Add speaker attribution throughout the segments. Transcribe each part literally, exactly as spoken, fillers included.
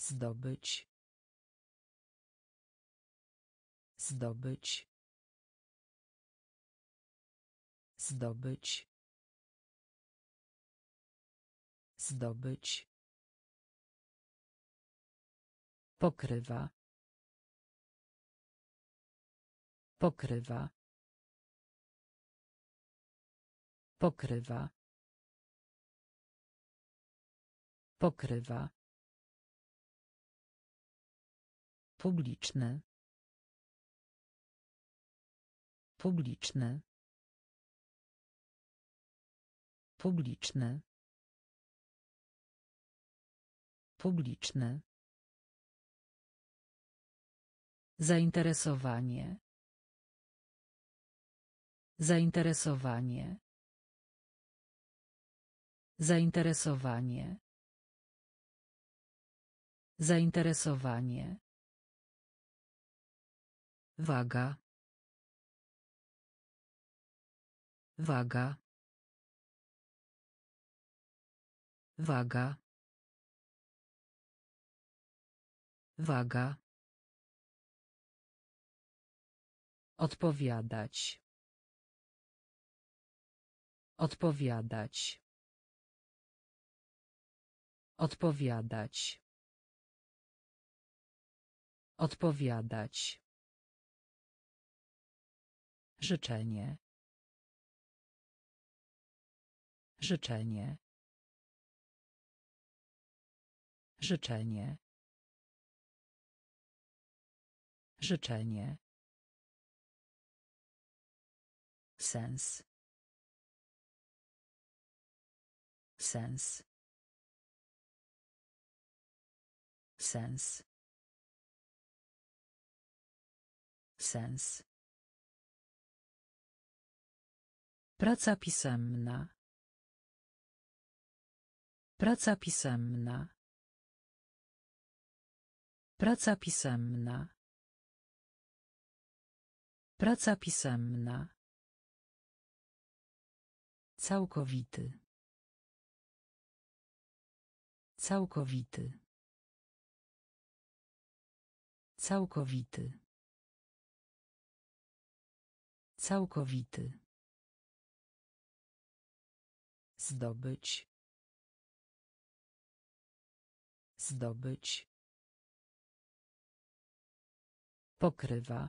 Speaker 1: Zdobyć. Zdobyć. Zdobyć. Zdobyć. Pokrywa. Pokrywa. Pokrywa. Pokrywa. Publiczny. Publiczny. Publiczny. Publiczny. Zainteresowanie. Zainteresowanie. Zainteresowanie. Zainteresowanie. Waga. Waga. Waga. Waga. Odpowiadać. Odpowiadać. Odpowiadać. Odpowiadać. Życzenie. Życzenie. Życzenie. Życzenie. Sens. Sens. Sens. Sens. Praca pisemna. Praca pisemna. Praca pisemna. Praca pisemna. Całkowity. Całkowity. Całkowity. Całkowity. Zdobyć. Zdobyć. Pokrywa.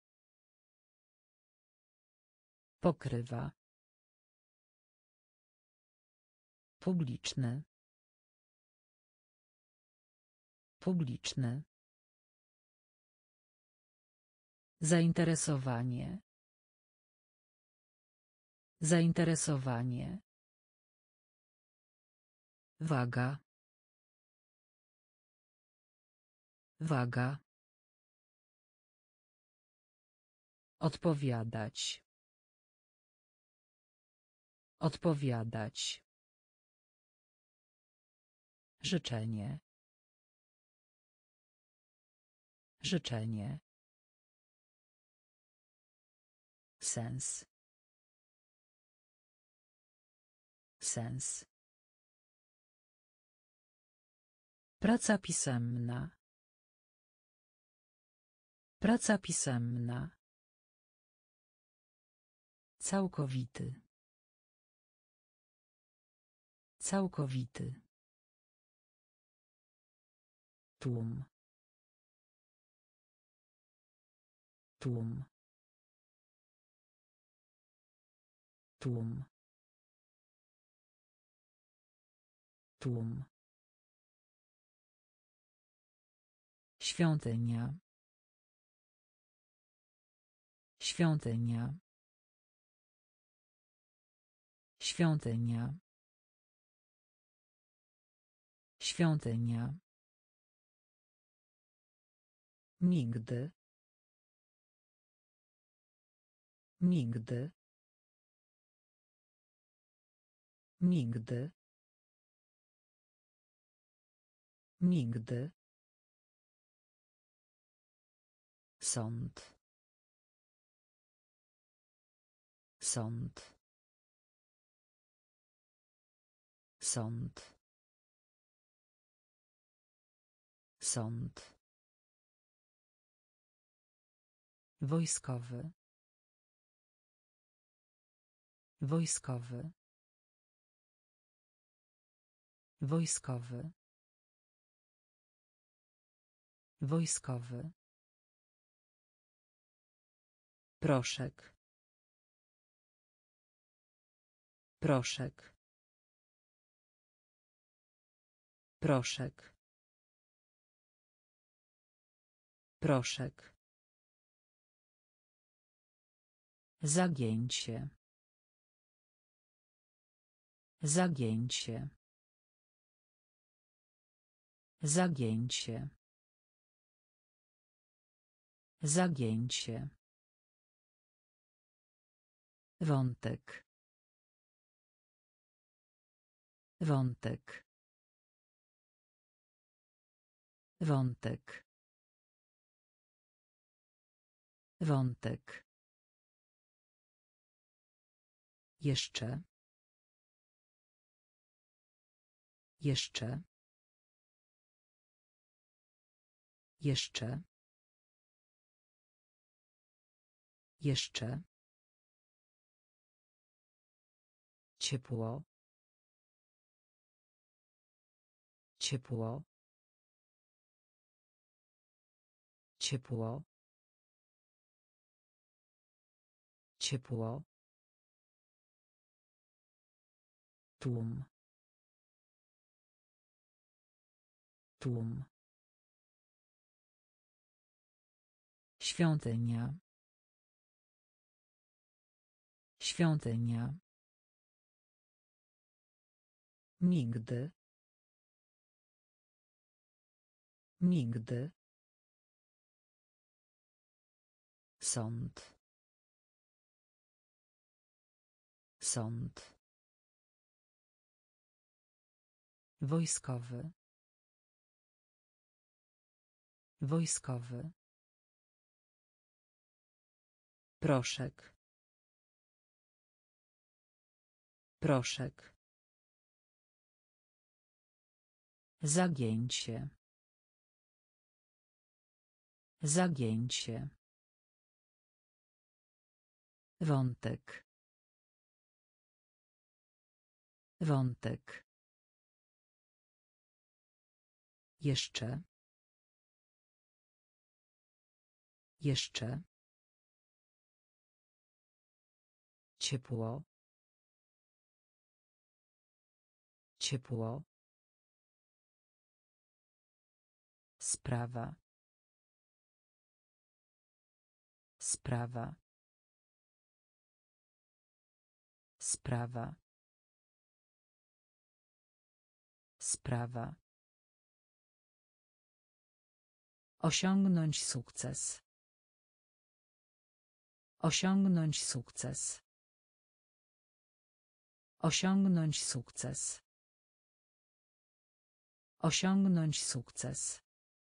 Speaker 1: Pokrywa. Publiczny. Publiczny. Zainteresowanie. Zainteresowanie. Waga. Waga. Odpowiadać. Odpowiadać. Życzenie. Życzenie. Sens. Sens. Praca pisemna. Praca pisemna. Całkowity. Całkowity. Tłum. Tłum. Tłum. Tłum. Świątynia. Świątynia. Świątynia. Świątynia. Nigdy. Nigdy. Nigdy. Nigdy. Sąd. Sąd. Sąd. Sąd. Wojskowy. Wojskowy. Wojskowy. Wojskowy. Proszek. Proszek. Proszek. Proszek. Zagięcie. Zagięcie. Zagięcie. Zagięcie. Wątek. Wątek. Wątek. Wątek. Jeszcze. Jeszcze. Jeszcze. Jeszcze. Ciepło. Ciepło. Ciepło. Ciepło. Tłum. Tłum. Świątynia. Świątynia. Nigdy. Nigdy. Sąd. Sąd. Wojskowy. Wojskowy. Proszek. Proszek. Zagięcie. Zagięcie. Wątek. Wątek. Jeszcze. Jeszcze. Ciepło. Ciepło. Sprawa. Sprawa. Sprawa. Sprawa. Osiągnąć sukces. Osiągnąć sukces. Osiągnąć sukces. Osiągnąć sukces.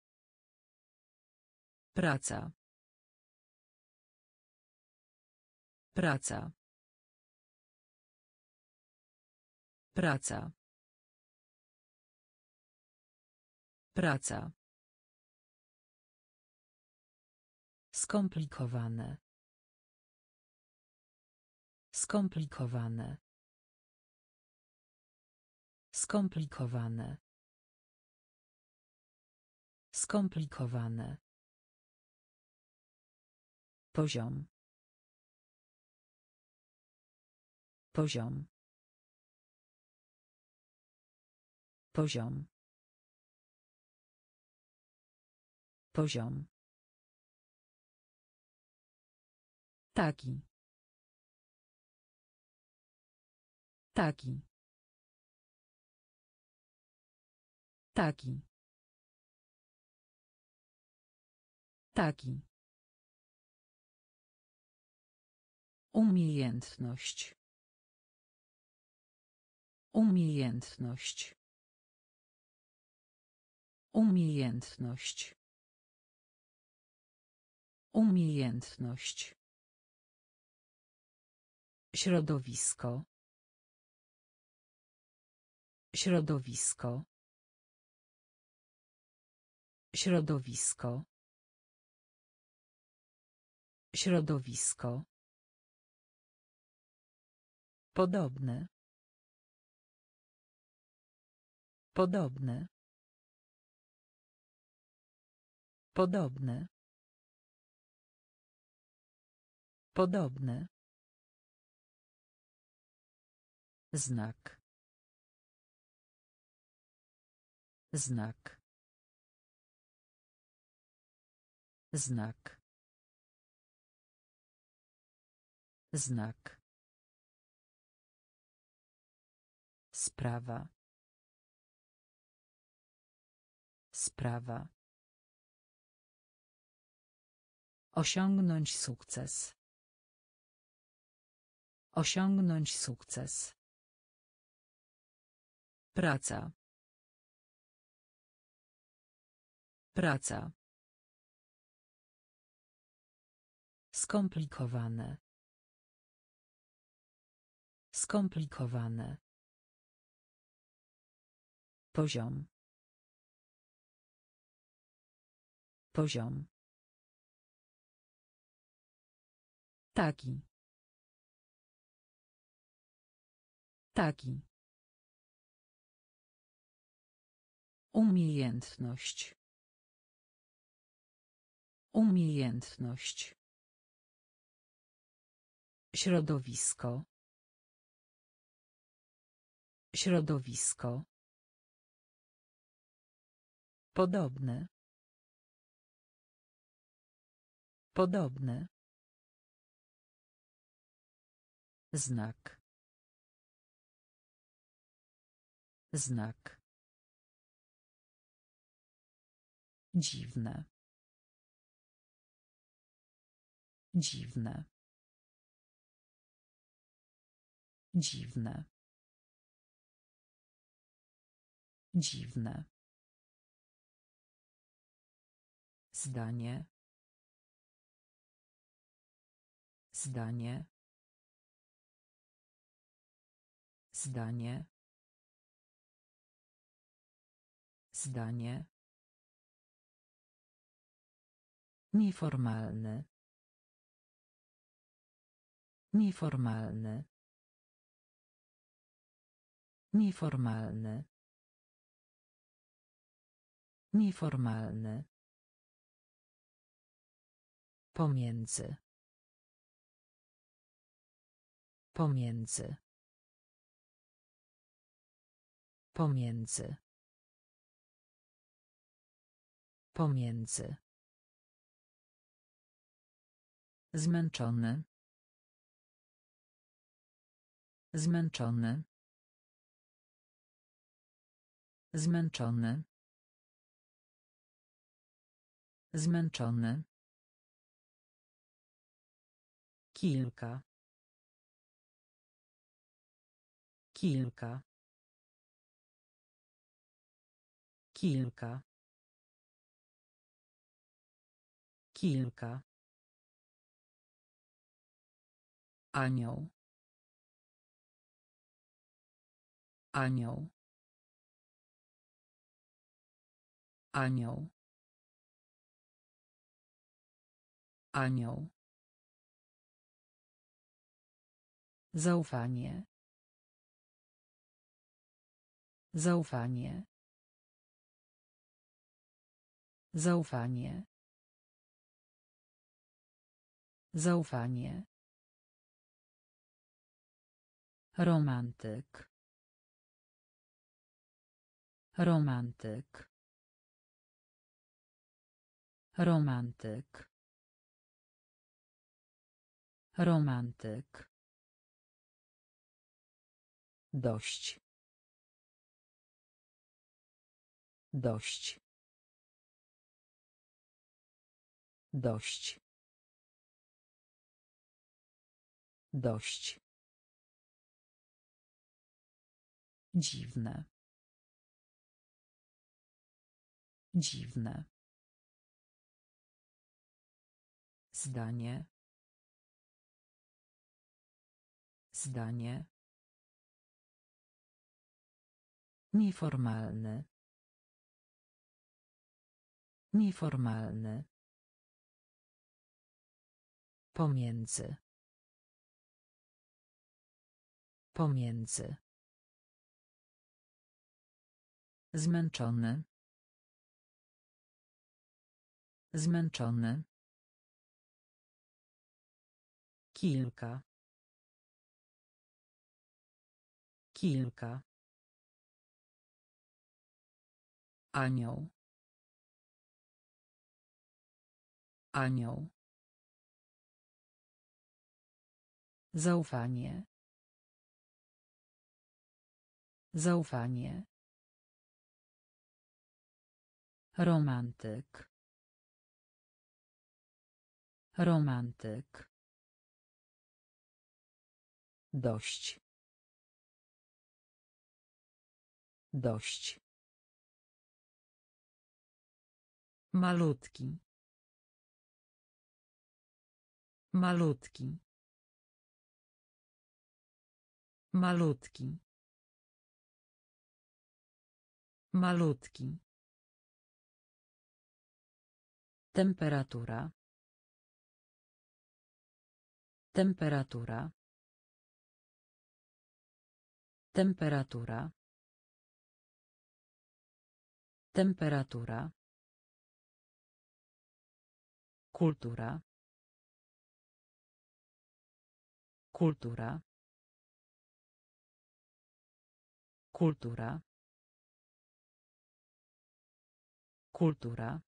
Speaker 1: Praca. Praca. Praca. Praca. Skomplikowane. Skomplikowane. Skomplikowane. Skomplikowane. Poziom. Poziom. Poziom. Poziom. Taki. Taki. Taki. Taki. Umiejętność. Umiejętność. Umiejętność. Umiejętność. Środowisko. Środowisko. Środowisko. Środowisko. Podobne. Podobne. Podobne. Podobne. Znak. Znak. Znak. Znak. Sprawa. Sprawa. Osiągnąć sukces. Osiągnąć sukces. Praca. Praca. Skomplikowane. Skomplikowane. Poziom. Poziom. Taki. Taki. Umiejętność. Umiejętność. Środowisko. Środowisko. Podobne. Podobne. Znak. Znak. Dziwne. Dziwne. Dziwne. Dziwne. Zdanie. Zdanie. Zdanie. Zdanie. Nieformalny. Nieformalny. Nieformalny. Nieformalny. Pomiędzy. Pomiędzy. Pomiędzy. Pomiędzy. Zmęczony. Zmęczony. Zmęczony. Zmęczony. Kilka. Kilka. Kilka. Kilka. Anioł. Anioł. Anioł. Anioł. Zaufanie. Zaufanie. Zaufanie. Zaufanie. Romantyk. Romantyk. Romantyk. Romantyk. Dość. Dość. Dość. Dość. Dziwne. Dziwne. Zdanie. Zdanie. Nieformalny. Nieformalny. Pomiędzy. Pomiędzy. Zmęczony. Zmęczony. Kilka. Kilka. Anioł. Anioł. Zaufanie. Zaufanie. Romantyk. Romantyk. Dość. Dość. Malutki. Malutki. Malutki. Malutki. Temperatura. Temperatura. Temperatura. Temperatura. Kultura. Kultura. Kultura. Kultura.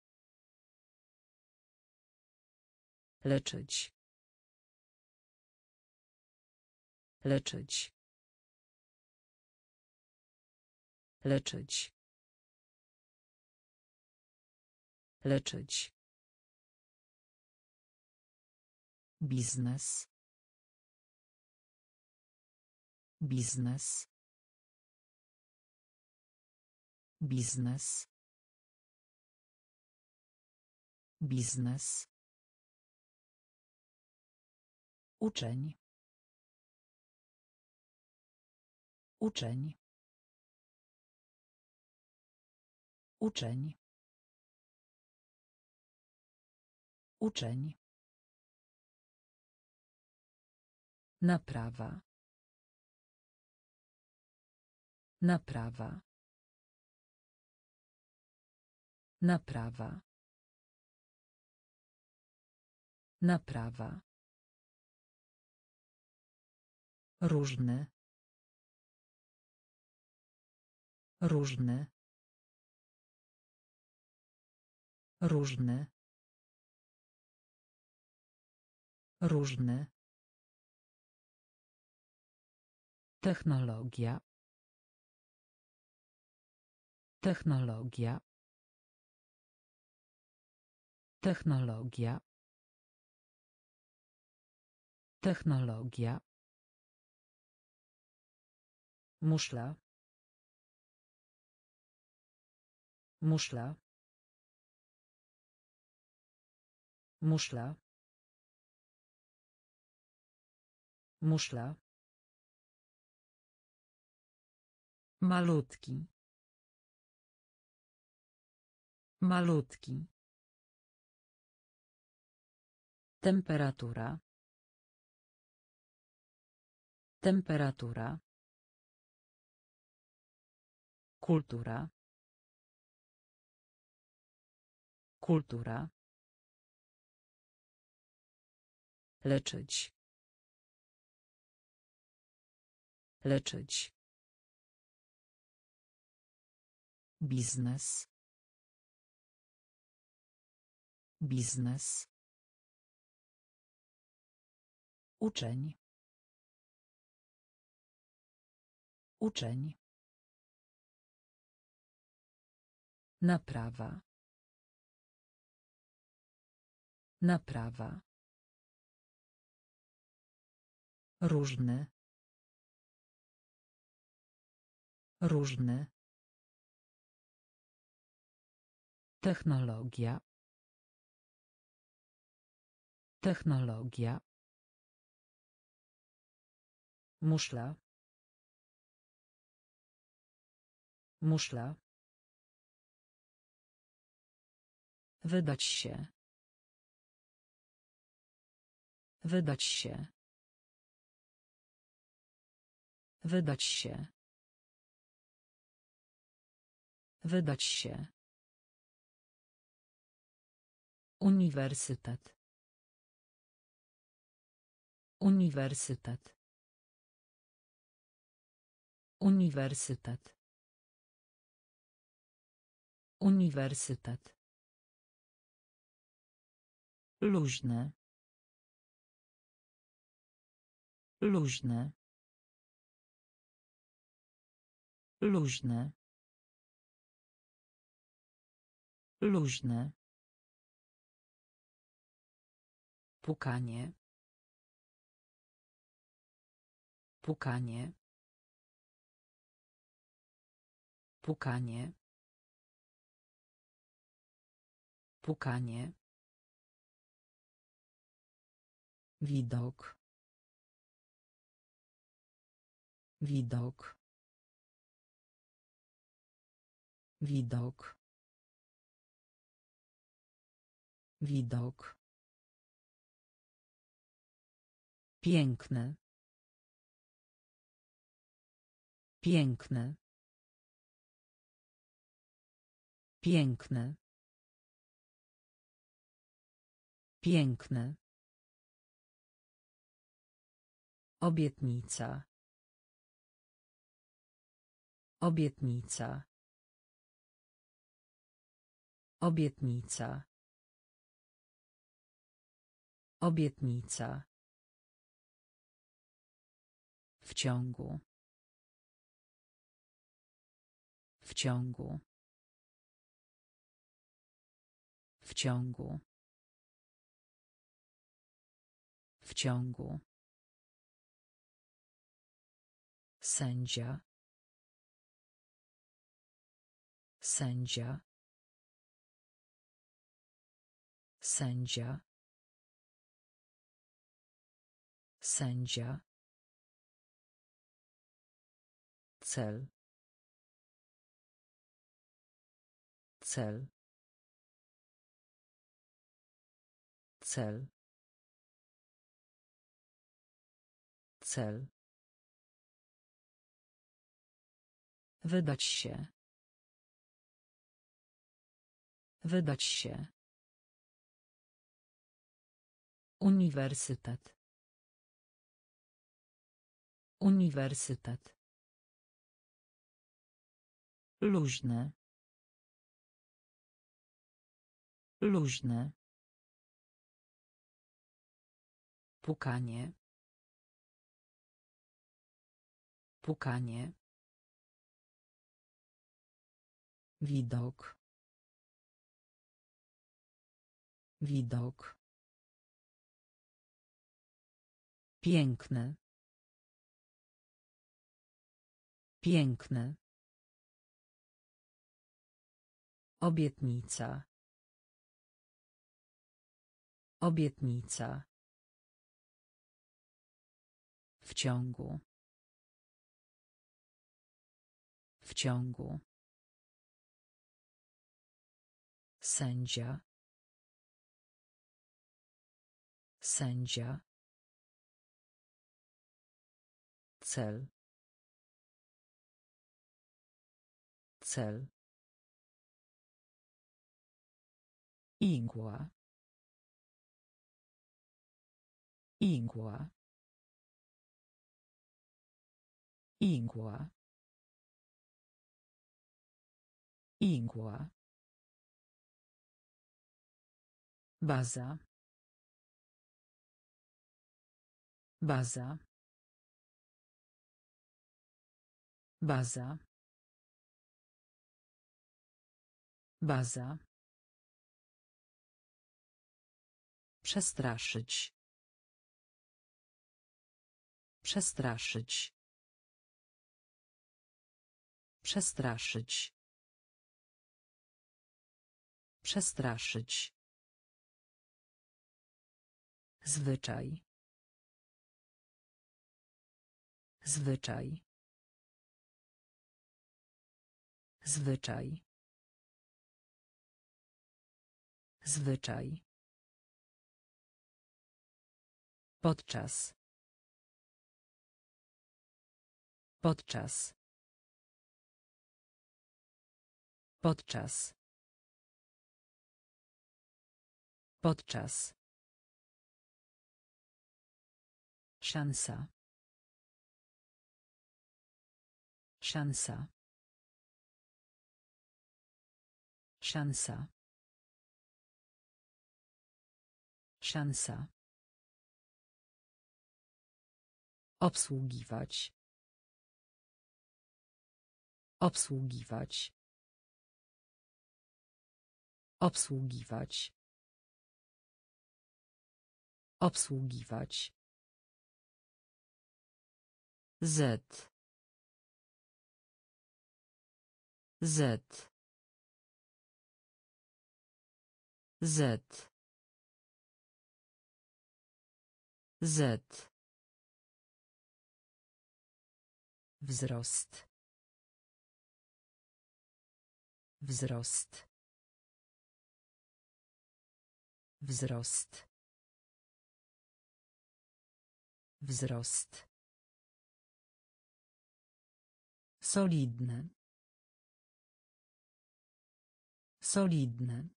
Speaker 1: Leczyć. Leczyć. Leczyć. Leczyć. Biznes. Biznes. Biznes. Biznes. Uczeń. Uczeń. Uczeń. Uczeń. Naprawa. Naprawa. Naprawa. Naprawa. Różny. Różny. Różny. Różny. Technologia. Technologia. Technologia. Technologia. Muszla. Muszla. Muszla. Muszla. Malutki. Malutki. Temperatura. Temperatura. Kultura. Kultura. Leczyć. Leczyć. Biznes. Biznes. Uczeń. Uczeń. Naprawa. Naprawa. Różny. Różny. Technologia. Technologia. Muszla. Muszla. Wydać się. Wydać się. Wydać się. Wydać się. Uniwersytet. Uniwersytet. Uniwersytet. Uniwersytet. Luźne. Luźne. Luźne. Luźne. Pukanie. Pukanie. Pukanie. Pukanie. Widok. Widok. Widok. Widok. Piękny. Piękny. Piękny. Piękny. Obietnica. Obietnica. Obietnica. Obietnica. W ciągu. W ciągu. W ciągu. W ciągu. Sędzia. Sędzia. Sędzia. Sędzia. Cel. Cel. Cel. Cel. Wydać się. Wydać się. Uniwersytet. Uniwersytet. Luźne. Luźne. Pukanie. Pukanie. Widok. Widok. Piękny. Piękny. Obietnica. Obietnica. W ciągu. W ciągu. Sędzia. Sędzia. Cel. Cel. Igła. Igła. Igła. Igła. Baza. Baza. Baza. Baza. Przestraszyć. Przestraszyć. Przestraszyć. Przestraszyć. Zwyczaj. Zwyczaj. Zwyczaj. Zwyczaj. Podczas. Podczas. Podczas. Podczas. Szansa. Szansa. Szansa. Szansa. Obsługiwać. Obsługiwać. Obsługiwać. Obsługiwać. Z. Z. Z. Z. Wzrost. Wzrost. Wzrost. Wzrost. Solidne. Solidne.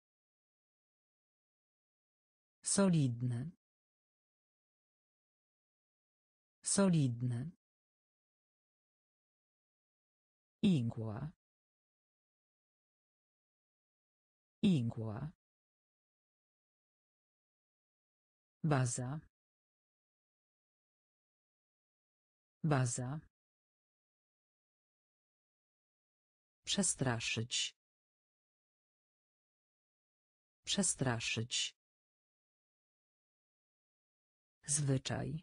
Speaker 1: Solidne. Solidne. Igła. Igła. Baza. Baza. Przestraszyć. Przestraszyć. Zwyczaj.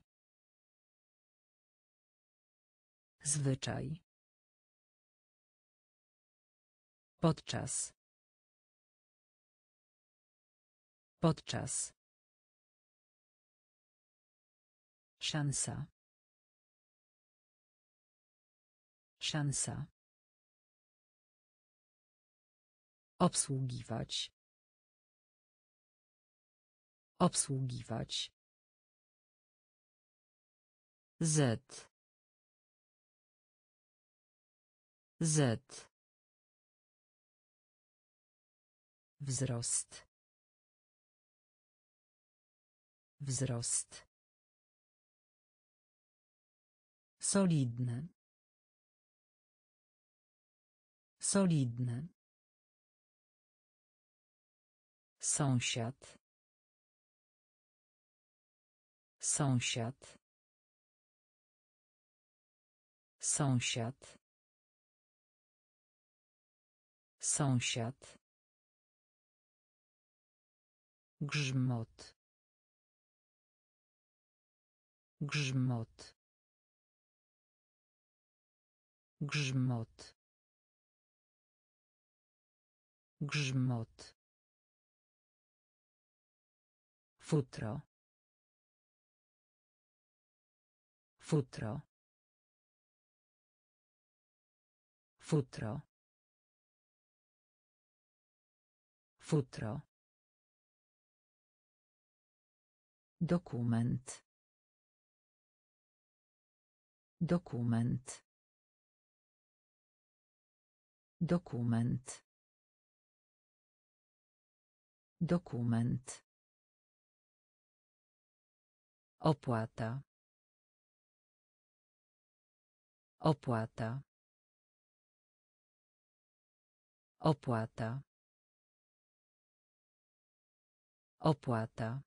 Speaker 1: Zwyczaj. Podczas. Podczas. Szansa. Szansa. Obsługiwać. Obsługiwać. Z. Z. Wzrost. Wzrost. Solidne. Solidne. Sąsiad. Sąsiad. Sąsiad. Sąsiad. Grzmot. Grzmot. Grzmot. Grzmot. Futro. Futro. Futro. Futro. Dokument. Dokument. Dokument. Dokument. Opłata. Opłata. Opłata. Opłata.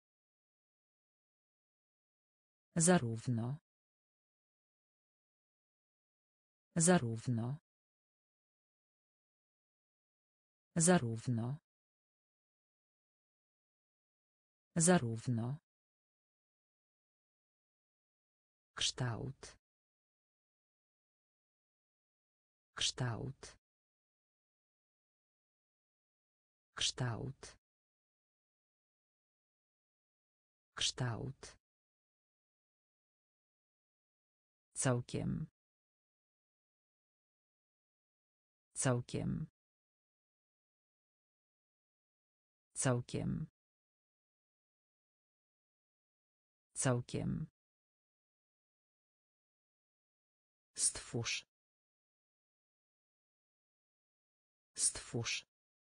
Speaker 1: Zarówno. Zarówno. Zarówno. Zarówno. Kształt. Kształt. Kształt. Kształt. Całkiem. Całkiem. Całkiem. Całkiem.
Speaker 2: Stwórz. Stwórz.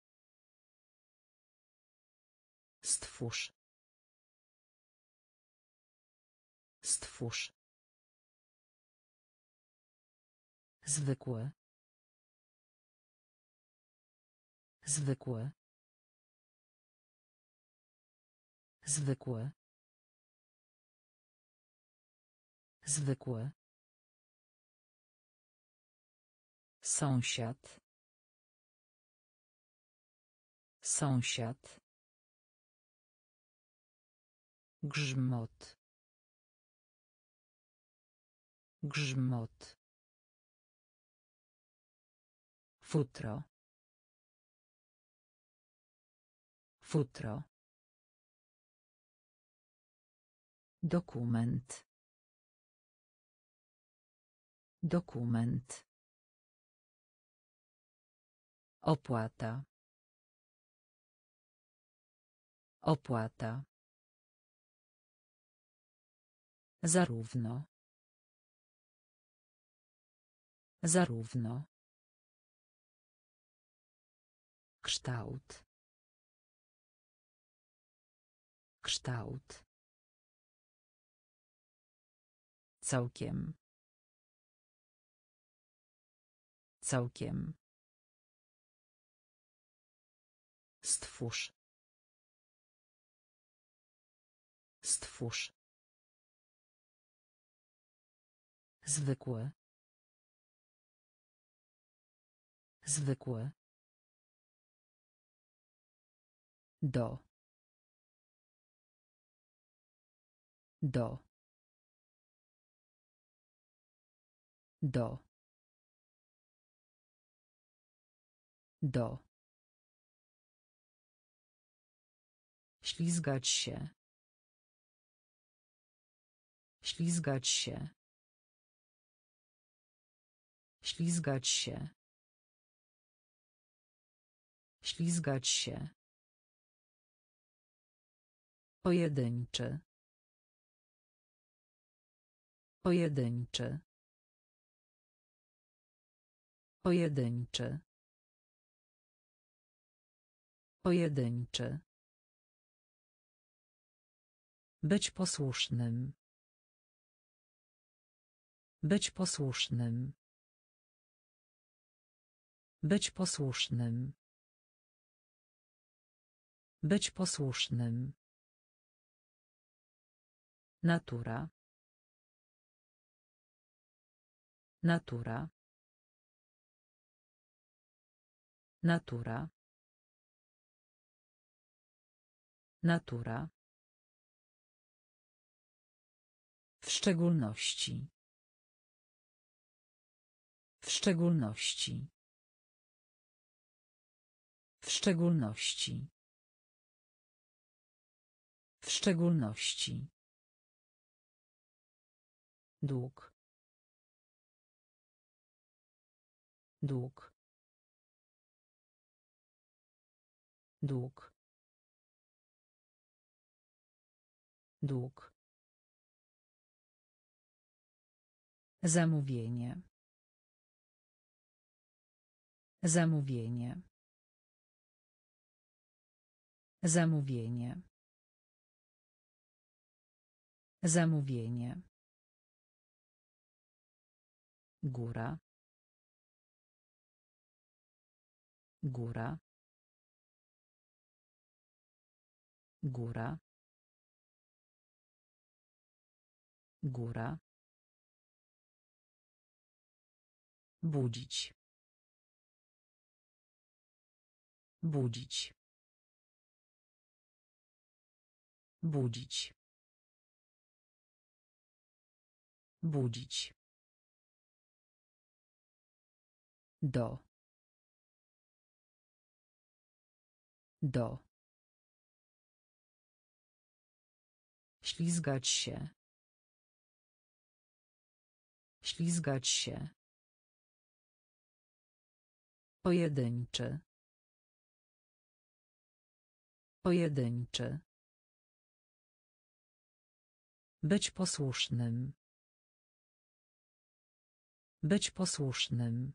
Speaker 2: Stwórz. Stwórz.
Speaker 1: Zwykłe. Zwykłe. Zwykłe. Zwykłe. Sąsiad. Sąsiad. Grzmot. Grzmot. Futro. Futro. Dokument. Dokument. Opłata. Opłata. Zarówno. Zarówno. Kształt. Kształt. Całkiem. Całkiem.
Speaker 2: Stwórz. Stwórz.
Speaker 1: Zwykłe. Zwykłe. Do. Do. Do. Do. Ślizgać się. Ślizgać się. Ślizgać się. Ślizgać się. Pojedynczy. Pojedynczy. Pojedynczy. Pojedynczy. Być posłusznym. Być posłusznym. Być posłusznym. Być posłusznym. Natura. Natura. Natura. Natura. W szczególności. W szczególności. W szczególności. W szczególności. Dług. Dług. Dług. Dług. Zamówienie. Zamówienie. Zamówienie. Zamówienie. Góra. Góra. Góra. Góra. Budzić. Budzić. Budzić. Budzić. Do. Do. Ślizgać się. Ślizgać się. Pojedynczy. Pojedynczy. Być posłusznym. Być posłusznym.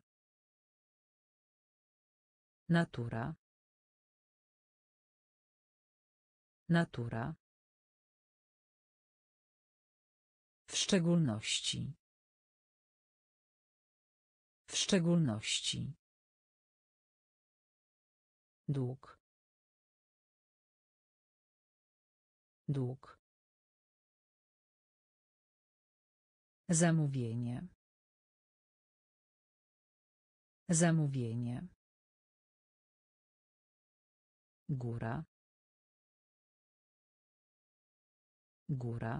Speaker 1: Natura. Natura. W szczególności. W szczególności. Dług. Dług. Zamówienie. Zamówienie. Góra. Góra.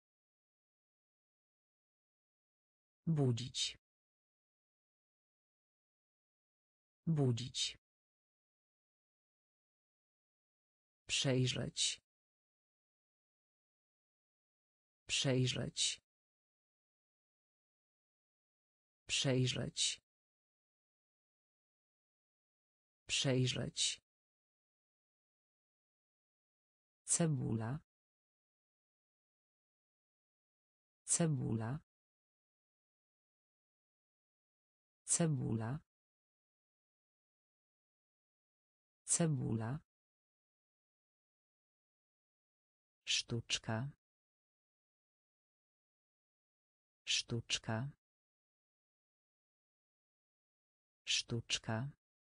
Speaker 1: Budzić. Budzić. Przejrzeć. Przejrzeć. Przejrzeć. Przejrzeć. Cebula. Cebula. Cebula. Cebula. Sztuczka. Sztuczka. Sztuczka.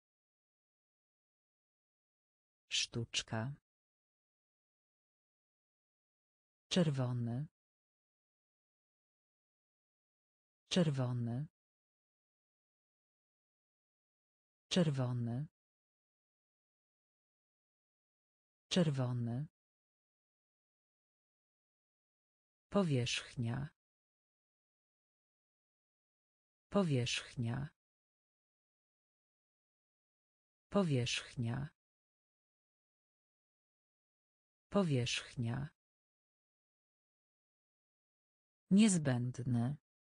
Speaker 1: Sztuczka. Czerwony. Czerwony. Czerwony. Czerwony. Powierzchnia. Powierzchnia. Powierzchnia. Powierzchnia. Niezbędne.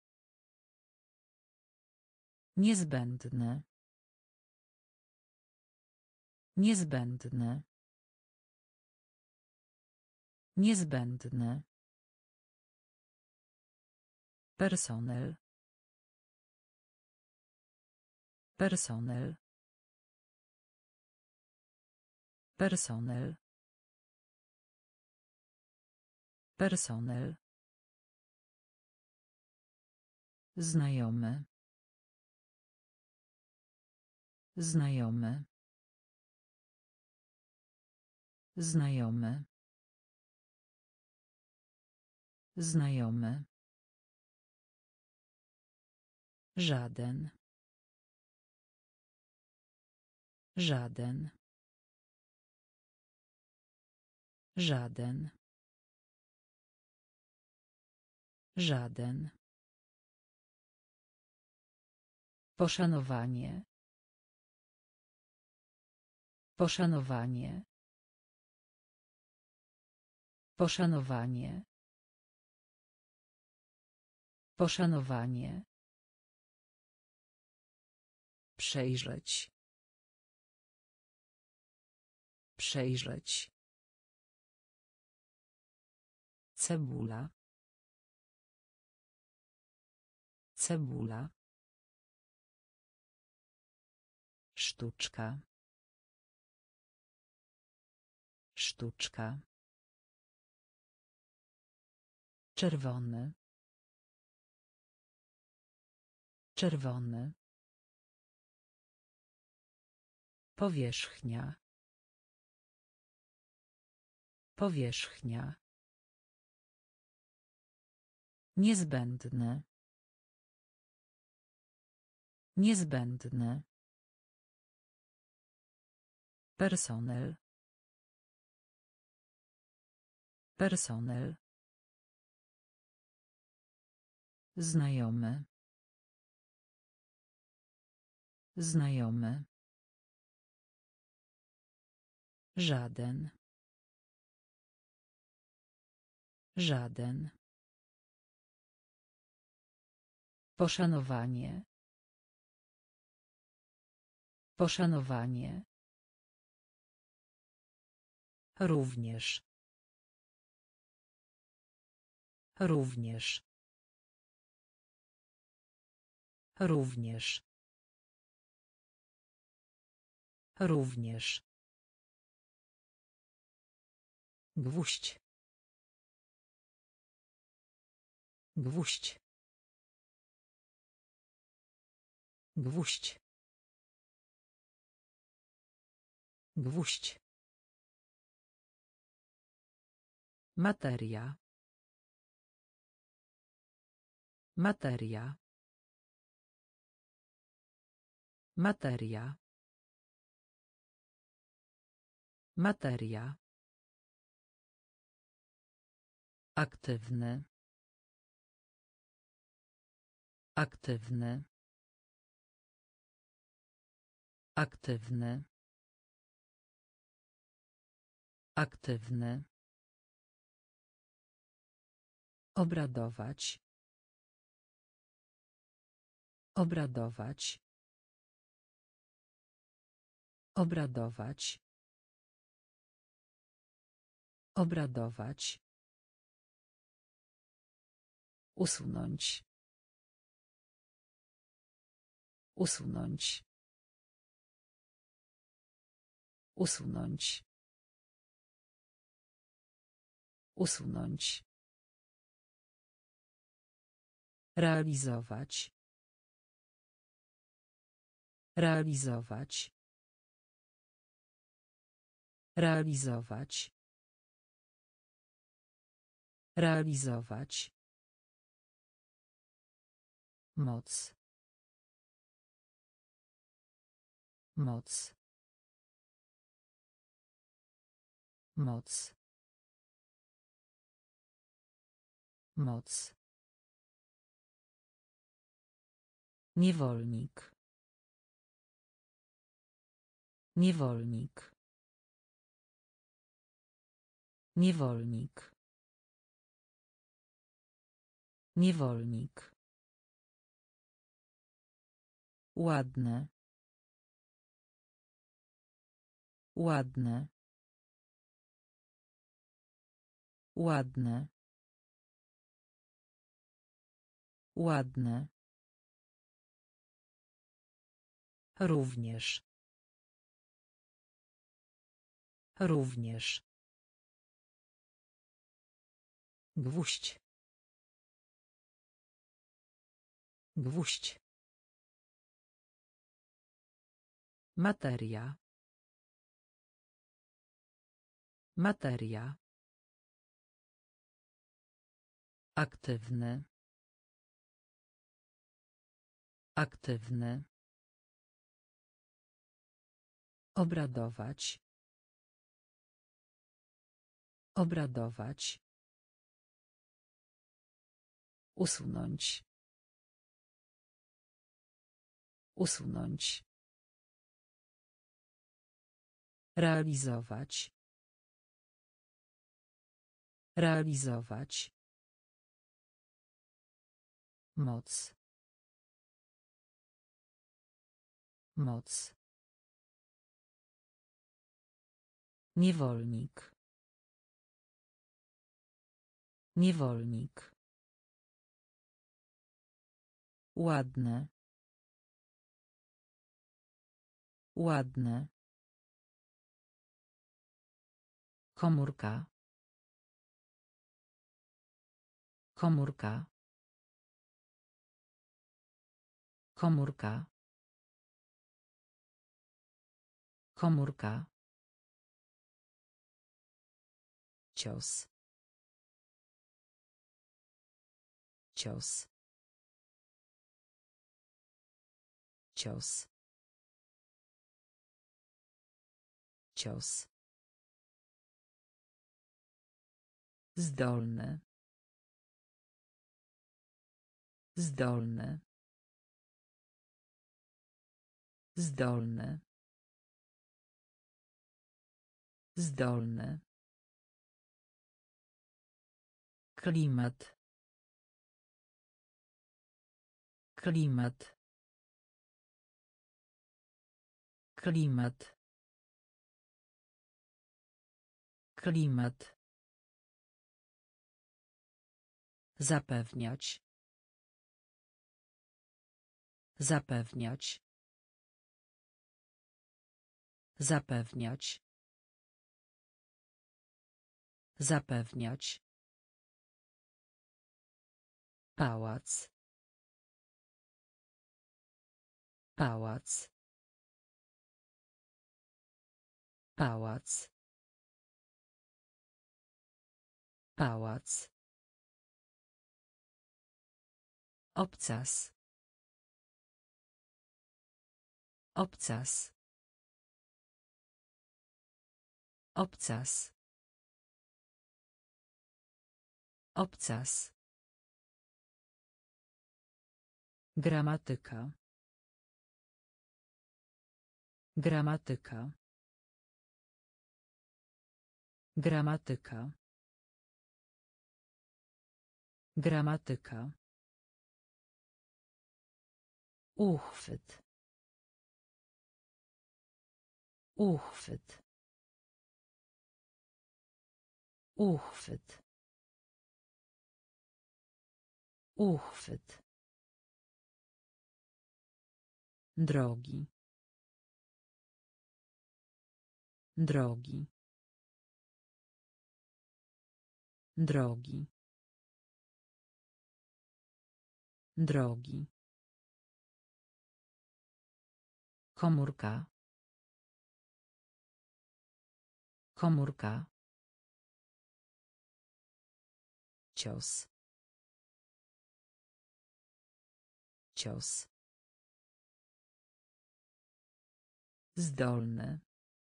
Speaker 1: Niezbędne. Niezbędne. Niezbędne. Personel. Personel. Personel. Personel. Znajomy. Znajomy. Znajomy. Znajomy. Żaden. Żaden. Żaden. Żaden. Poszanowanie. Poszanowanie. Poszanowanie. Poszanowanie. Przejrzeć. Przejrzeć. Cebula. Cebula. Sztuczka. Sztuczka. Czerwony. Czerwony. Powierzchnia. Powierzchnia. Niezbędne. Niezbędne. Personel. Personel. Znajomy. Znajomy. Żaden. Żaden. Poszanowanie. Poszanowanie. Również. Również. Również. Również. Gwóźdź. Gwóźdź. Gwóźdź. Gwóźdź. Materia. Materia. Materia. Materia. Aktywny. Aktywny. Aktywny. Aktywny. Obradować. Obradować. Obradować. Obradować. Usunąć. Usunąć. Usunąć. Usunąć. Realizować. Realizować. Realizować. Realizować. Moc. Moc. Moc. Moc. Niewolnik. Niewolnik. Niewolnik. Niewolnik. Ładne. Ładne. Ładne. Ładne. Również. Również. Gwóźdź. Gwóźdź. Materia. Materia. Aktywny. Aktywny. Obradować. Obradować. Usunąć. Usunąć. Realizować. Realizować. Moc. Moc. Niewolnik. Niewolnik. Ładne. Ładne. Komórka. Komórka. Komórka. Komórka. Cios. Cios. Cios. Cios. Zdolny. Zdolny. Zdolny. Zdolny. Klimat. Klimat. Klimat. Klimat.
Speaker 2: Zapewniać. Zapewniać. Zapewniać. Zapewniać. Pałac. Pałac. Pałac. Pałac. Obcas. Obcas. Obcas. Obcas. Gramatyka. Gramatyka. Gramatyka. Gramatyka. Uchwyt. Uchwyt. Uchwyt. Uchwyt. Drogi. Drogi. Drogi. Drogi. Komórka. Komórka. Cios. Cios. Zdolny.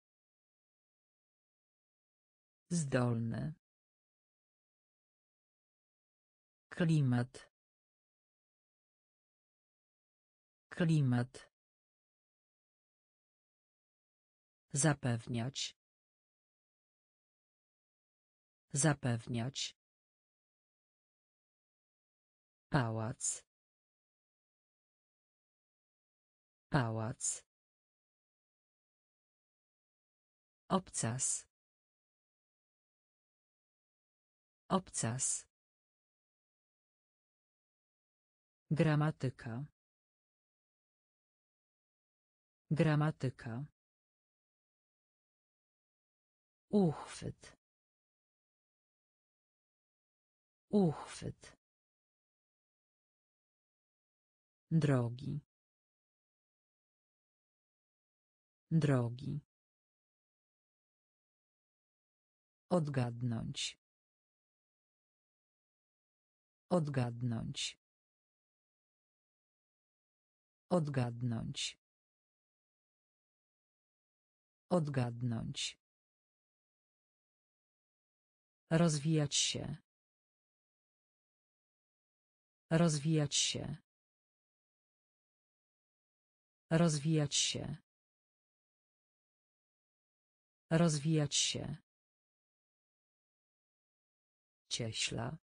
Speaker 2: Zdolny. Klimat. Klimat. Zapewniać. Zapewniać. Pałac. Pałac. Obcas. Obcas. Gramatyka. Gramatyka. Uchwyt. Uchwyt. Drogi. Drogi. Odgadnąć. Odgadnąć. Odgadnąć. Odgadnąć. Rozwijać się. Rozwijać się. Rozwijać się. Rozwijać się. Cieśla.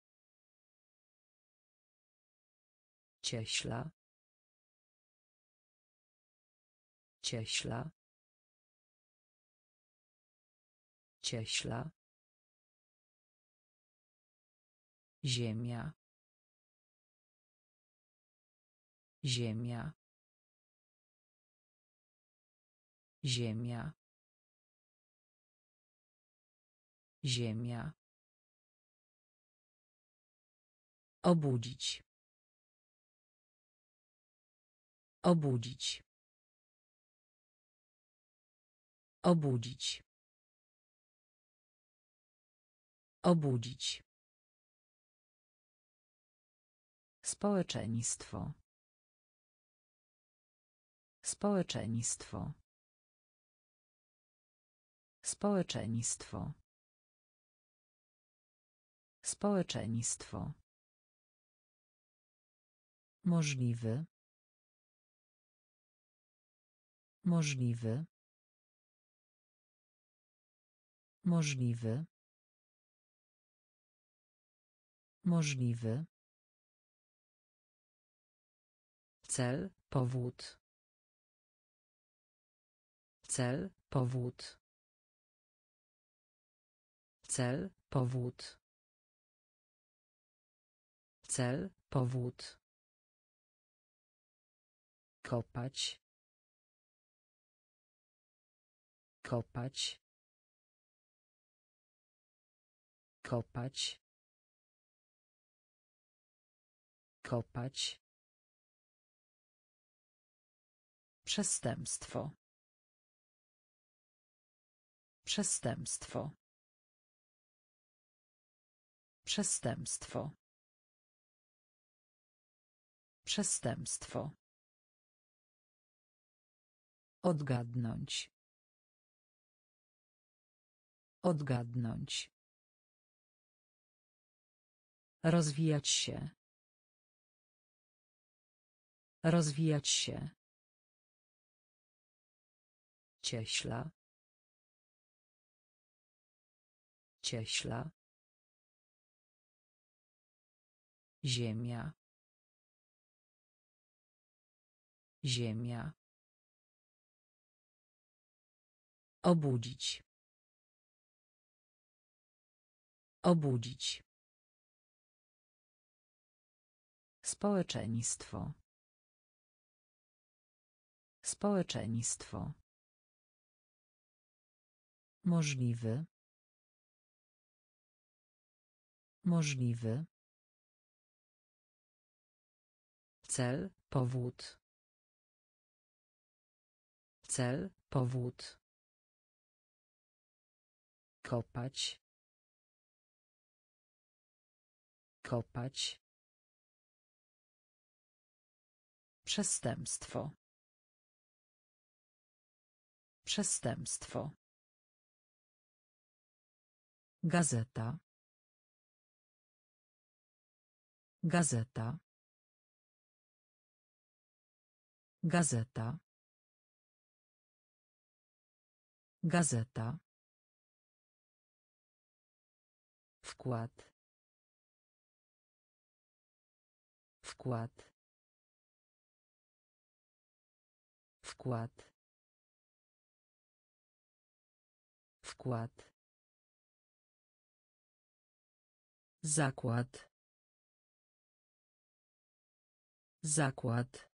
Speaker 2: Cieśla. Cieśla. Cieśla. Ziemia. Ziemia. Ziemia. Ziemia. Obudzić. Obudzić. Obudzić. Obudzić. Społeczeństwo. Społeczeństwo. Społeczeństwo. Społeczeństwo. Możliwy. Możliwy. Możliwy. Możliwy. Cel, powód. Cel, powód. Cel, powód. Cel, powód. Kopać. Kopać. Kopać. Kopać. Przestępstwo. Przestępstwo. Przestępstwo. Przestępstwo. Odgadnąć. Odgadnąć. Rozwijać się. Rozwijać się. Cieśla. Cieśla. Ziemia. Ziemia. Obudzić. Obudzić. Społeczeństwo. Społeczeństwo. Możliwy. Możliwy. Cel, powód. Cel, powód. Kopać. Kopać. Przestępstwo. Przestępstwo. Gazeta. Gazeta. Gazeta. Gazeta. Wkład. Wkład. Wkład. Wkład. Zakład. Zakład.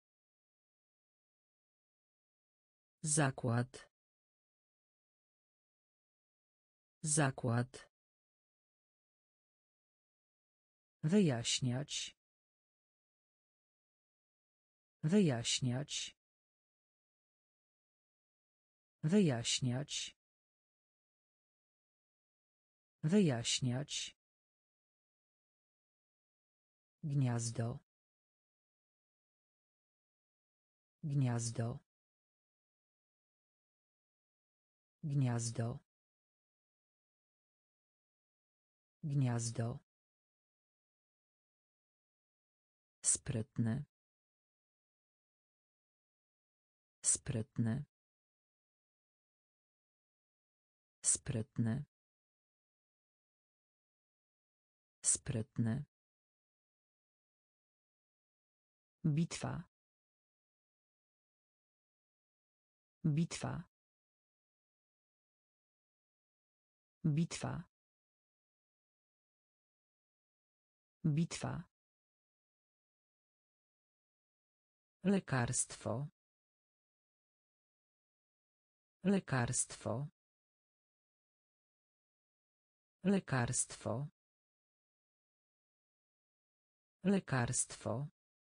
Speaker 2: Zakład. Zakład. Wyjaśniać. Wyjaśniać. Wyjaśniać. Wyjaśniać. Gniazdo. Gniazdo. Gniazdo. Gniazdo. Sprytny. Sprytny. Sprytny. Sprytny. Bitwa. Bitwa. Bitwa. Bitwa. Lekarstwo. Lekarstwo. Lekarstwo. Lekarstwo.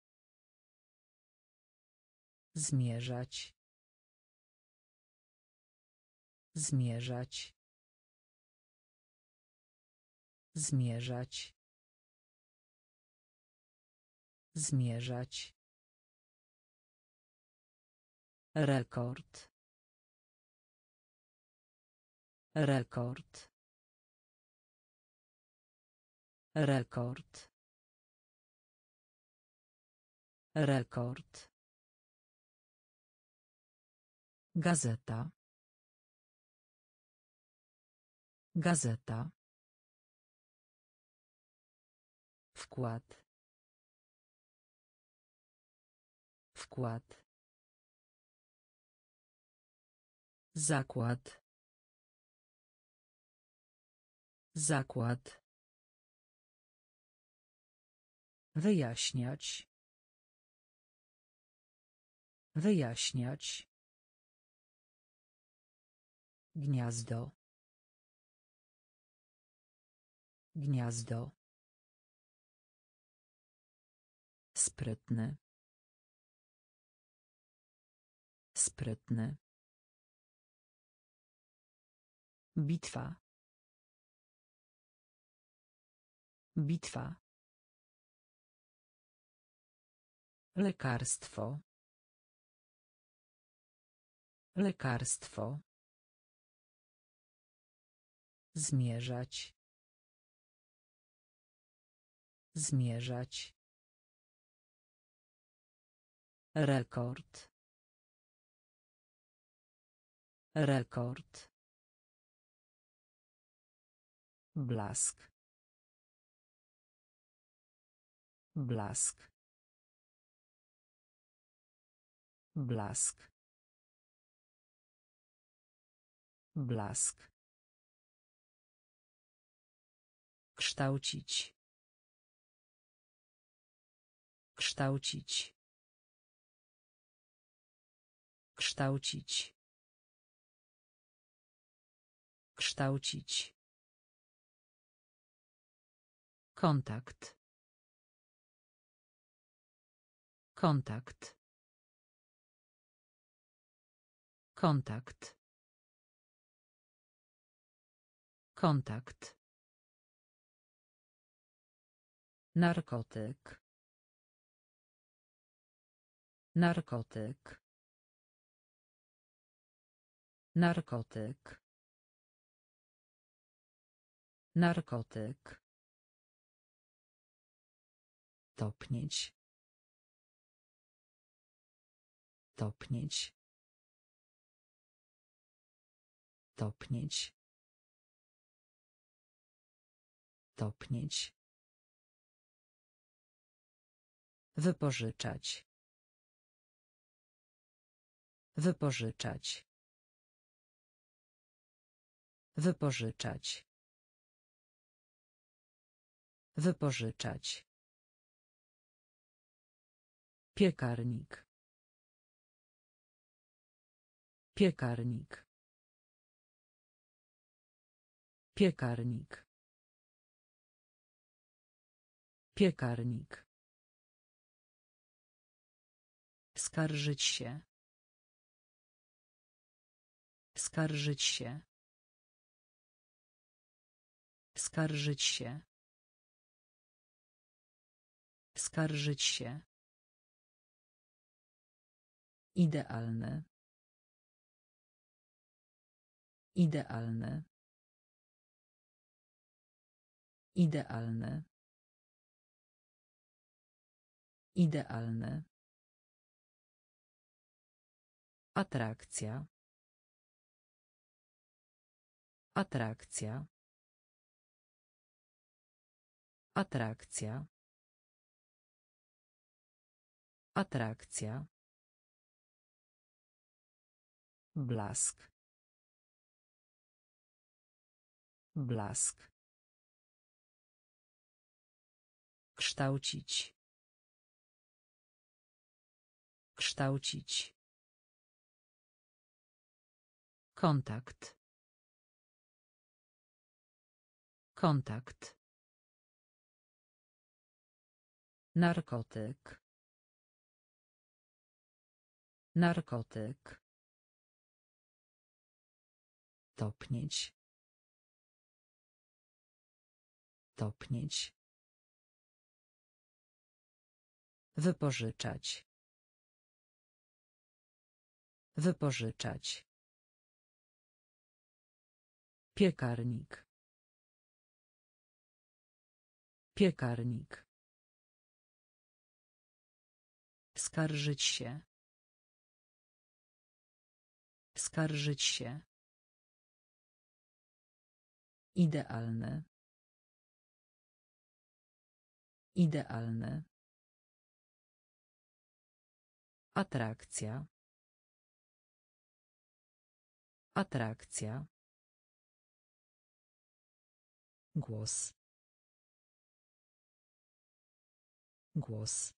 Speaker 2: Zmierzać. Zmierzać. Zmierzać. Zmierzać. Rekord. Rekord. Rekord. Rekord. Gazeta. Gazeta. Wkład. Wkład. Zakład.
Speaker 1: Zakład. Wyjaśniać. Wyjaśniać. Gniazdo. Gniazdo. Sprytny. Sprytny. Bitwa. Bitwa. Lekarstwo. Lekarstwo. Zmierzać. Zmierzać. Rekord. Rekord. Blask. Blask. Blask. Blask. Kształcić. Kształcić. Kształcić. Kształcić. Kontakt. Kontakt. Kontakt. Kontakt. Narkotyk. Narkotyk. Narkotyk. Narkotyk. Topnieć. Topnieć. Topnieć. Topnieć. Wypożyczać. Wypożyczać. Wypożyczać. Wypożyczać. Piekarnik. Piekarnik. Piekarnik. Piekarnik. Skarżyć się. Skarżyć się. Skarżyć się. Skarżyć się. Idealne. Idealne. Idealne. Idealne. Atrakcja. Atrakcja. Atrakcja. Atrakcja. Blask. Blask. Kształcić. Kształcić. Kontakt. Kontakt. Narkotyk. Narkotyk. Topnieć. Topnieć. Wypożyczać. Wypożyczać. Piekarnik. Piekarnik. Skarżyć się. Skarżyć się. Idealne. Idealne. Atrakcja. Atrakcja.
Speaker 2: Głos. Głos.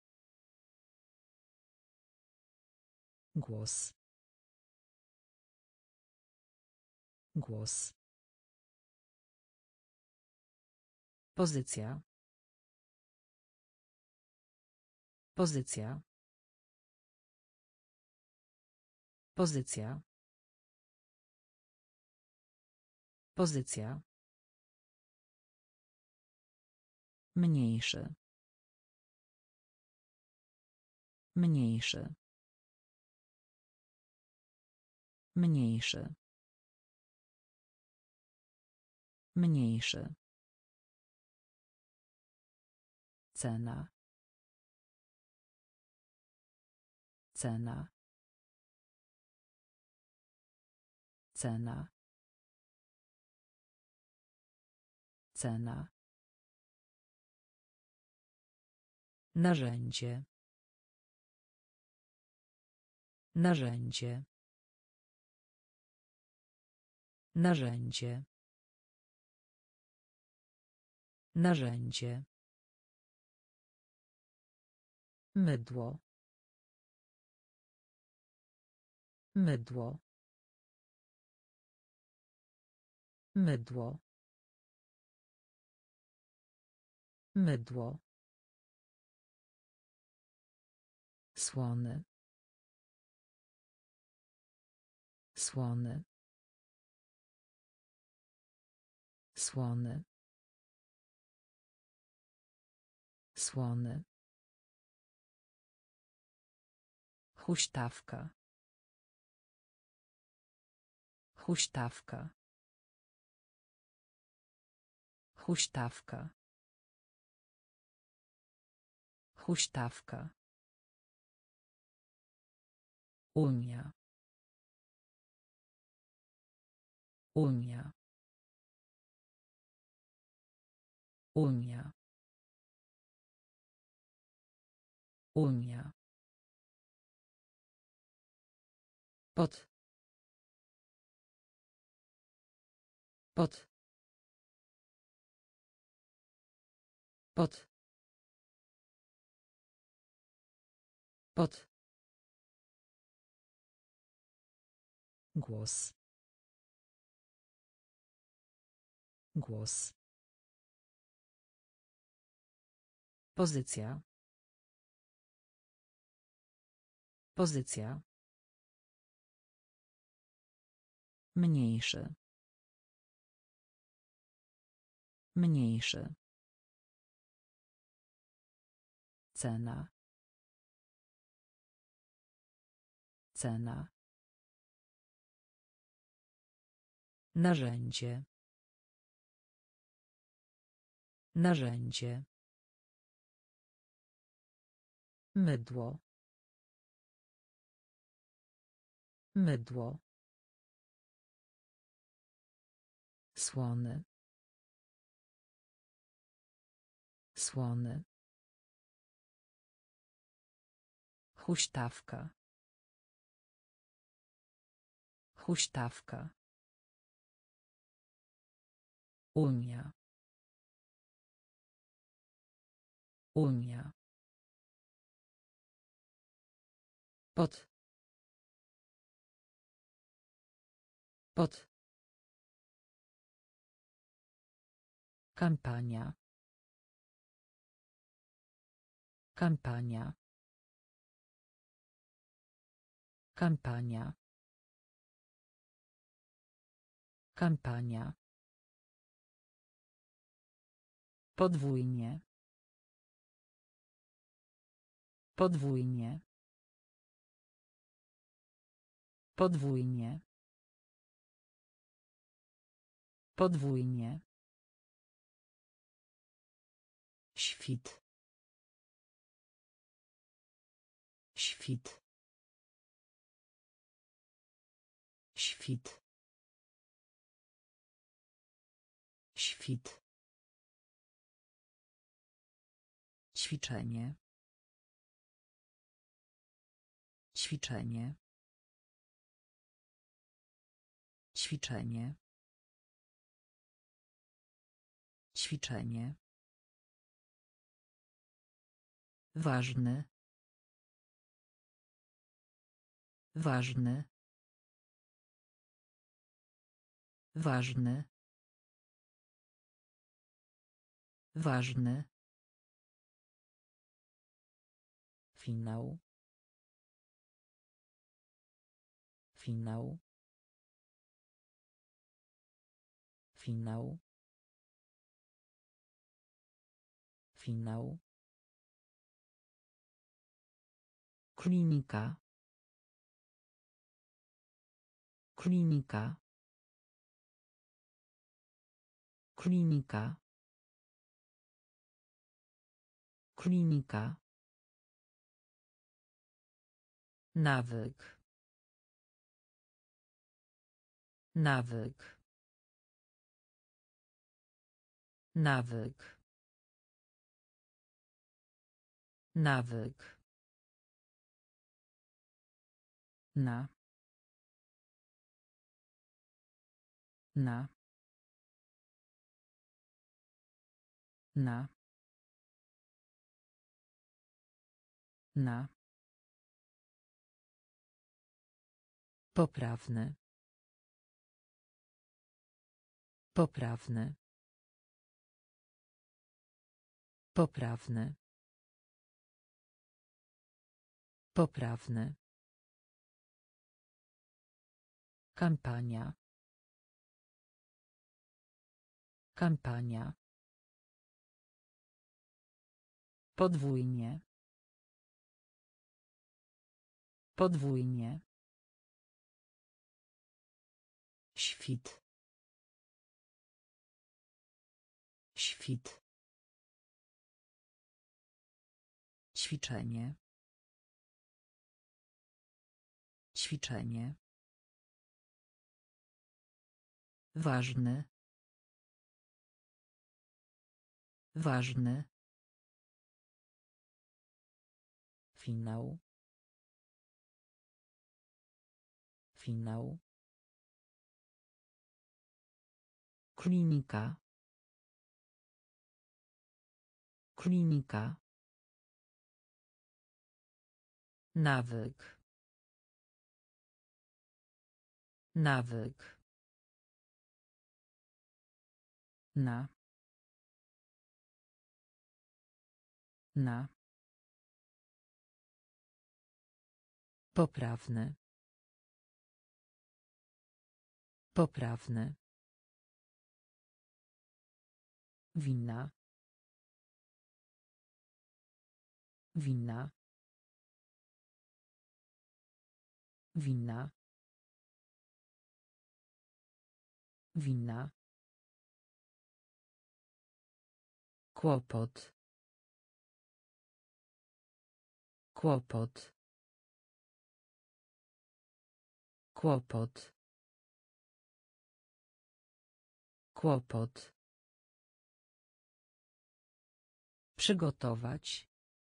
Speaker 2: Głos. Głos.
Speaker 1: Pozycja. Pozycja. Pozycja. Pozycja.
Speaker 2: Mniejszy. Mniejszy. Mniejszy. Mniejszy. Cena. Cena. Cena. Cena.
Speaker 1: Narzędzie. Narzędzie. Narzędzie. Narzędzie.
Speaker 2: Mydło. Mydło. Mydło. Mydło. Słony. Słony. Słony. Słony.
Speaker 1: Huśtawka. Huśtawka. Huśtawka. Huśtawka. Unia. Unia. Unia. Unia. Pod. Pod. Pod. Pod.
Speaker 2: Głos. Głos.
Speaker 1: Pozycja. Pozycja.
Speaker 2: Mniejszy. Mniejszy. Cena. Cena.
Speaker 1: Narzędzie. Narzędzie.
Speaker 2: Mydło. Mydło. Słony. Słony.
Speaker 1: Huśtawka. Huśtawka. Unia. Unia. Pod. Pod.
Speaker 2: Kampania. Kampania. Kampania. Kampania. Podwójnie. Podwójnie. Podwójnie. Podwójnie. Świt. Świt. Świt. Świt. Ćwiczenie. Ćwiczenie. Ćwiczenie. Ćwiczenie. Ważny. Ważny. Ważny. Ważny. Finał. Finał. Finał. Finał. Klinika. Klinika. Klinika. Klinika. Nawyk. Nawyk. Nawyk. Nawyk. Na. Na. Na. Na. Poprawny. Poprawny. Poprawny. Poprawny. Kampania. Kampania. Podwójnie. Podwójnie. Świt. Świt. Ćwiczenie. Ćwiczenie. Ważny. Ważny. Finał. Finał. Klinika. Klinika. Nawyk. Nawyk. Na. Na. Poprawny. Poprawny. Winna. Winna. Winna. Winna. Kłopot. Kłopot. Kłopot. Kłopot. Przygotować.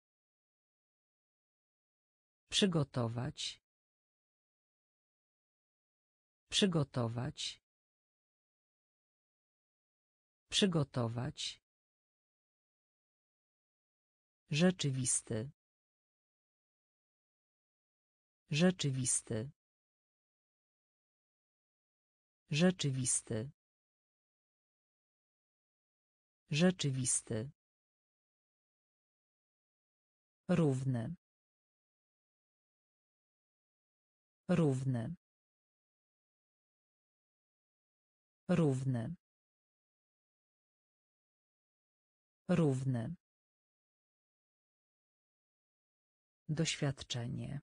Speaker 2: Przygotować. Przygotować. Przygotować. Rzeczywisty. Rzeczywisty. Rzeczywisty. Rzeczywisty. Równy. Równy. Równy. Równy. Doświadczenie.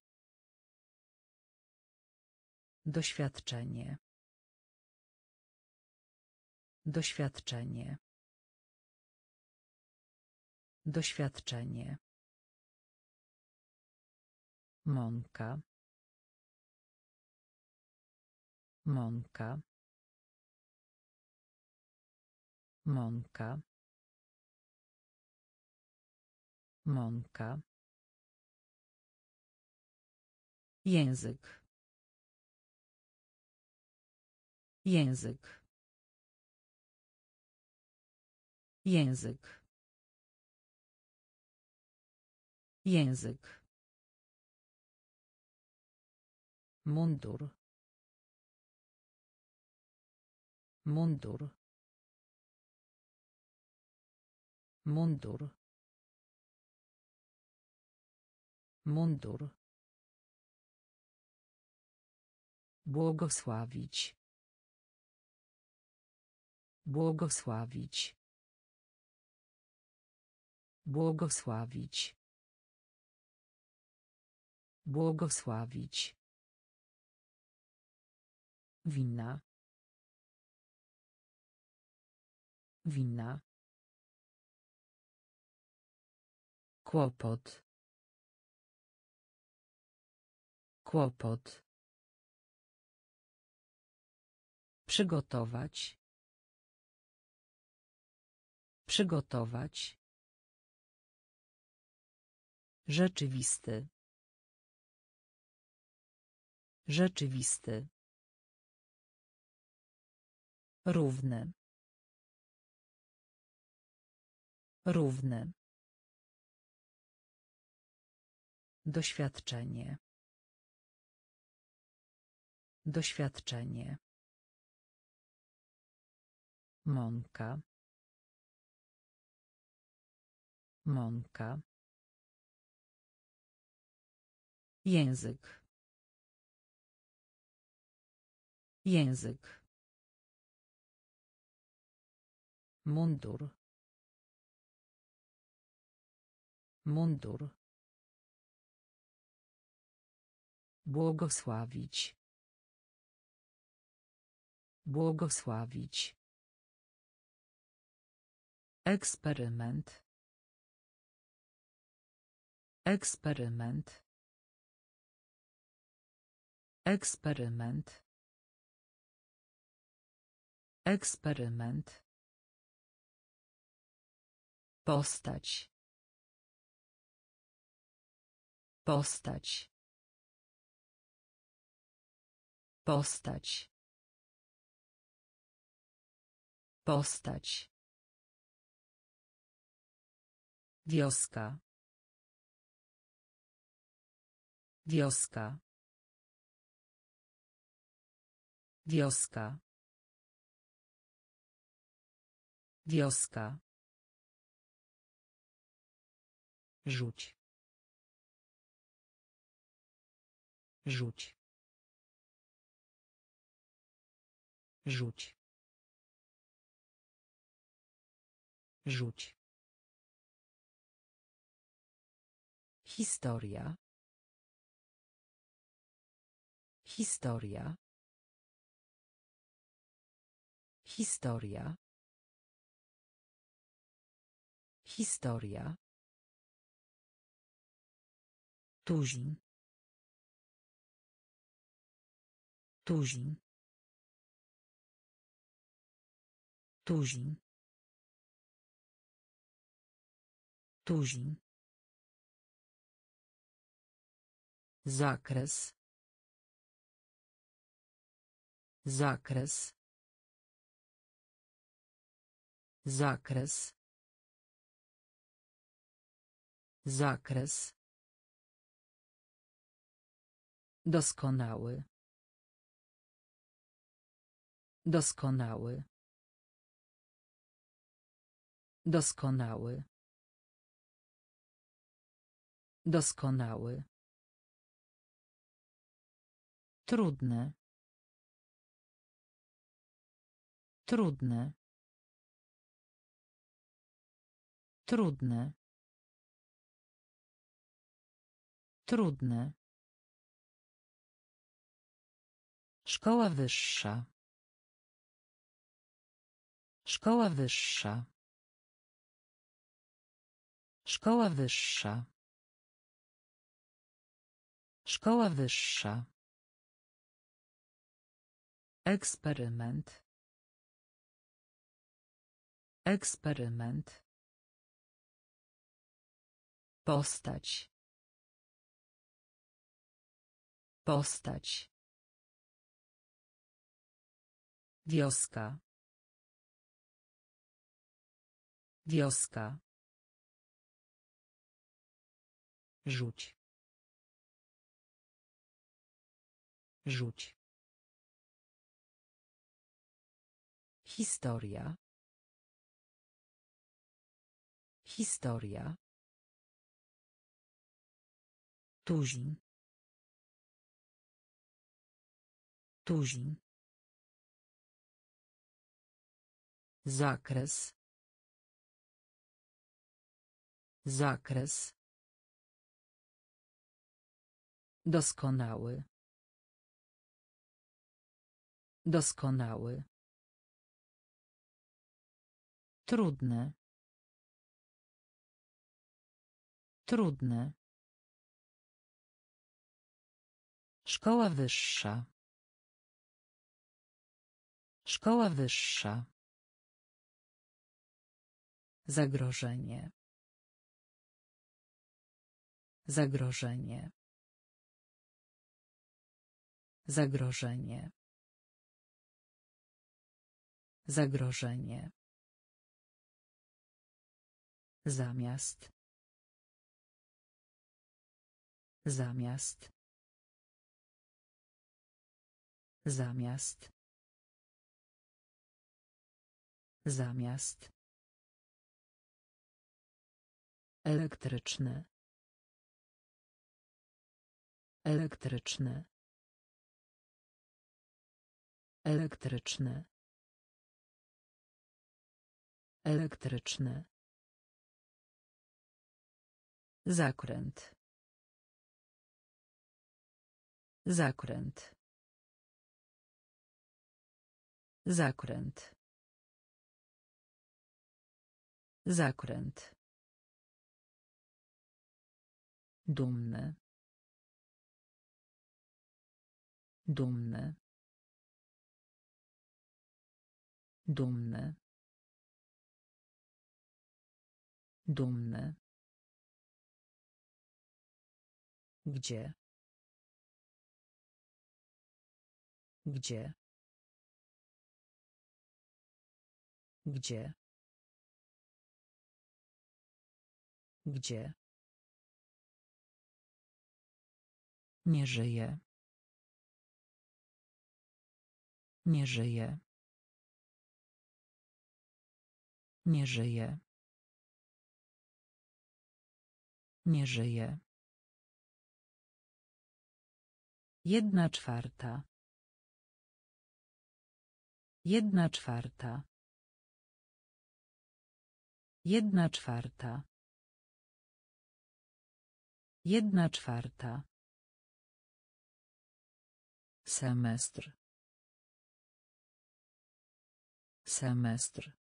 Speaker 2: Doświadczenie. Doświadczenie. Doświadczenie. Mąka. Mąka. Mąka. Mąka. Język. Język.
Speaker 1: Język. Język. Mundur. Mundur. Mundur. Mundur. Błogosławić. Błogosławić. Błogosławić. Błogosławić. Winna. Winna. Kłopot. Kłopot. Przygotować. Przygotować. Rzeczywisty. Rzeczywisty. Równy. Równy. Doświadczenie. Doświadczenie. Mąka. Mąka. Język. Język. Mundur. Mundur. Błogosławić. Błogosławić. Eksperyment. Eksperyment. Eksperyment. Eksperyment. Postać. Postać. Postać. Postać. Wioska. Wioska. Wioska. Wioska. Rzuć. Rzuć. Rzuć. Rzuć. Historia. Historia. Historia. Historia. Tuzin. Tuzin. Tuzin. Tuzin. Zakres. Zakres. Zakres. Zakres. Doskonały. Doskonały. Doskonały. Doskonały. Trudne. Trudne. Trudne. Trudne. Szkoła wyższa. Szkoła wyższa. Szkoła wyższa. Szkoła wyższa. Eksperyment. Eksperyment. Postać. Postać. Wioska. Wioska.
Speaker 2: Rzuć. Rzuć.
Speaker 1: Historia. Historia. Tuzin. Tuzin. Zakres. Zakres. Doskonały. Doskonały. Trudne. Trudne. Szkoła wyższa. Szkoła wyższa. Zagrożenie. Zagrożenie. Zagrożenie. Zagrożenie. Zamiast. Zamiast. Zamiast. Zamiast. Elektryczny. Elektryczny. Elektryczny. Elektryczny. Zakręt. Zakręt. Zakręt. Zakręt. Dumny. Dumny. Dumny. Dumny. Gdzie? Gdzie? Gdzie? Gdzie? Nie żyje. Nie żyje. Nie żyje. Nie żyje. Jedna czwarta. Jedna czwarta. Jedna czwarta. Jedna czwarta. Semestr. Semestr.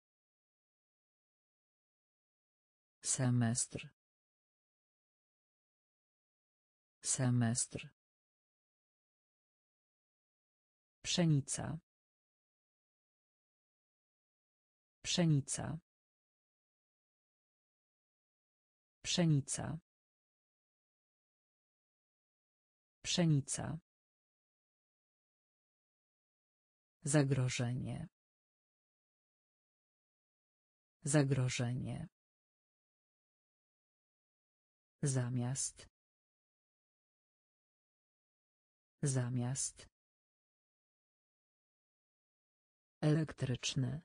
Speaker 1: Semestr. Semestr. Pszenica. Pszenica. Pszenica. Pszenica. Zagrożenie. Zagrożenie. Zamiast. Zamiast. Elektryczny.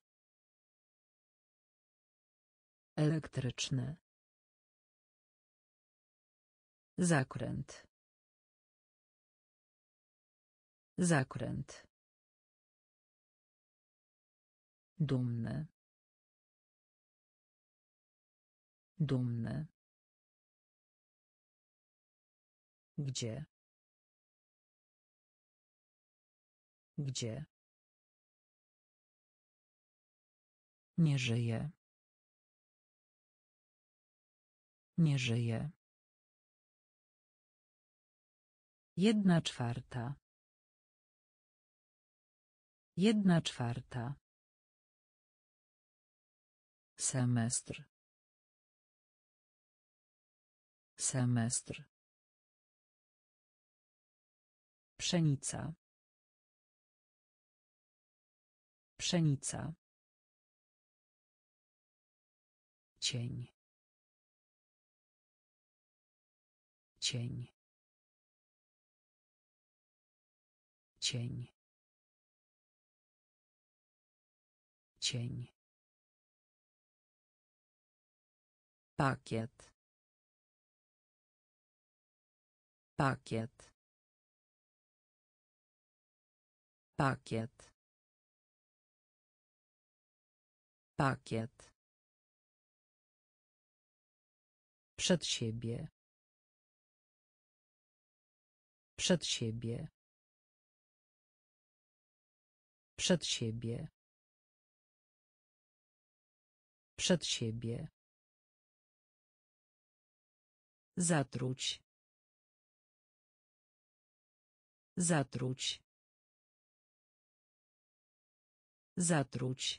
Speaker 1: Elektryczny. Zakręt. Zakręt. Dumny. Dumny. Gdzie? Gdzie? Nie żyje. Nie żyje. Jedna czwarta. Jedna czwarta. Semestr. Semestr. Pszenica. Pszenica. Cień. Cień. Cień. Cień. Pakiet. Pakiet. Pakiet. Pakiet. Przed siebie. Przed siebie. Przed siebie. Przed siebie. Zatruć. Zatruć. Zatruć.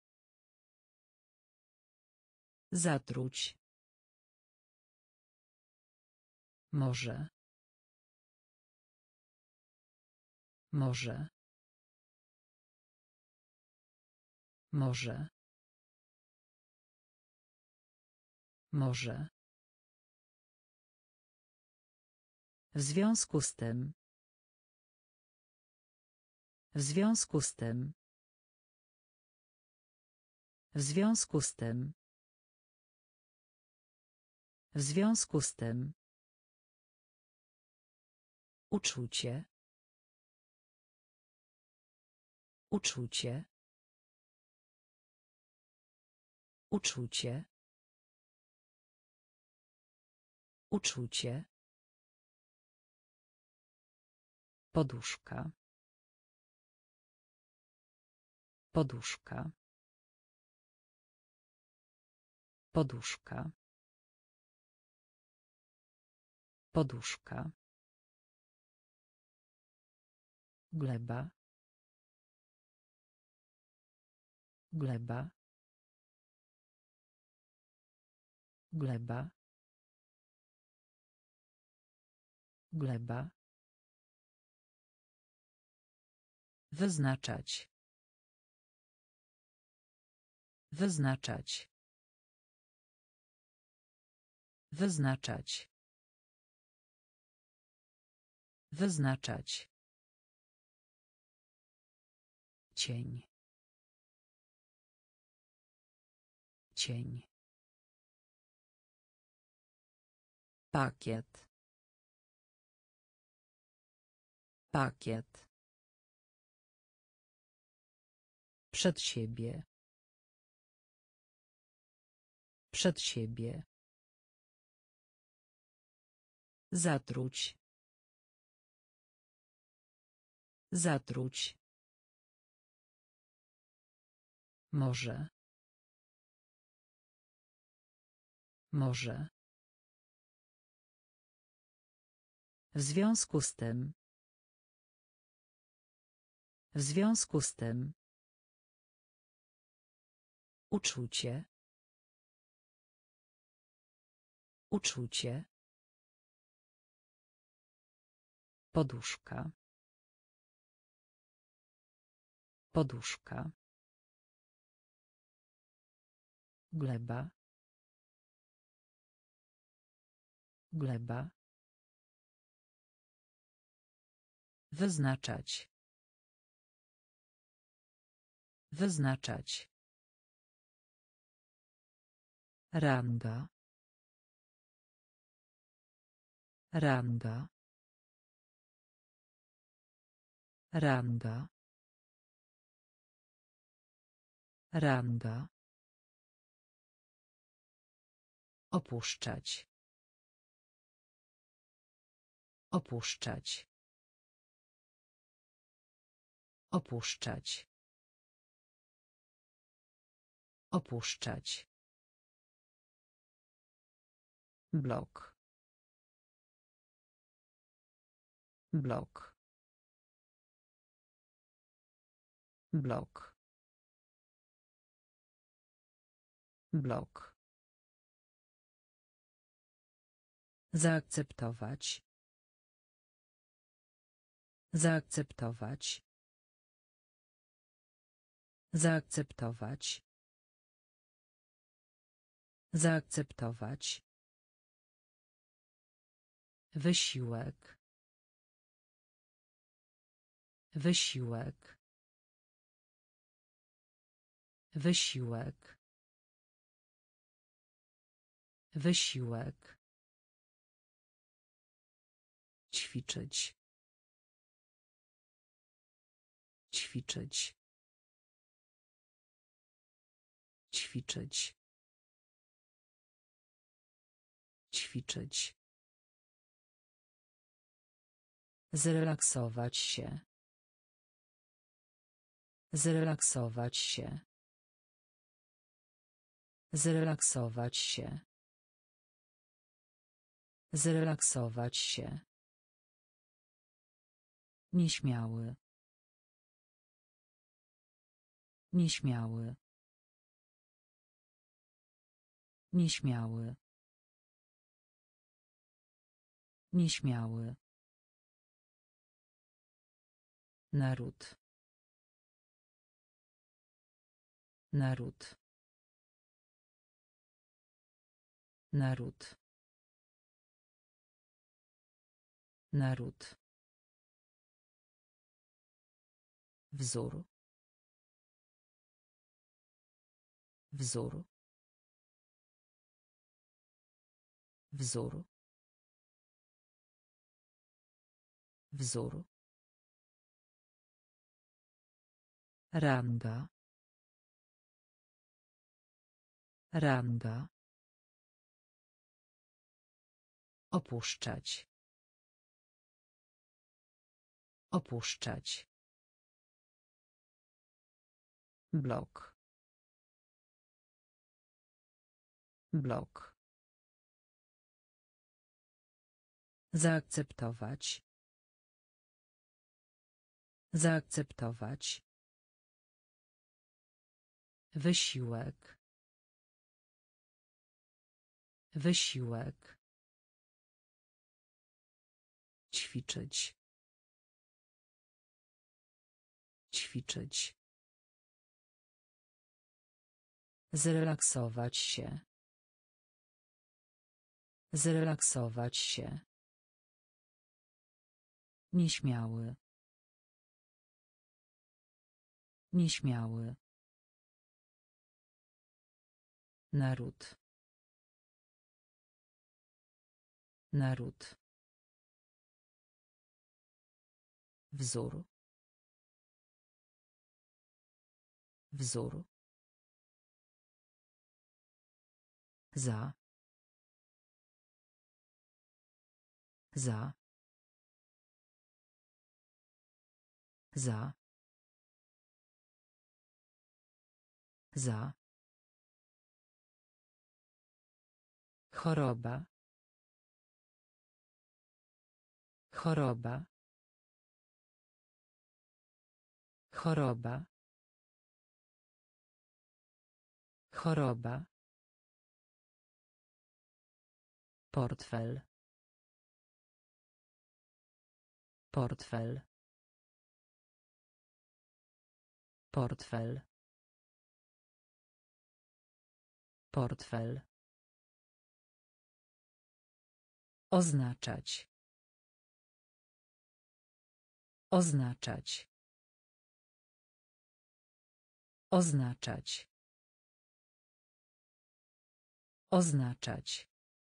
Speaker 1: Zatruć. Może. Może. Może. Może. W związku z tym. W związku z tym. W związku z tym. W związku z tym. Uczucie. Uczucie. Uczucie. Uczucie. Poduszka. Poduszka. Poduszka. Poduszka. Gleba. Gleba. Gleba. Gleba. Wyznaczać. Wyznaczać. Wyznaczać. Wyznaczać. Cień. Cień. Pakiet. Pakiet. Przed siebie. Przed siebie. Zatruć. Zatruć. Może. Może. W związku z tym. W związku z tym. Uczucie. Uczucie. Poduszka. Poduszka. Gleba. Gleba. Wyznaczać. Wyznaczać. Ranga. Ranga. Ranga. Ranga. Opuszczać. Opuszczać. Opuszczać. Opuszczać. Blok. Blok. Blok. Blok. Zaakceptować. Zaakceptować. Zaakceptować. Zaakceptować. Wysiłek. Wysiłek. Wysiłek. Wysiłek. Ćwiczyć. Ćwiczyć. Ćwiczyć. Ćwiczyć. Zrelaksować się. Zrelaksować się. Zrelaksować się. Zrelaksować się. Nieśmiały. Nieśmiały. Nieśmiały. Nieśmiały. Naród. Naród. Naród. Naród. Wzór. Wzór. Wzór. Wzór. Ranga. Ranga. Opuszczać. Opuszczać. Blok. Blok. Zaakceptować. Zaakceptować. Wysiłek. Wysiłek. Ćwiczyć. Ćwiczyć. Zrelaksować się. Zrelaksować się. Nieśmiały. Nieśmiały. Naród. Naród. Wzór. Wzór. Za. Za. Za. Za. Choroba. Choroba. Choroba. Choroba. Portfel. Portfel. Portfel. Portfel. Oznaczać. Oznaczać. Oznaczać. Oznaczać.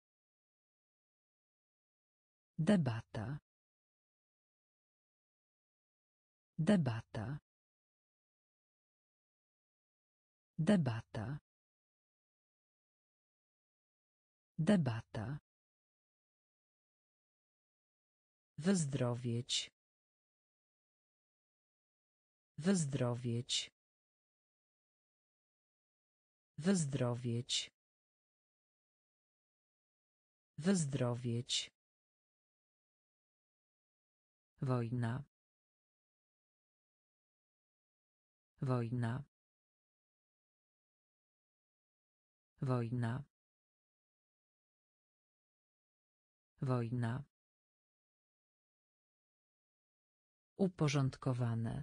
Speaker 1: Debata. Debata. Debata. Debata. Wyzdrowieć. Wyzdrowieć. Wyzdrowieć. Wyzdrowieć. Wojna. Wojna. Wojna. Wojna. Uporządkowane.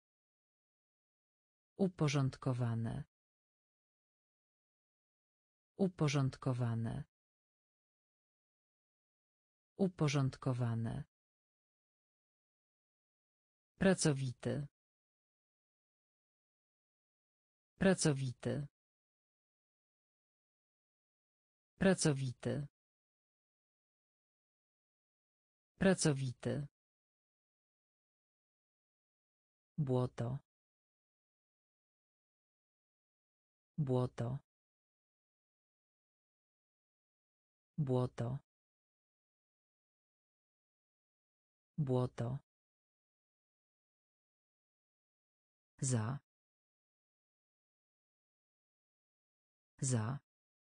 Speaker 1: Uporządkowane. Uporządkowane. Uporządkowane. Pracowity. Pracowity. Pracowity. Pracowity. Błoto. Błoto. Błoto. Błoto. Za. Za.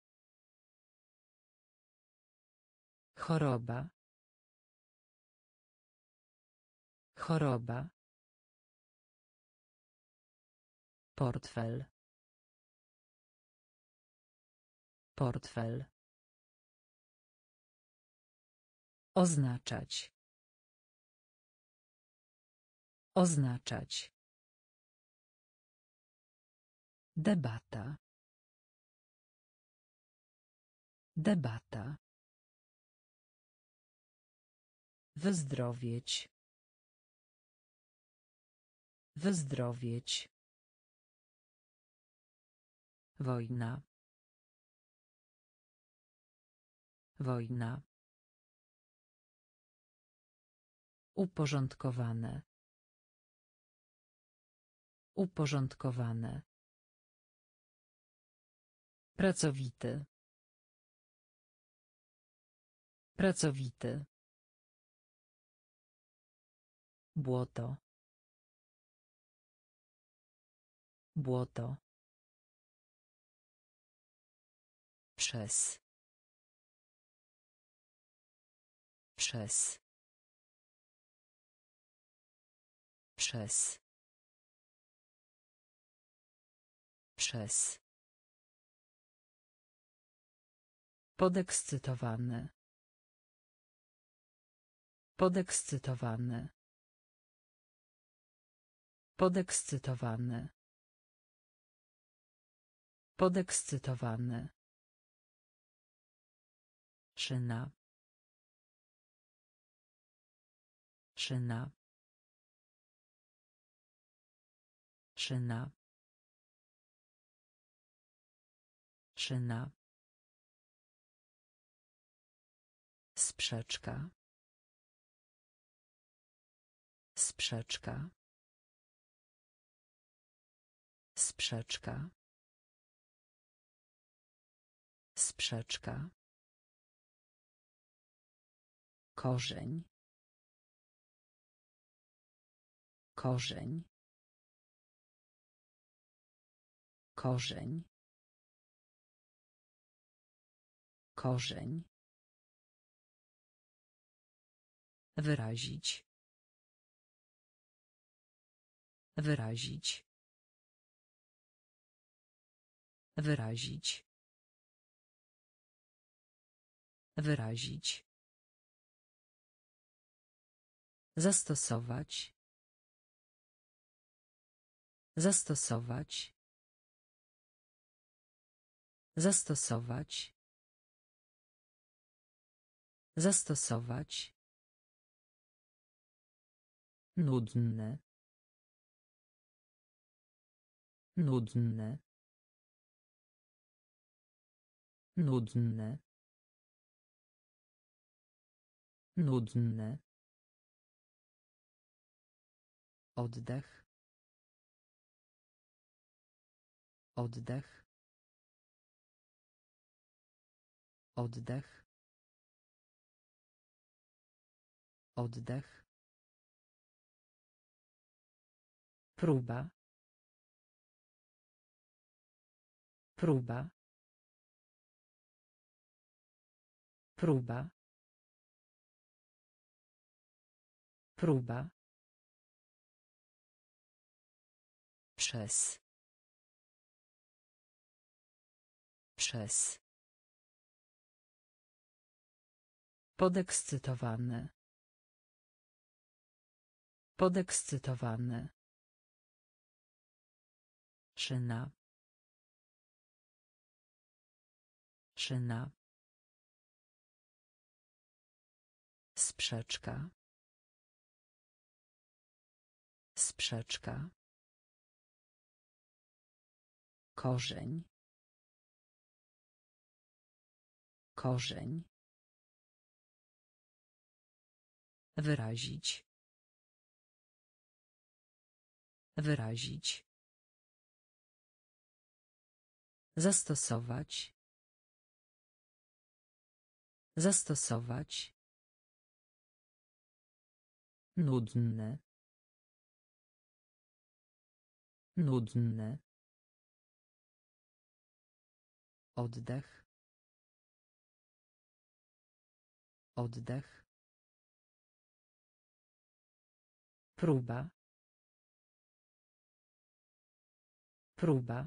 Speaker 1: Choroba. Choroba. Portfel. Portfel. Oznaczać. Oznaczać. Debata. Debata. Wyzdrowieć. Wyzdrowieć. Wojna. Wojna. Uporządkowane. Uporządkowane. Pracowity. Pracowity. Błoto. Błoto. Przez. Przez. Przez. Przez. Podekscytowany. Podekscytowany. Podekscytowany. Podekscytowany. Szyna. Szyna. Szyna. Szyna. Sprzeczka. Sprzeczka. Sprzeczka. Sprzeczka. Korzeń. Korzeń. Korzeń. Korzeń. Wyrazić. Wyrazić. Wyrazić. Wyrazić. Zastosować. Zastosować. Zastosować. Zastosować. Nudne. Nudne. Nudne. Nudne. Oddech. Oddech. Oddech. Oddech. Próba. Próba. Próba. Próba. Przez. Przez. Podekscytowany. Podekscytowany. Szyna. Przyczyna. Sprzeczka. Sprzeczka. Korzeń. Korzeń. Wyrazić. Wyrazić. Zastosować. Zastosować. Nudny. Nudny. Oddech. Oddech. Próba. Próba.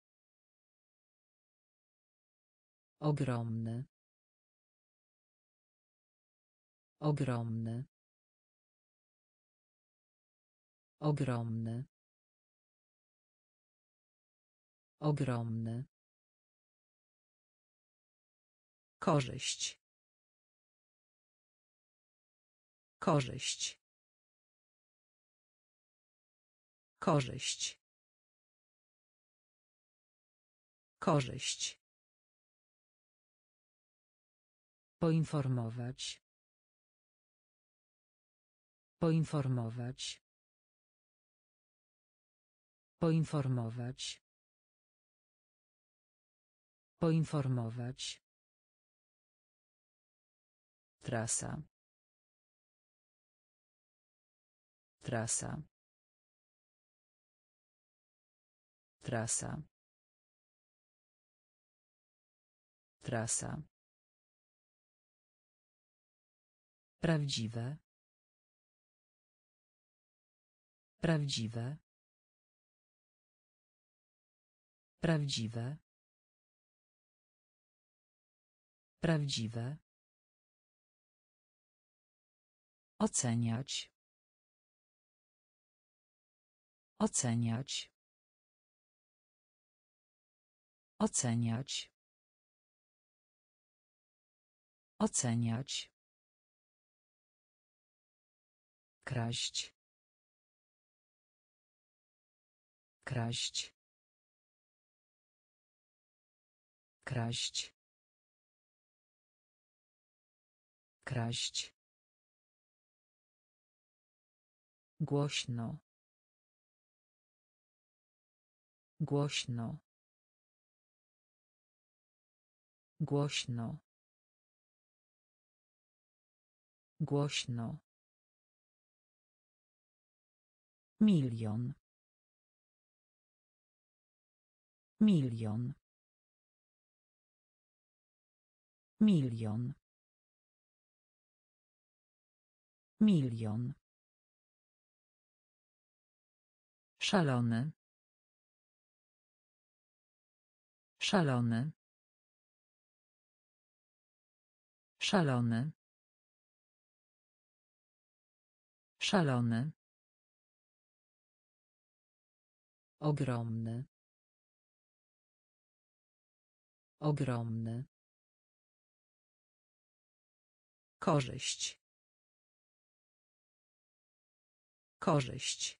Speaker 1: Ogromny. Ogromny. Ogromny. Ogromny. Korzyść. Korzyść. Korzyść. Korzyść. Poinformować. Poinformować. Poinformować. Poinformować. Trasa. Trasa. Trasa. Trasa. Prawdziwe. Prawdziwe. Prawdziwe. Prawdziwe. Oceniać. Oceniać. Oceniać. Oceniać. Kraść. Kraść. Kraść. Kraść. Głośno. Głośno. Głośno. Głośno. Milion. Milion. Milion. Milion. Szalony. Szalony. Szalony. Szalony. Ogromny. Ogromny. Korzyść. Korzyść.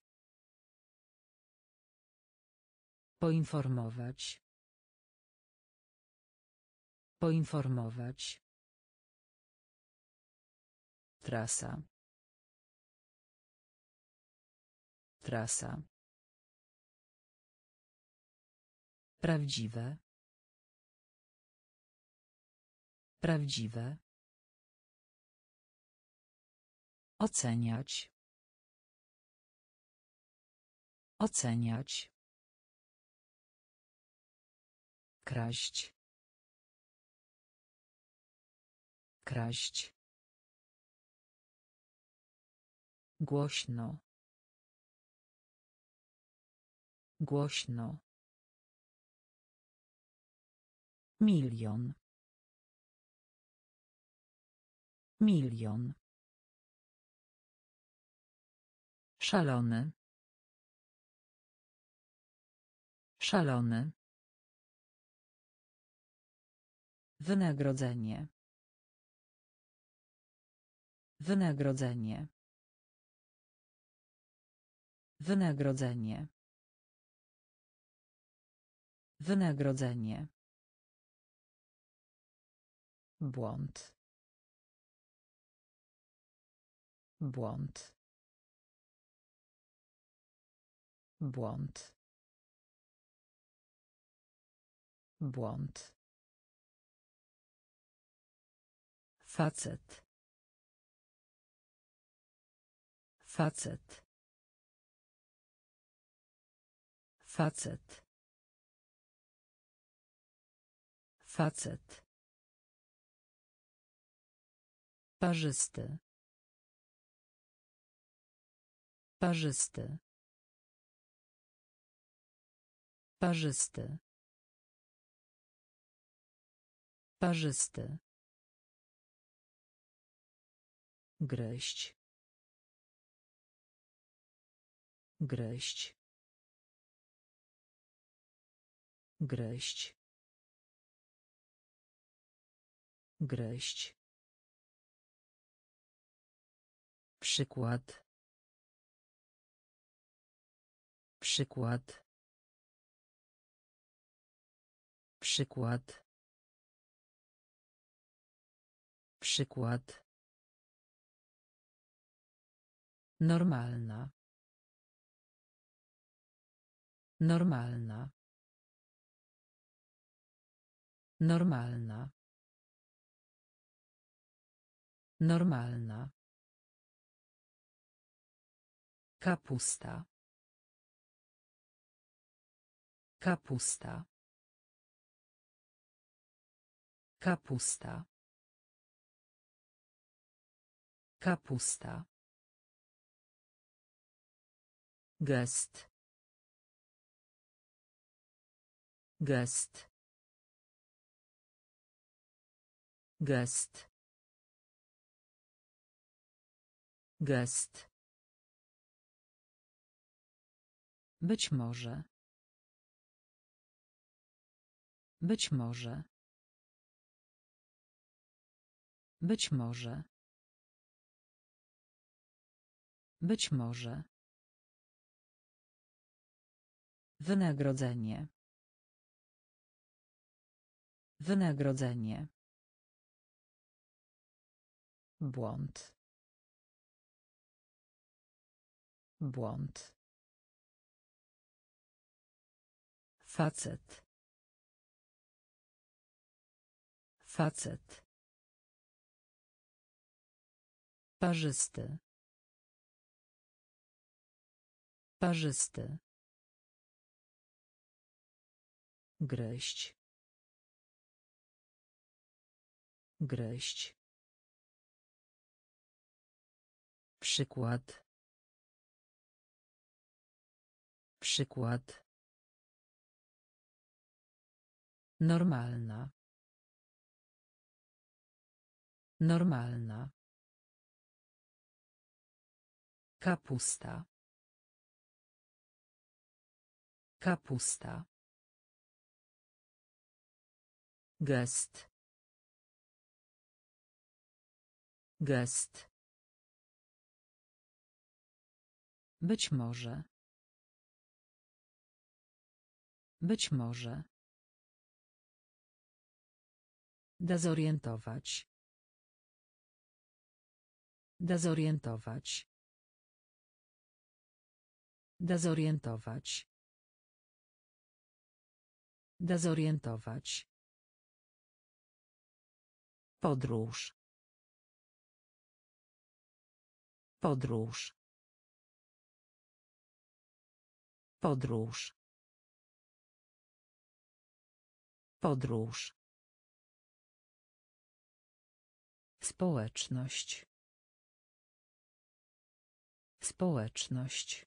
Speaker 1: Poinformować. Poinformować. Trasa. Trasa. Prawdziwe. Prawdziwe. Oceniać. Oceniać. Kraść. Kraść. Głośno. Głośno. Milion. Milion. Szalony. Szalony. Wynagrodzenie. Wynagrodzenie. Wynagrodzenie. Wynagrodzenie. Błąd. Błąd. Błąd. Błąd. Facet. Facet. Facet. Facet. Parzysty. Parzysty. Parzysty. Parzysty. Gryźć. Gryźć. Gryźć. Gryźć. Przykład. Przykład. Przykład. Przykład. Normalna. Normalna. Normalna. Normalna. Kapusta. Kapusta. Kapusta. Kapusta. Gest. Gest. Gest. Gest. Być może. Być może. Być może. Być może. Wynagrodzenie. Wynagrodzenie. Błąd. Błąd. Facet. Facet. Parzysty. Parzysty. Gryźć. Gryźć. Przykład. Przykład. Normalna. Normalna. Kapusta. Kapusta. Gest. Gest. Być może. Być może. Dezorientować. Dezorientować. Dezorientować. Dezorientować. Podróż. Podróż. Podróż. Podróż. Społeczność. Społeczność.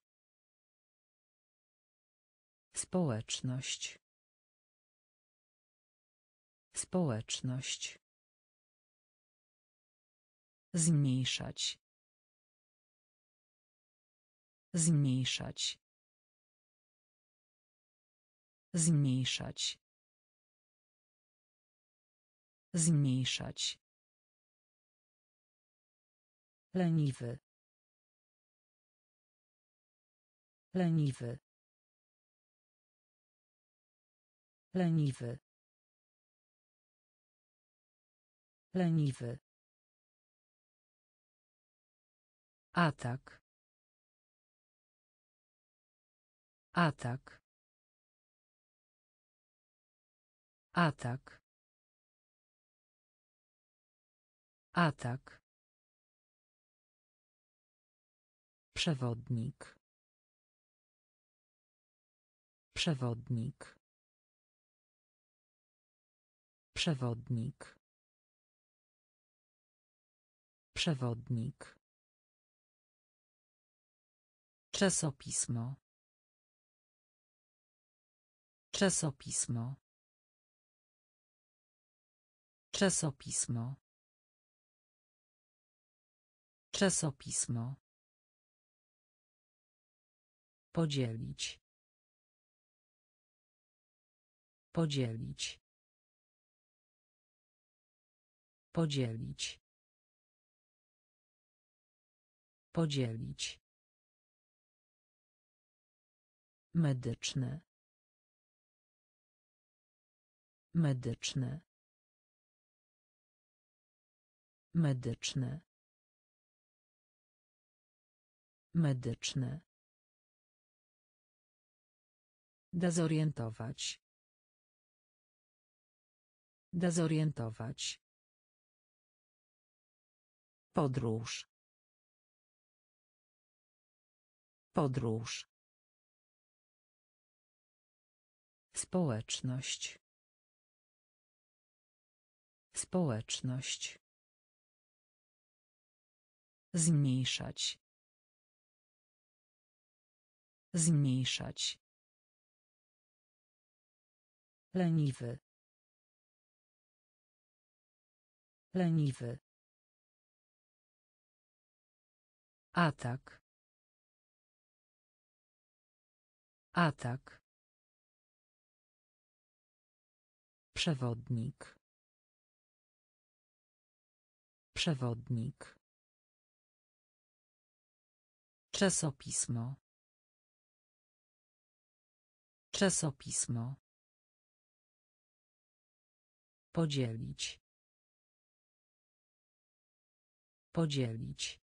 Speaker 1: Społeczność. Społeczność. Zmniejszać. Zmniejszać. Zmniejszać. Zmniejszać. Leniwy. Leniwy. Leniwy. Leniwy. Atak. Atak. Atak. Atak. Przewodnik. Przewodnik. Przewodnik. Przewodnik. Czasopismo. Czasopismo. Czasopismo. Czasopismo. Podzielić. Podzielić. Podzielić. Podzielić. Medyczne. Medyczne. Medyczne. Medyczne. Dezorientować. Dezorientować. Podróż. Podróż. Społeczność. Społeczność. Zmniejszać. Zmniejszać. Leniwy. Leniwy. Atak. Atak. Przewodnik. Przewodnik. Czasopismo. Czasopismo. Podzielić. Podzielić.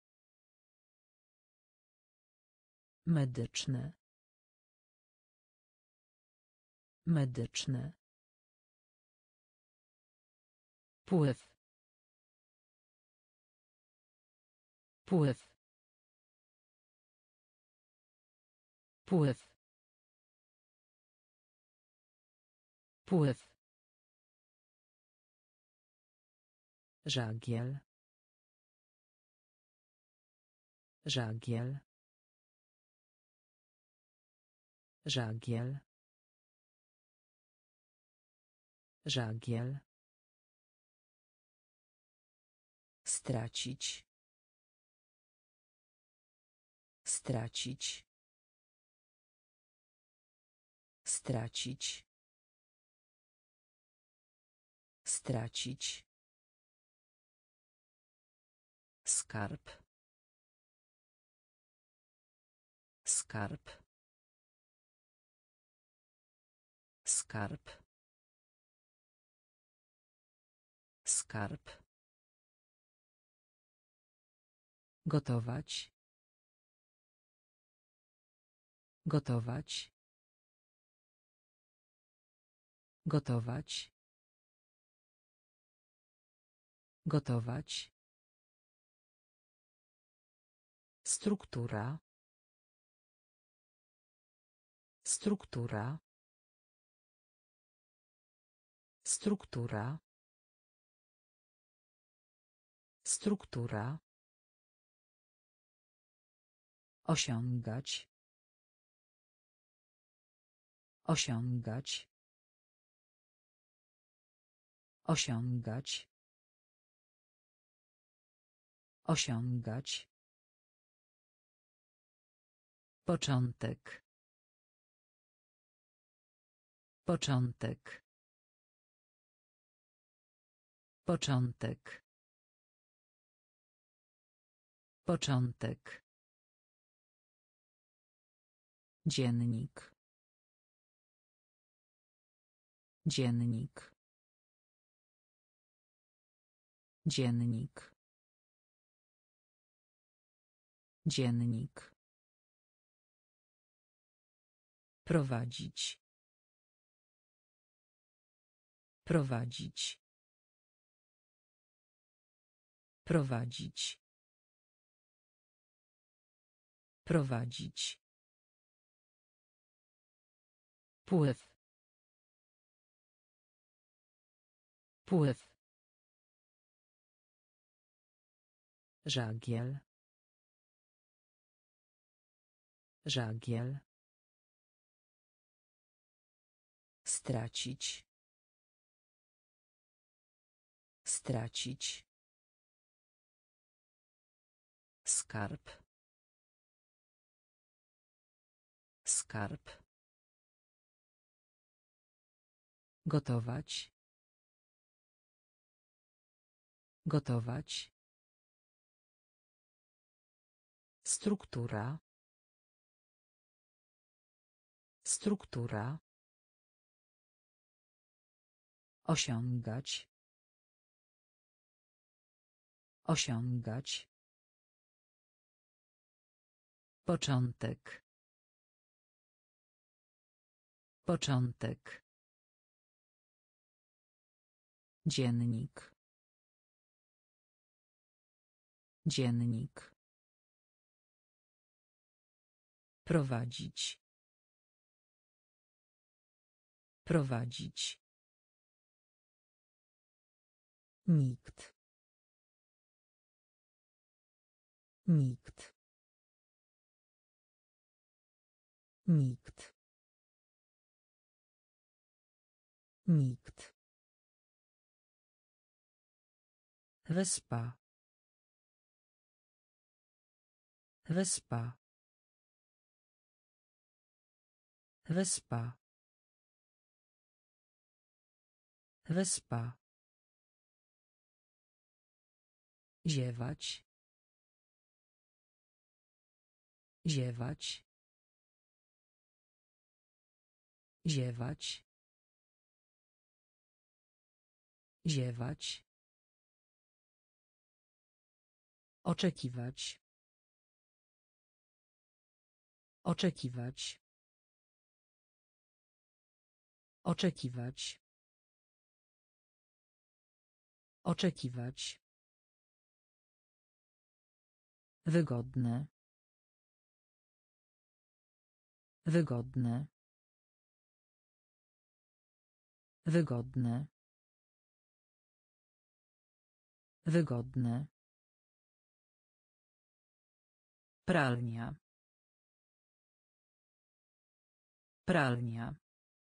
Speaker 1: Medyczne. Medyczne. Pływ. Pływ. Pływ. Pływ. Żagiel. Żagiel. Żagiel. Żagiel. Stracić. Stracić. Stracić. Stracić. Skarb. Skarb. Skarb. Skarb. Gotować. Gotować. Gotować. Gotować. Struktura. Struktura. Struktura. Struktura. Osiągać. Osiągać. Osiągać. Osiągać. Początek. Początek. Początek. Początek. Dziennik. Dziennik. Dziennik. Dziennik. Prowadzić. Prowadzić. Prowadzić. Prowadzić. Pływ. Pływ. Żagiel. Żagiel. Stracić. Stracić. Skarb. Skarb. Gotować. Gotować. Struktura. Struktura. Osiągać. Osiągać. Początek. Początek. Dziennik. Dziennik. Prowadzić. Prowadzić. Nikt. Nikt. Nikt. Nikt. Wyspa. Wyspa. Wyspa. Wyspa. Ziewać. Ziewać. Ziewać. Ziewać. Oczekiwać. Oczekiwać. Oczekiwać. Oczekiwać. Wygodne. Wygodne. Wygodne. Wygodne. Pralnia. Pralnia.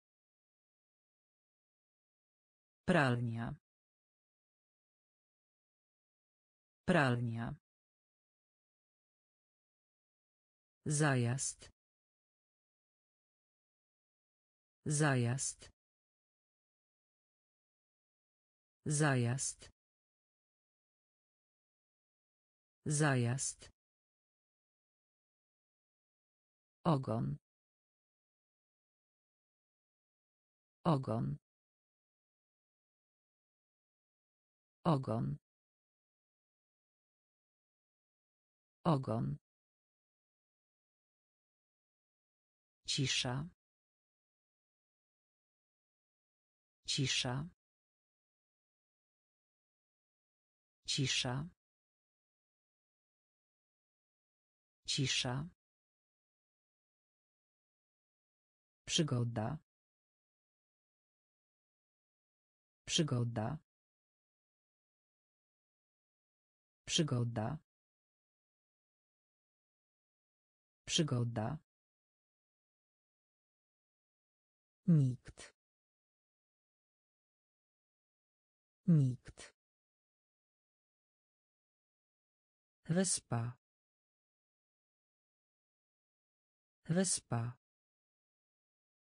Speaker 1: Pralnia. Pralnia. Zajazd. Zajazd. Zajazd. Zajazd. Ogon. Ogon. Ogon. Ogon. Cisza. Cisza. Cisza. Cisza. Przygoda. Przygoda. Przygoda. Przygoda. Nikt. Nikt. Wyspa. Wyspa.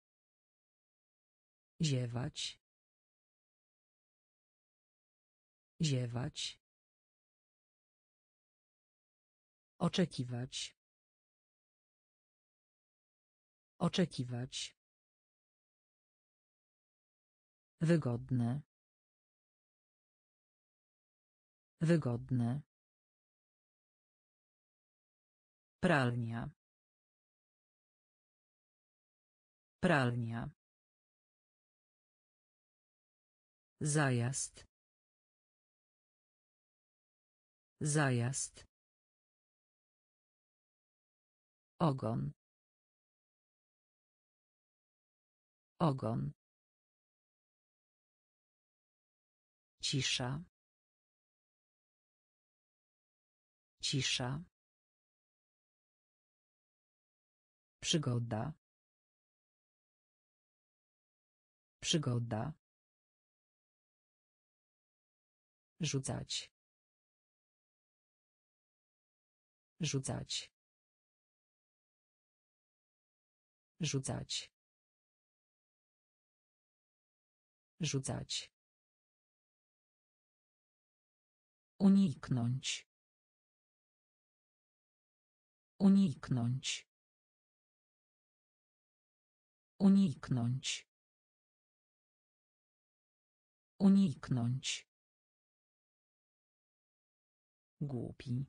Speaker 1: Ziewać. Ziewać. Oczekiwać. Oczekiwać. Wygodne. Wygodne. Pralnia. Pralnia. Zajazd. Zajazd. Ogon. Ogon. Cisza. Cisza. Przygoda. Przygoda. Rzucać. Rzucać. Rzucać. Rzucać. Uniknąć. Uniknąć. Uniknąć. Uniknąć. Głupi.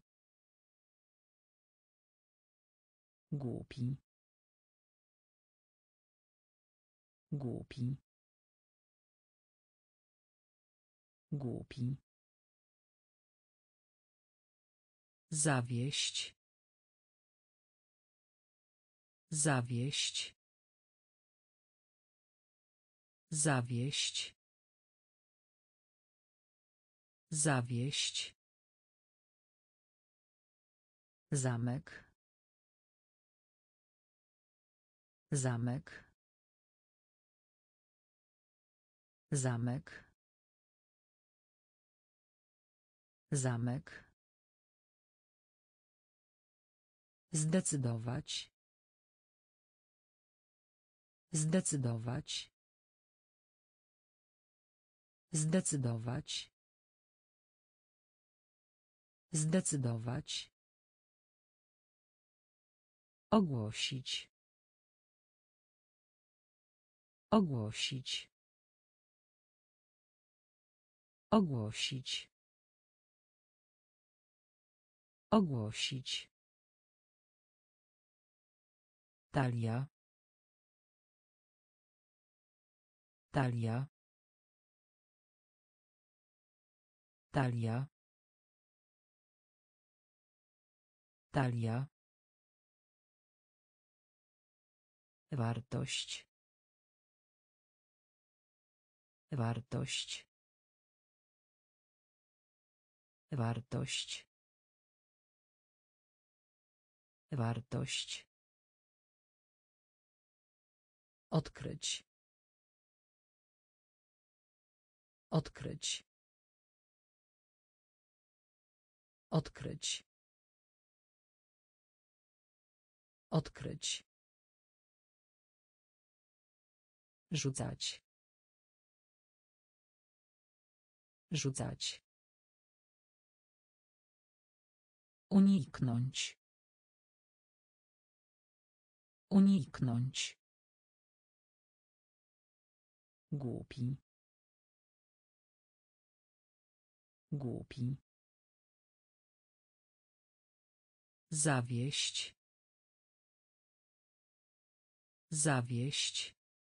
Speaker 1: Głupi. Głupi. Głupi. Zawieść. Zawieść. Zawieść. Zawieść. Zamek. Zamek. Zamek. Zamek. Zdecydować. Zdecydować. Zdecydować. Zdecydować. Ogłosić. Ogłosić. Ogłosić. Ogłosić. Talia. Talia. Talia. Talia. Wartość. Wartość. Wartość. Wartość. Odkryć. Odkryć. Odkryć. Odkryć. Rzucać. Rzucać. Uniknąć. Uniknąć. Głupi. Głupi. Zawieść. Zawieść.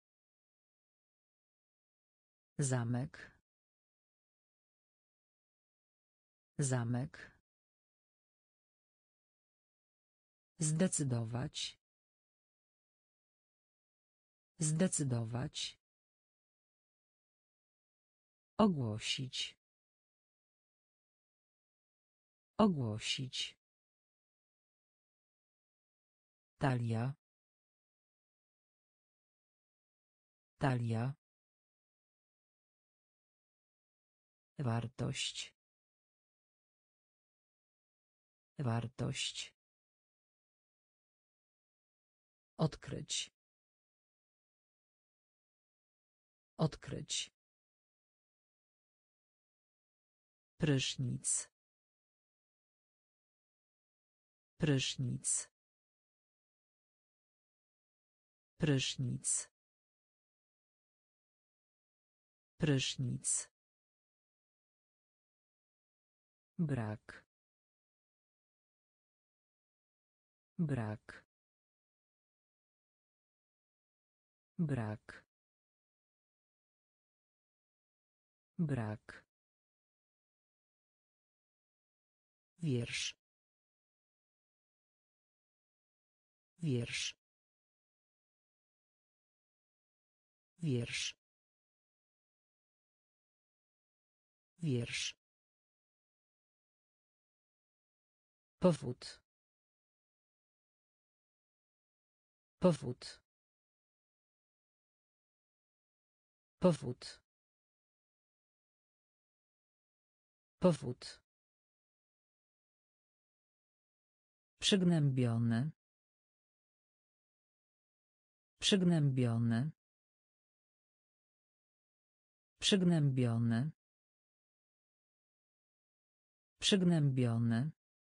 Speaker 1: Zamek. Zamek. Zdecydować. Zdecydować. Ogłosić. Ogłosić. Talia. Talia. Wartość. Wartość. Odkryć. Odkryć. Prysznic. Prysznic. Prysznic. Prysznic. Brak. Brak. Brak. Brak. Wiersz. Wiersz. Wiersz. Wiersz. Powód. Powód. Powód. Powód. Przygnębiony. Przygnębiony. Przygnębiony. Przygnębiony.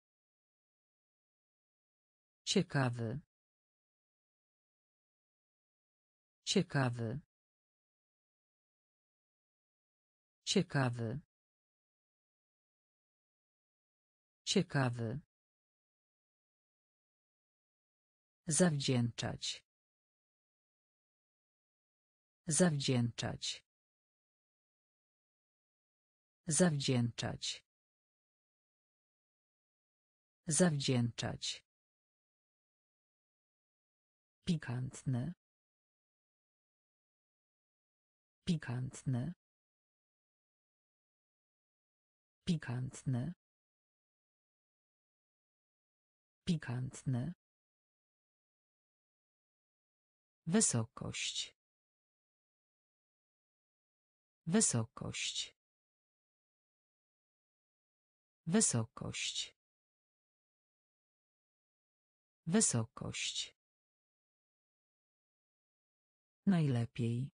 Speaker 1: Ciekawy. Ciekawy. Ciekawy. Ciekawy. Zawdzięczać. Zawdzięczać. Zawdzięczać. Zawdzięczać. Pikantny. Pikantny. Pikantny. Pikantny. Wysokość. Wysokość. Wysokość. Wysokość. Najlepiej.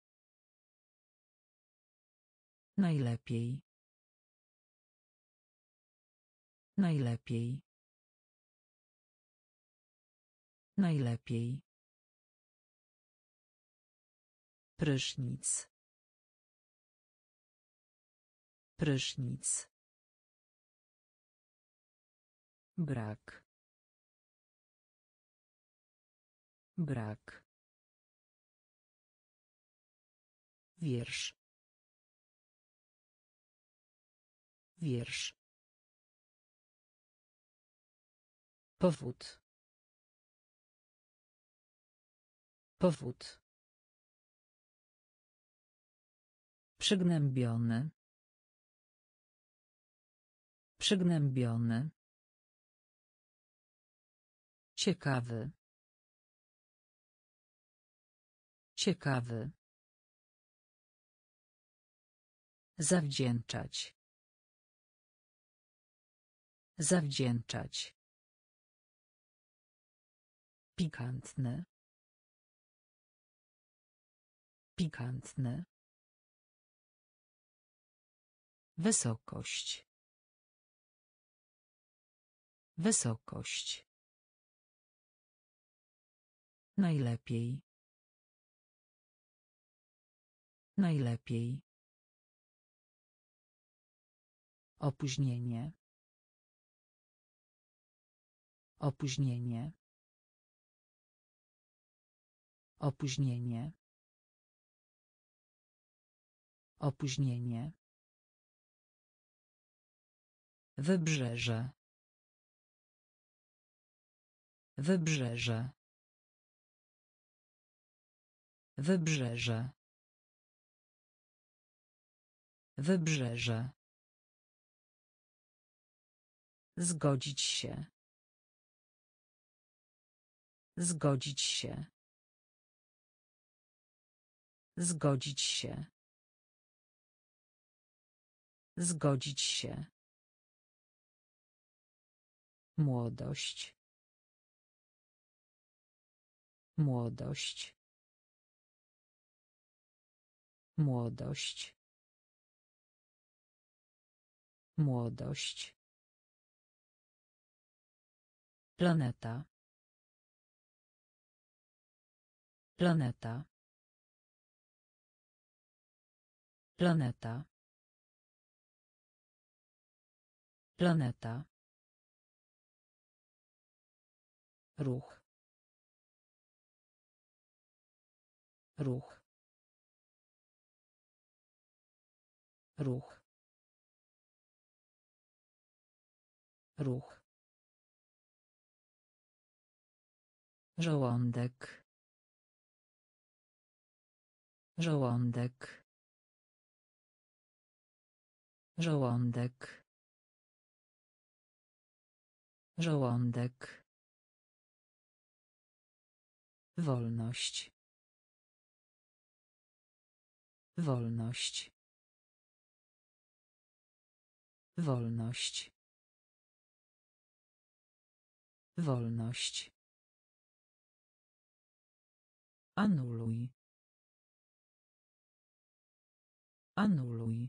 Speaker 1: Najlepiej. Najlepiej. Najlepiej. Prysznic. Prysznic. Brak. Brak. Wiersz. Wiersz. Powód. Powód. Przygnębiony. Przygnębiony. Ciekawy. Ciekawy. Zawdzięczać. Zawdzięczać. Pikantny. Pikantny. Wysokość. Wysokość. Najlepiej. Najlepiej. Opóźnienie. Opóźnienie. Opóźnienie. Opóźnienie. Wybrzeże. Wybrzeże. Wybrzeże. Wybrzeże. Zgodzić się. Zgodzić się. Zgodzić się. Zgodzić się. Młodość. Młodość. Młodość. Młodość. Planeta. Planeta. Planeta. Planeta. Ruch. Ruch. Ruch. Ruch. Żołądek. Żołądek. Żołądek. Żołądek. Wolność. Wolność. Wolność. Wolność. Anuluj. Anuluj.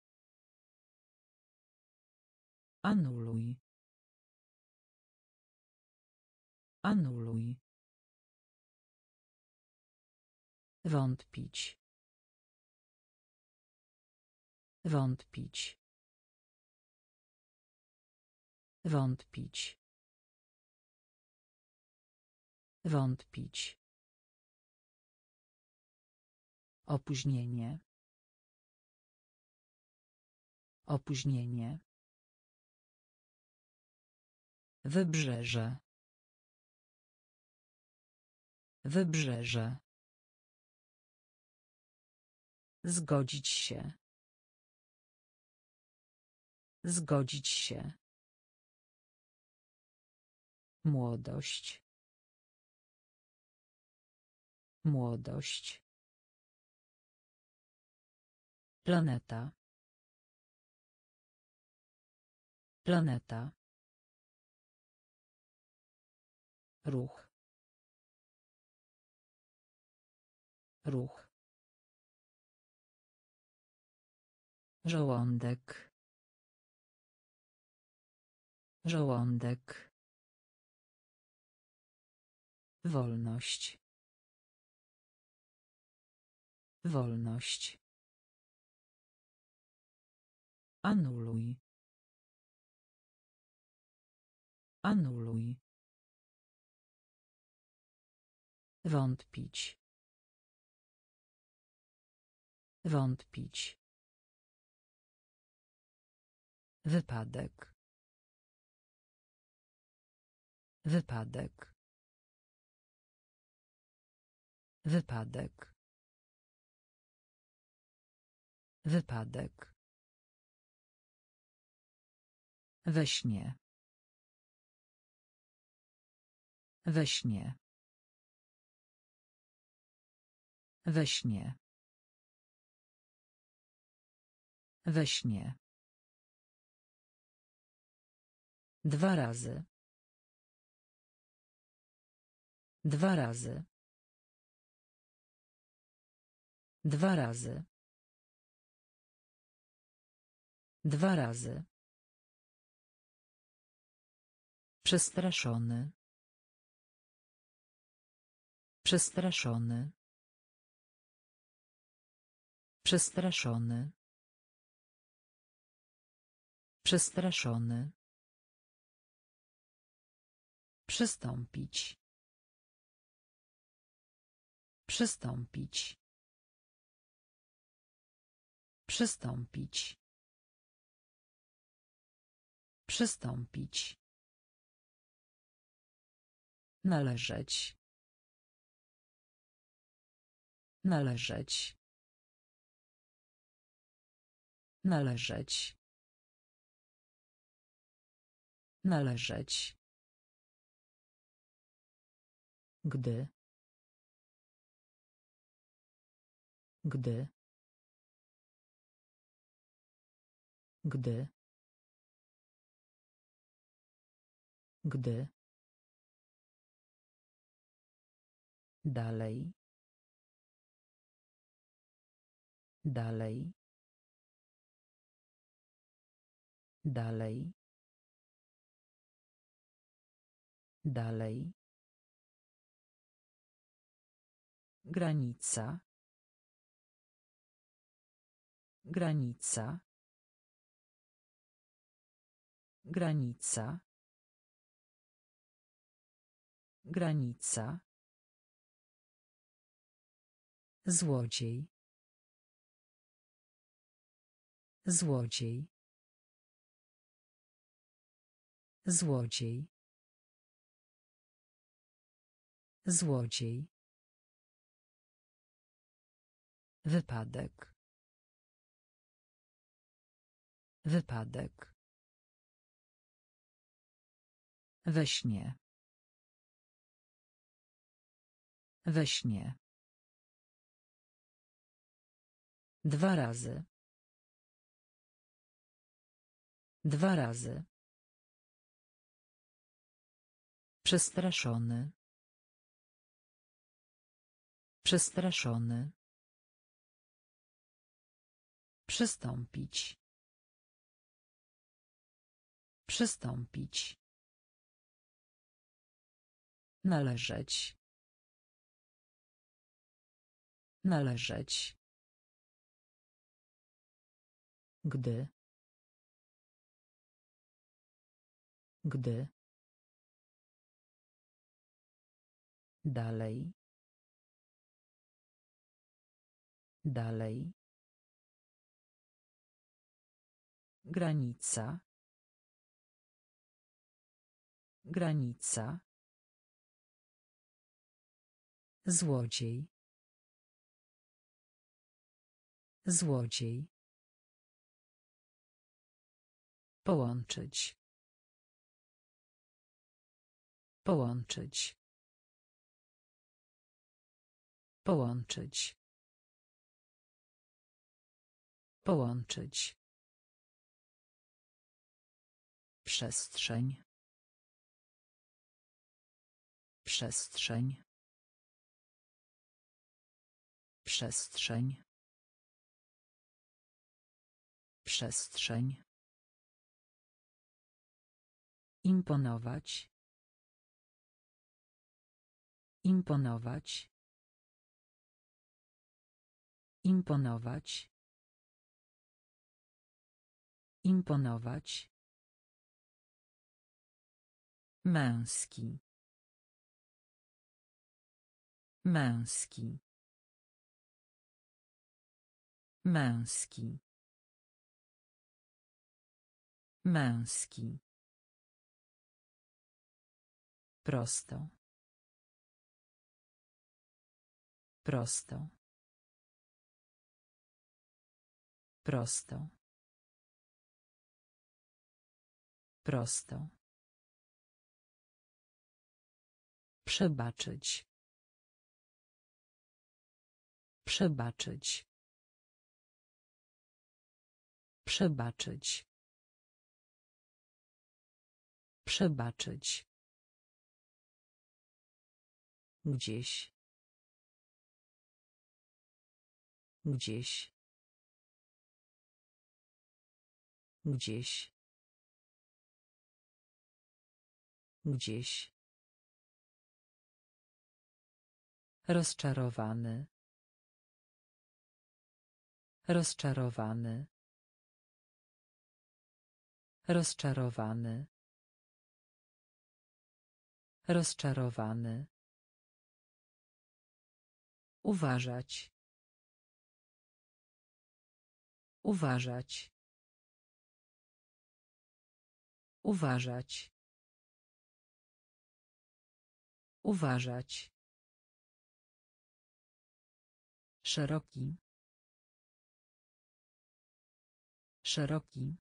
Speaker 1: Anuluj. Anuluj. Wątpić. Wątpić. Wątpić. Wątpić. Opóźnienie. Opóźnienie. Wybrzeże. Wybrzeże. Zgodzić się. Zgodzić się. Młodość. Młodość. Planeta. Planeta. Ruch. Ruch. Żołądek. Żołądek. Wolność. Wolność. Anuluj. Anuluj. Wątpić. Wątpić. Wypadek. Wypadek. Wypadek. Wypadek. We śnie. We śnie. We śnie. We śnie. Dwa razy. Dwa razy. Dwa razy. Dwa razy. Przestraszony. Przestraszony. Przestraszony. Przestraszony. Przystąpić. Przystąpić. Przystąpić. Przystąpić. Należeć. Należeć. Należeć. Należeć. Gdy. Gdy. Gdy. Gdy. Dalej. Dalej. Dalej. Dalej. Granica. Granica. Granica. Granica. Złodziej. Złodziej. Złodziej. Złodziej. Wypadek. Wypadek. We śnie. We śnie. Dwa razy. Dwa razy. Przestraszony. Przestraszony. Przystąpić. Przystąpić. Należeć. Należeć. Gdy. Gdy. Dalej. Dalej. Granica. Granica. Złodziej. Złodziej. Połączyć. Połączyć. Połączyć. Połączyć. Przestrzeń. Przestrzeń. Przestrzeń. Przestrzeń. Imponować. Imponować. Imponować. Imponować. Męski. Męski. Męski. Męski. Prosto. Prosto. Prosto. Prosto. Przebaczyć. Przebaczyć. Przebaczyć. Przebaczyć. Gdzieś. Gdzieś. Gdzieś. Gdzieś. Rozczarowany. Rozczarowany. Rozczarowany. Rozczarowany. Uważać. Uważać. Uważać. Uważać. Szeroki. Szeroki.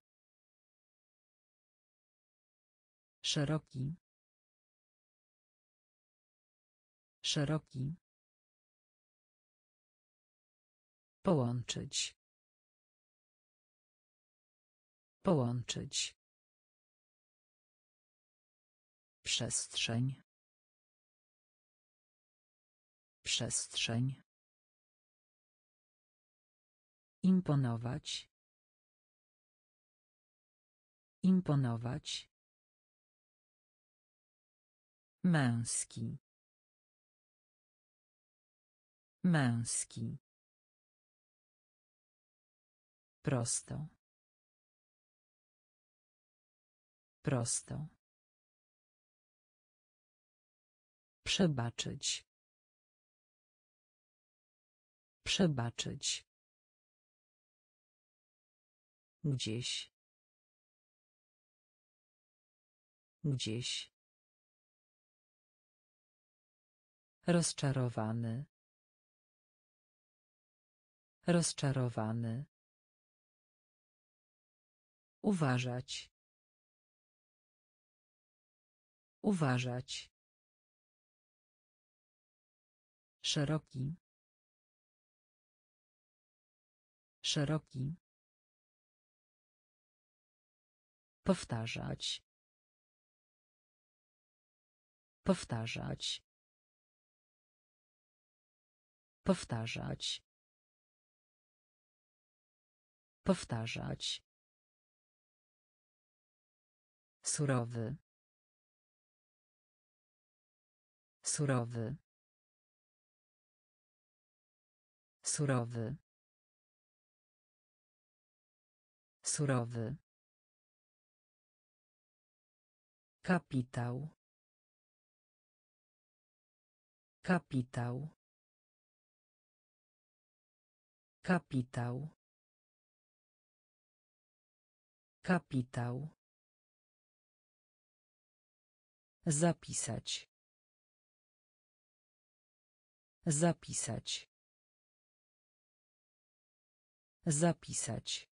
Speaker 1: Szeroki. Szeroki. Połączyć. Połączyć. Przestrzeń. Przestrzeń. Imponować. Imponować. Męski. Męski. Prosto. Prosto. Przebaczyć. Przebaczyć. Gdzieś. Gdzieś. Rozczarowany. Rozczarowany. Uważać. Uważać. Szeroki. Szeroki. Powtarzać. Powtarzać. Powtarzać. Powtarzać. Surowy. Surowy. Surowy. Surowy. Kapitał. Kapitał. Kapitał. Kapitał. Zapisać. Zapisać. Zapisać.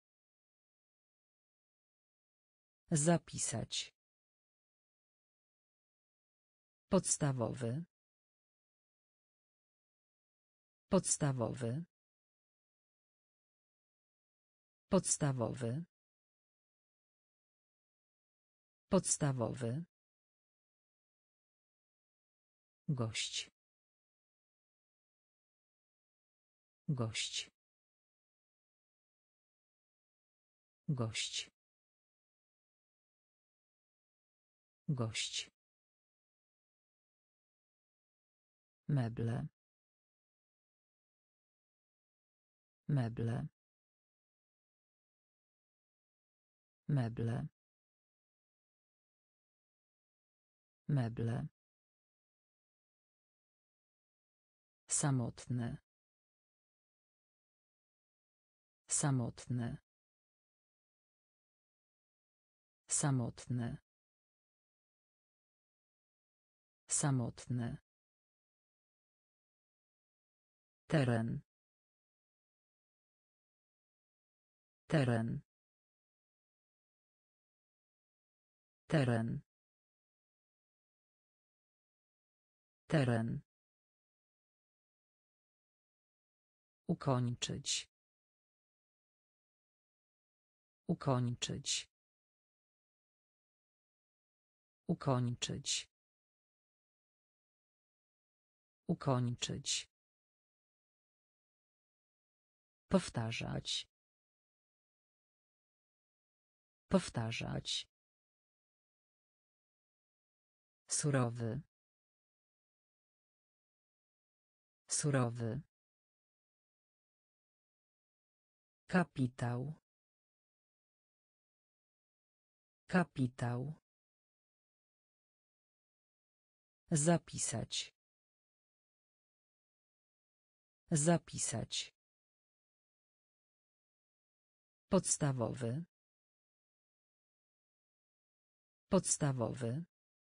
Speaker 1: Zapisać. Podstawowy. Podstawowy. Podstawowy. Podstawowy. Gość. Gość. Gość. Gość. Meble. Meble. Meble. Meble. Samotny. Samotny. Samotny. Samotny. Teren. Teren. Teren. Teren. Ukończyć. Ukończyć. Ukończyć. Ukończyć. Powtarzać. Powtarzać. Surowy. Surowy. Kapitał. Kapitał. Zapisać. Zapisać. Podstawowy. Podstawowy.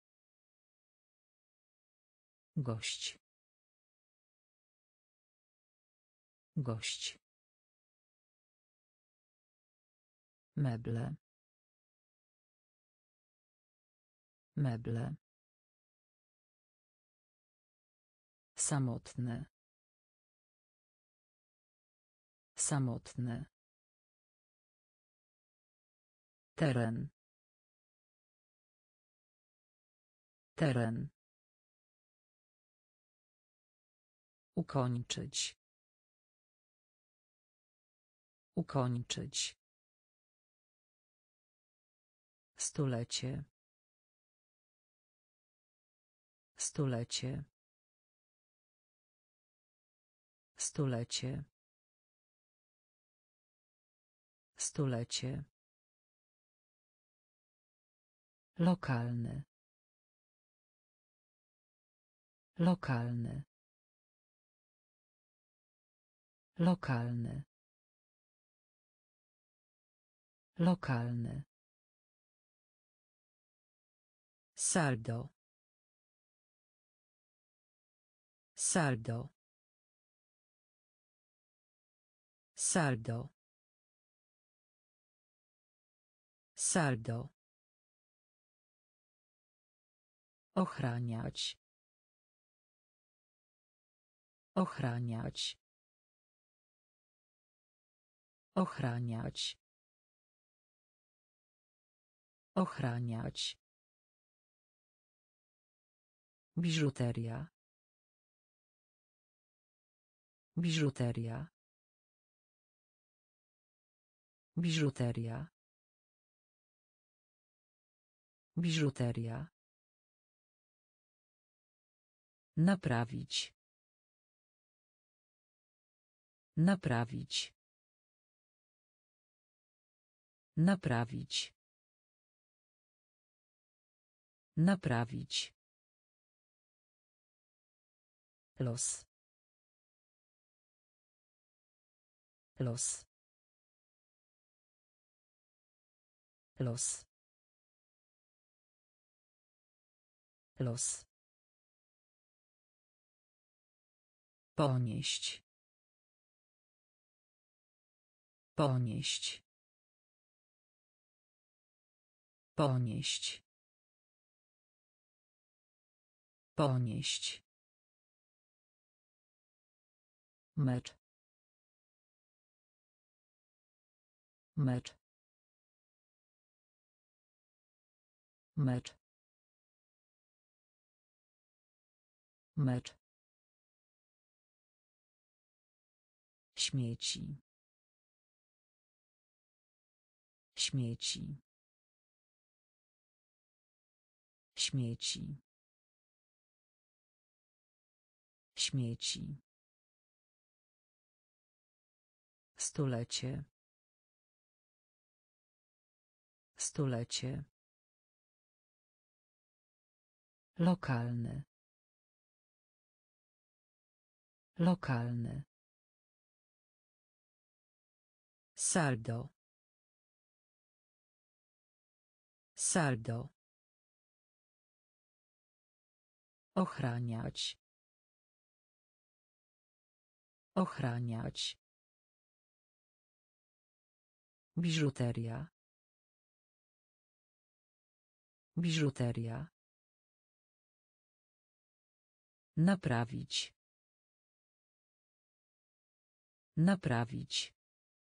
Speaker 1: Gość. Gość. Meble. Meble. Samotny. Samotny. Teren. Teren. Ukończyć. Ukończyć. Stulecie. Stulecie. Stulecie. Stulecie. Lokalny. Lokalny. Lokalny. Lokalny. Saldo. Saldo. Saldo. Saldo. Ochraniać. Ochraniać. Ochraniać. Ochraniać. Biżuteria. Biżuteria. Biżuteria. Biżuteria. Naprawić. Naprawić. Naprawić. Naprawić. Los. Los. Los. Los. Ponieść. Ponieść. Ponieść. Ponieść. Mecz. Mecz. Mecz. Mecz. Śmieci. Śmieci. Śmieci. Śmieci. Stulecie. Stulecie. Lokalny. Lokalny. Saldo. Saldo. Ochraniać. Ochraniać. Biżuteria. Biżuteria. Naprawić. Naprawić.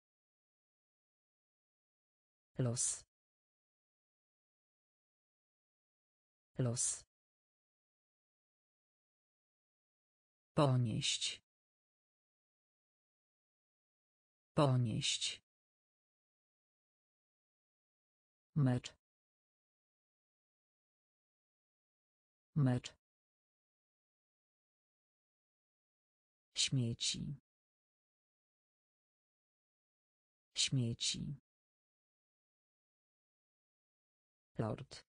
Speaker 1: Los. Los. Ponieść. Ponieść. Mecz. Mecz. Śmieci. Śmieci. Lord.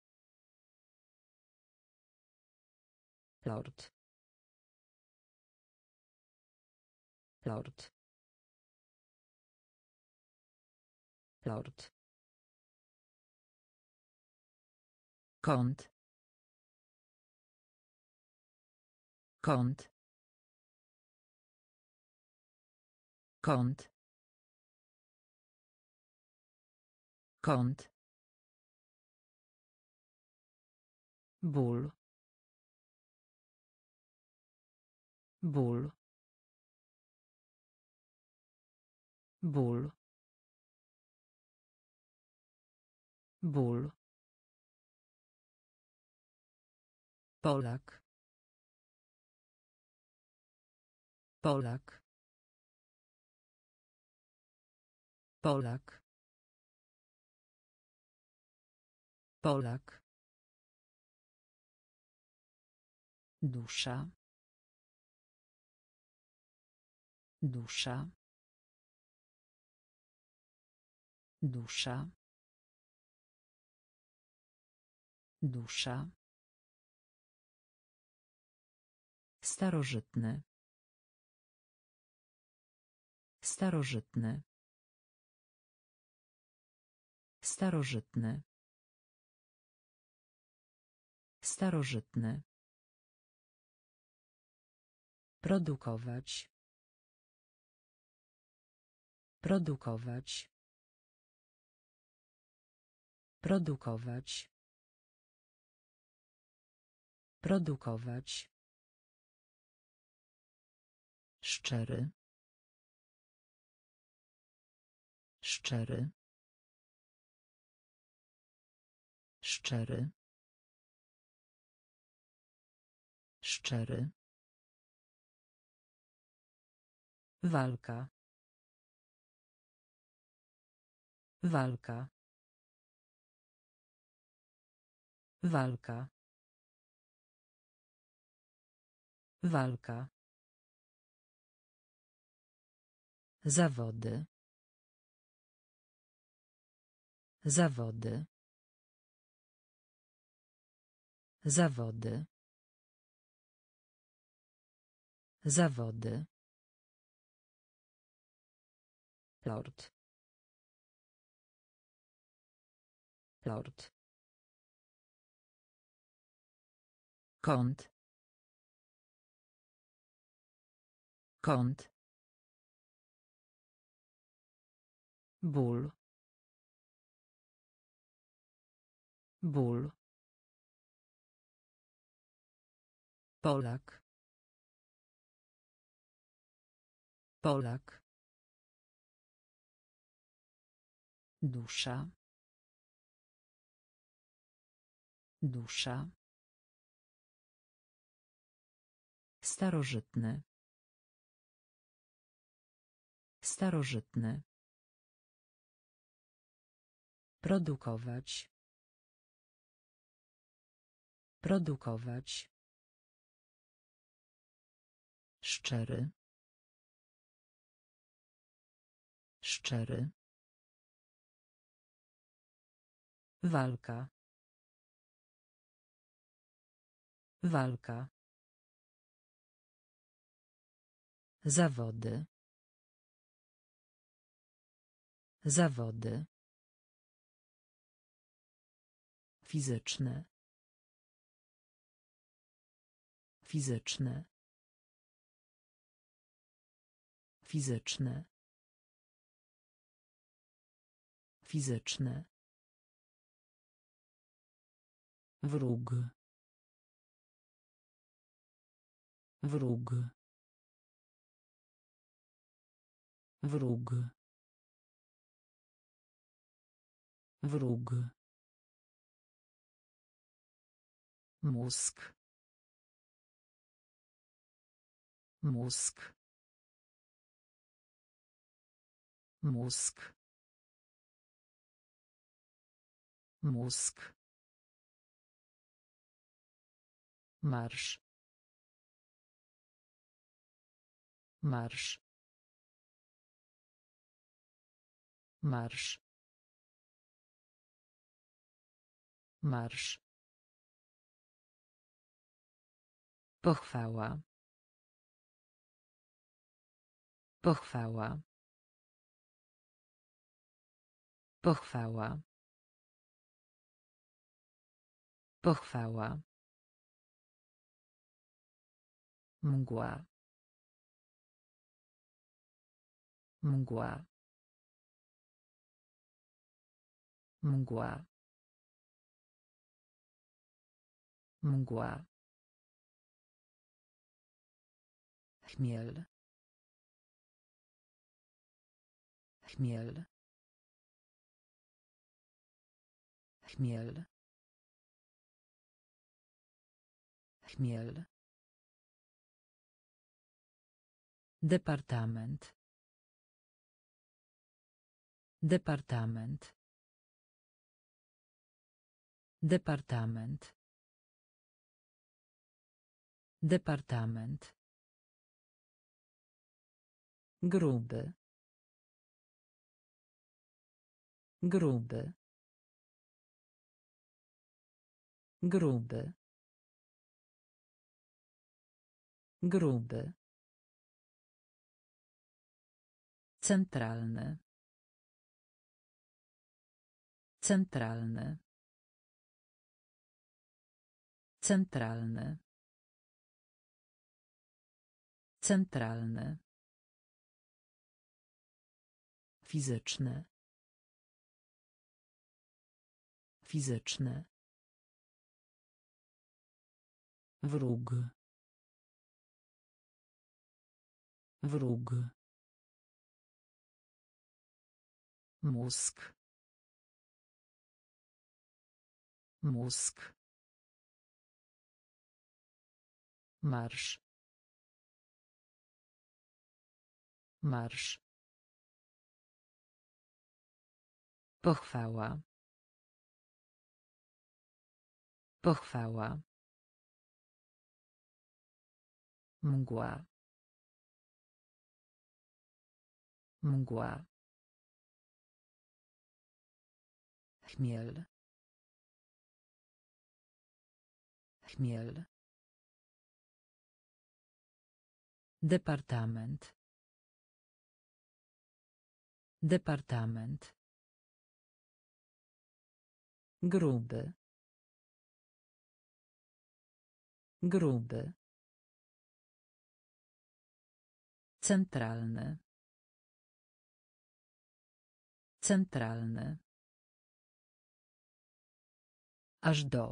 Speaker 1: Lord. Lord. Lord. Kąt. Kąt. Kąt. Kąt. Ból. Ból. Ból. Ból. Polak. Polak. Polak. Polak.
Speaker 2: Dusza. Dusza. Dusza. Dusza. Starożytny. Starożytny. Starożytny. Starożytny. Produkować. Produkować. Produkować. Produkować. Szczery. Szczery. Szczery. Szczery. Walka. Walka. Walka. Walka. Zawody. Zawody. Zawody. Zawody. Lord. Lord. Kąt. Kąt. Ból. Ból. Polak. Polak. Dusza. Dusza. Starożytny. Starożytny. Produkować. Produkować. Szczery. Szczery. Walka. Walka. Zawody. Zawody. Fizyczne. Fizyczne. Fizyczne. Fizyczne. Wróg. Wróg. Wróg. Wróg. Mózg. Mózg. Mózg. Mózg. Marsz. Marsz. Marsz. Marsz. Pochwała. Pochwała. Pochwała. Pochwała. Mgła. Mgła. Mgła. Mgła. Chmiel. Chmiel. Chmiel. Chmiel. Departament. Departament. Departament. Departament. Gruby. Gruby. Gruby. Gruby. Centralny. Centralny. Centralny. Centralny. Fizyczny. Fizyczny. Wróg. Wróg. Mózg. Mózg. Marsz. Marsz. Pochwała. Pochwała. Mgła. Mgła. Chmiel. Chmiel. Departament. Departament. Gruby. Gruby. Centralny. Centralny. Aż do.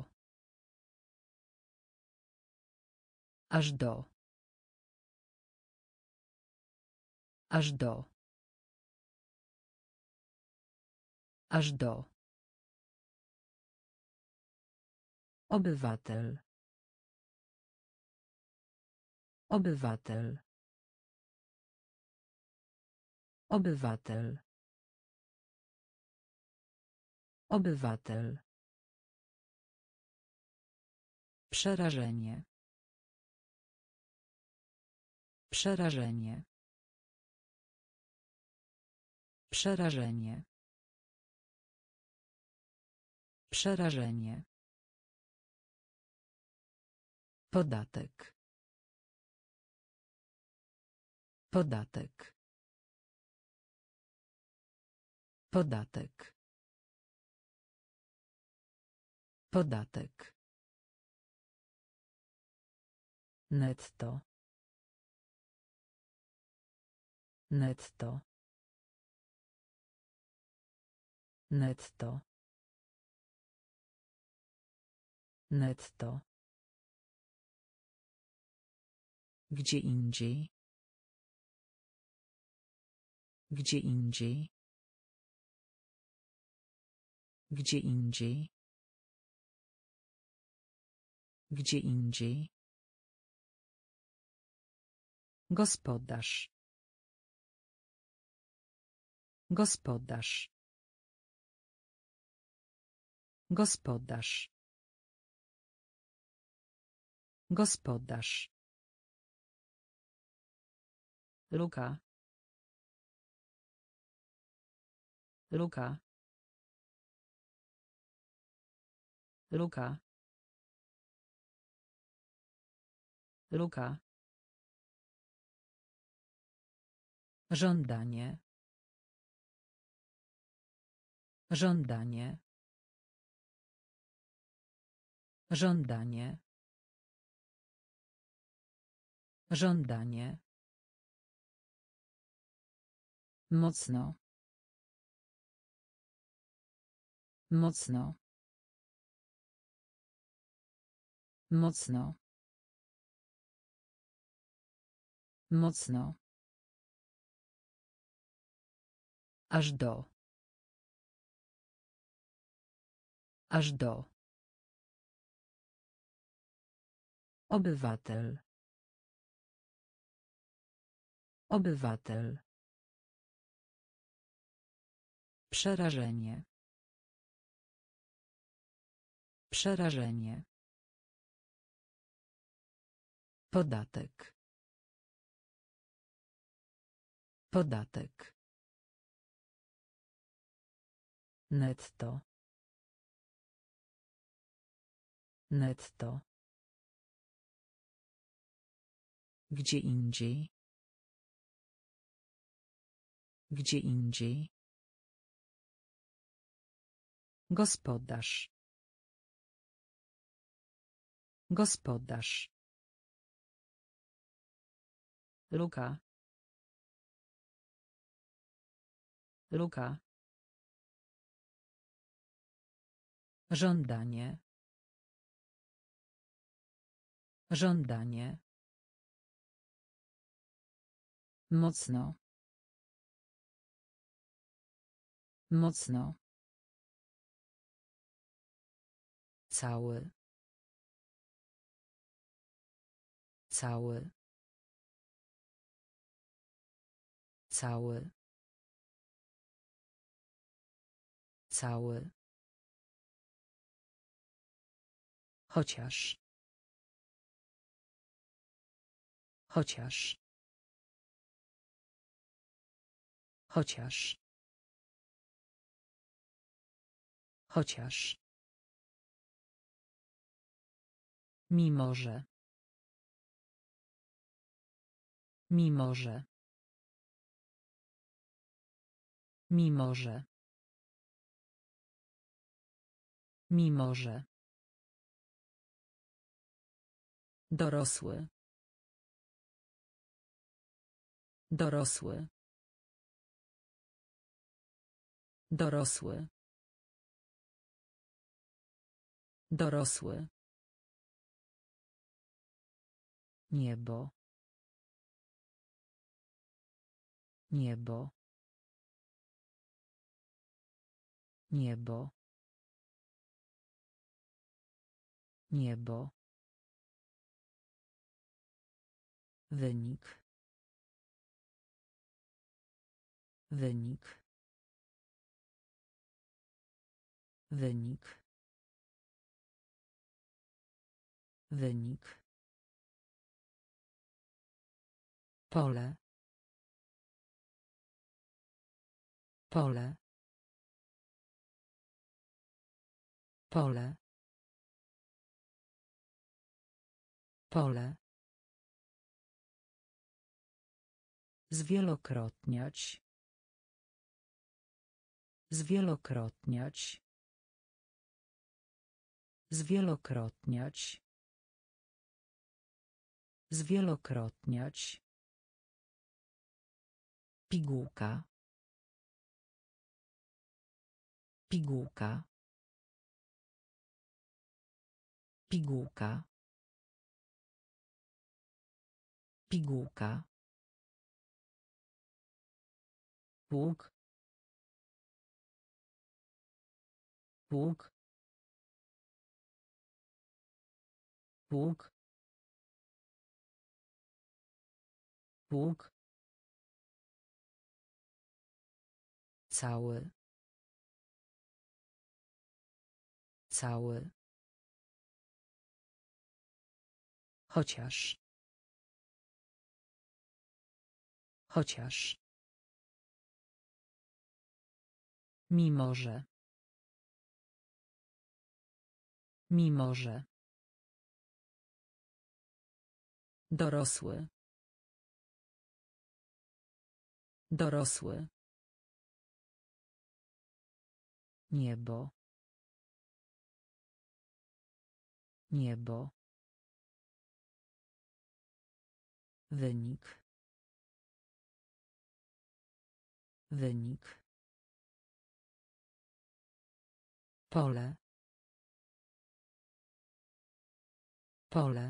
Speaker 2: Aż do. Aż do. Aż do. Obywatel. Obywatel. Obywatel. Obywatel. Przerażenie. Przerażenie. Przerażenie. Przerażenie. Podatek. Podatek. Podatek. Podatek. Netto. Netto. Netto. Netto. Gdzie indziej. Gdzie indziej. Gdzie indziej. Gdzie indziej. Gospodarz. Gospodarz. Gospodarz. Gospodarz. Luka. Luka. Luka. Luka. Żądanie. Żądanie. Żądanie. Żądanie. Mocno. Mocno. Mocno. Mocno. Aż do. Aż do. Obywatel. Obywatel. Przerażenie. Przerażenie. Podatek. Podatek. Netto. Netto. Gdzie indziej. Gdzie indziej. Gospodarz. Gospodarz. Luka. Luka. Żądanie. Żądanie. Mocno. Mocno. Cały. Cały. Cały. Cały. Chociaż. Chociaż. Chociaż. Chociaż. Mimo że. Mimo że. Mimo że. Mimo że. Dorosły. Dorosły. Dorosły. Dorosły. Niebo. Niebo. Niebo. Niebo. Wynik. Wynik. Wynik. Wynik. Pole. Pole. Pole. Pole. Zwielokrotniać. Zwielokrotniać. Zwielokrotniać. Zwielokrotniać. Pigułka. Pigułka. Pigułka. Pigułka. Pług. Pług. Pług. Pług. Cały. Cały. Chociaż. Chociaż. Mimo że. Mimo że. Dorosły. Dorosły. Niebo. Niebo. Wynik. Wynik. Pole. Pole.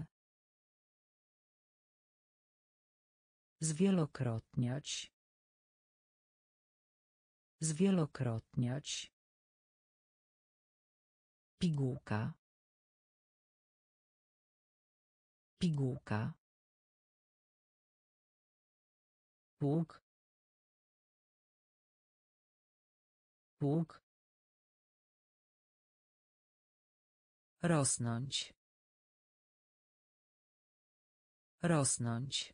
Speaker 2: Zwielokrotniać. Zwielokrotniać. Pigułka. Pigułka. Pług. Pług.
Speaker 1: Rosnąć. Rosnąć.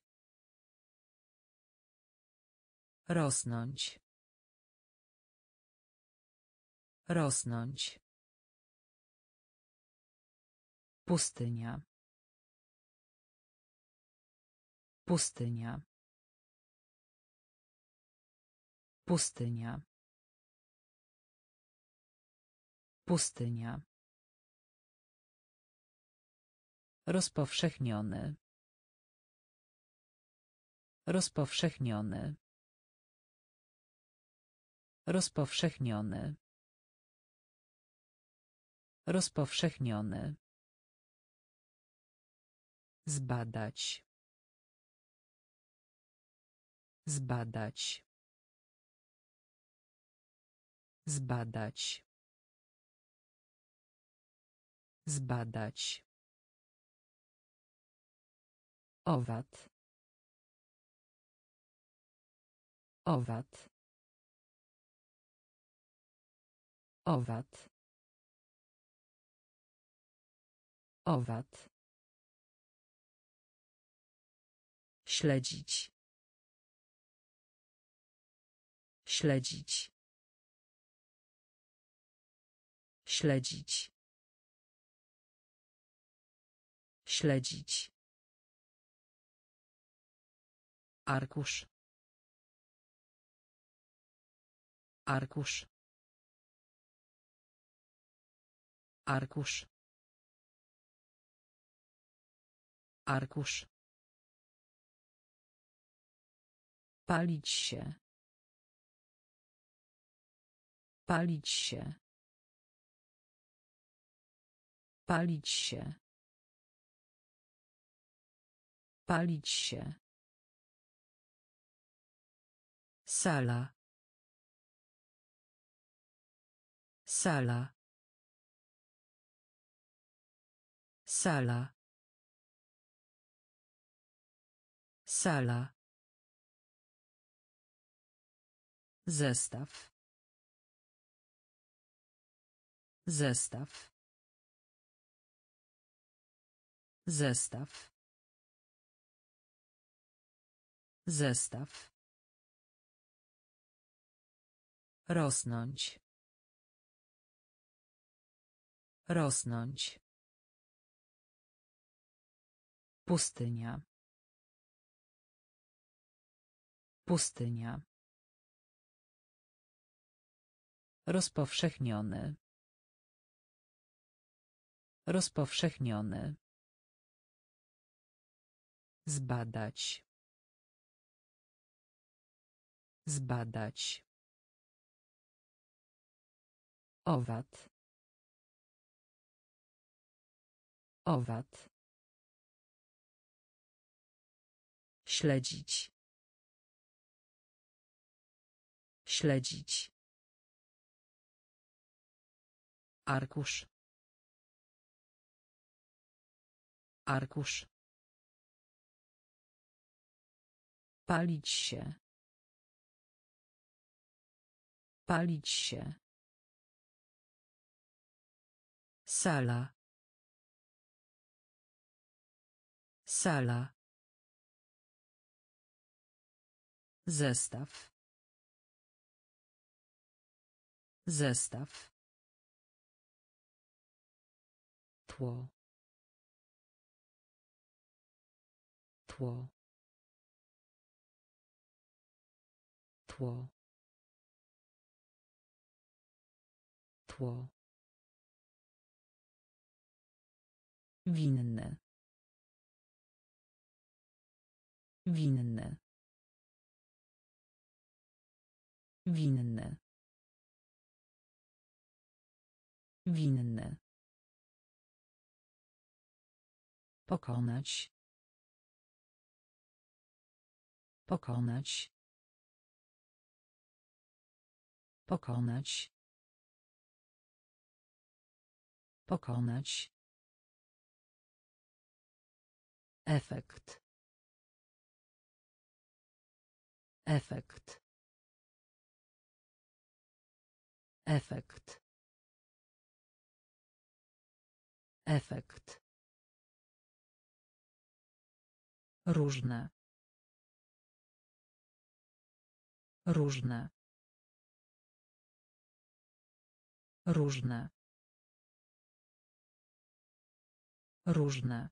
Speaker 1: Rosnąć. Rosnąć. Pustynia. Pustynia. Pustynia. Pustynia. Rozpowszechniony. Rozpowszechniony. Rozpowszechniony. Rozpowszechniony. Zbadać. Zbadać. Zbadać. Zbadać. Owad. Owad. Owad. Owad. Śledzić. Śledzić. Śledzić. Śledzić. Arkusz. Arkusz. Arkusz. Arkusz. Palić się. Palić się. Palić się. Palić się. Sala. Sala. Sala. Sala. Zestaw. Zestaw. Zestaw. Zestaw. Rosnąć. Rosnąć. Pustynia. Pustynia. Rozpowszechniony. Rozpowszechniony. Zbadać. Zbadać. Owad. Owad. Śledzić. Śledzić. Arkusz. Arkusz. Palić się. Palić się. Sala. Sala. Zestaw. Zestaw. Tło. Tło. Tło. Tło. Winny. Winny. Winny. Winny. Pokonać. Pokonać. Pokonać. Pokonać. Efekt. Efekt. Efekt. Efekt.
Speaker 2: Różne. Różne. Różne. Różne.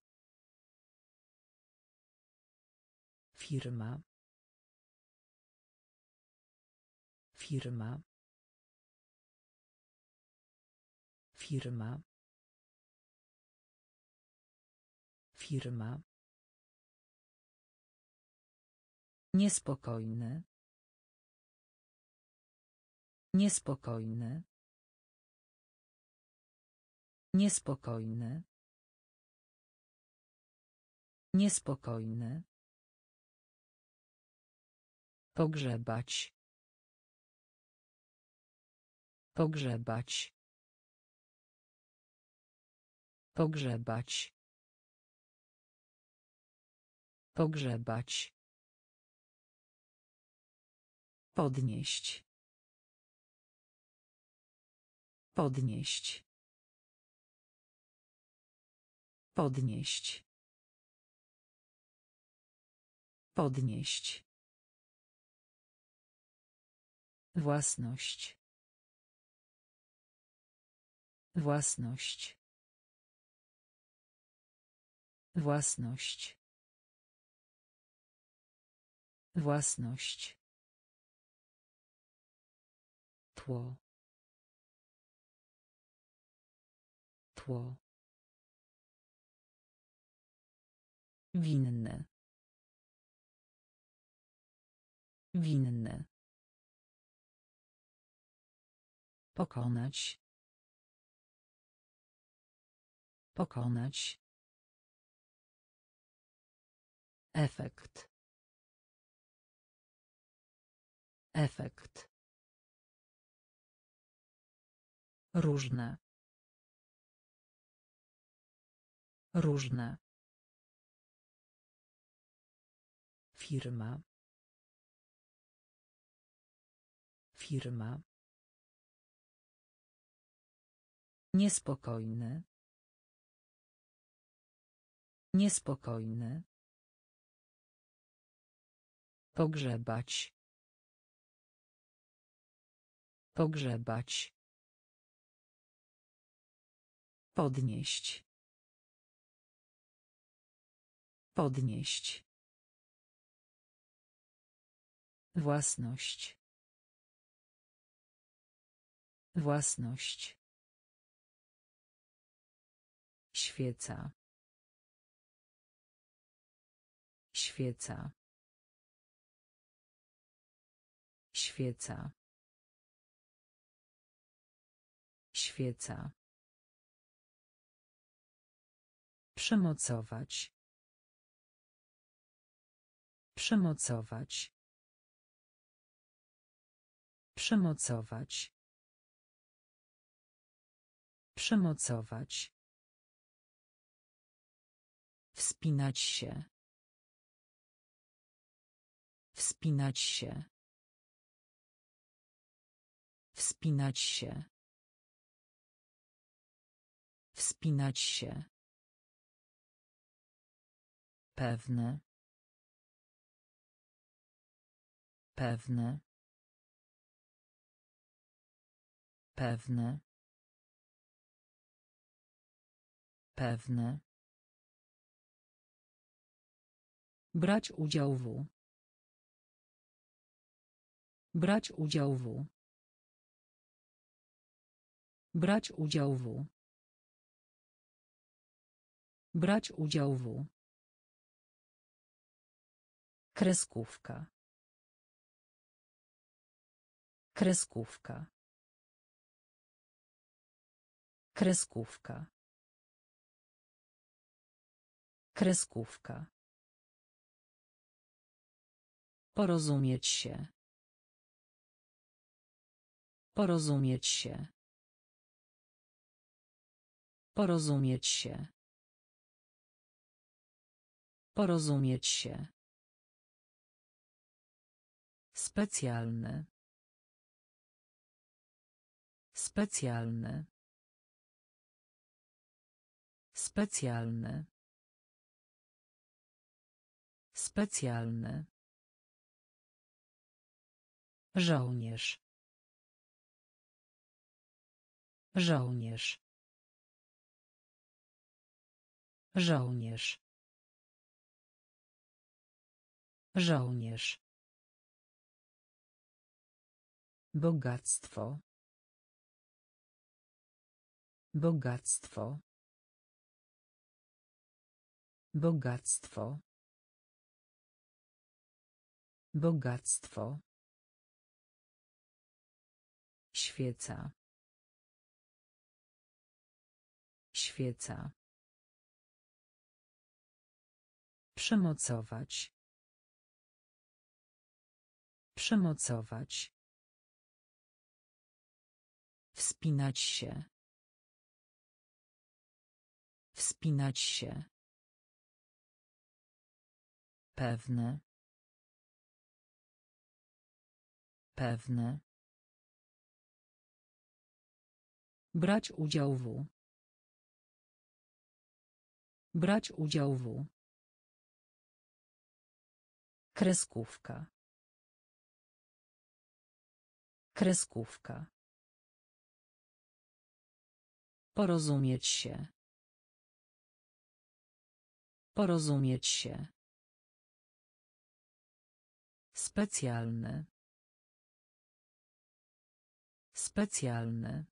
Speaker 2: Firma. Firma. Firma. Firma. Niespokojny. Niespokojny. Niespokojny. Niespokojny. Pogrzebać. Pogrzebać. Pogrzebać. Pogrzebać. Podnieść. Podnieść. Podnieść. Podnieść. Własność. Własność. Własność. Własność. Tło. Tło. Winny. Winny. Pokonać. Pokonać. Efekt. Efekt. Różne. Różne. Firma. Firma. Niespokojny. Niespokojny. Pogrzebać. Pogrzebać. Podnieść. Podnieść. Własność. Własność. Świeca. Świeca. Świeca. Świeca. Przymocować. Przymocować. Przymocować. Przymocować. Wspinać się. Wspinać się. Wspinać się. Wspinać się. Pewny. Pewny. Pewny. Pewny. Brać udział w. Brać udział w. Brać udział w. Brać udział w. Kreskówka. Kreskówka. Kreskówka. Kreskówka. Porozumieć się. Porozumieć się. Porozumieć się. Porozumieć się. Specjalny. Specjalny. Specjalny. Specjalny. Żołnierz. Żołnierz. Żołnierz. Żołnierz. Bogactwo. Bogactwo. Bogactwo. Bogactwo. Świeca. Świeca. Przymocować. Przymocować. Wspinać się. Wspinać się. Pewne. Pewne. Brać udział w. Brać udział w. Kreskówka. Kreskówka. Porozumieć się. Porozumieć się. Specjalny. Specjalny.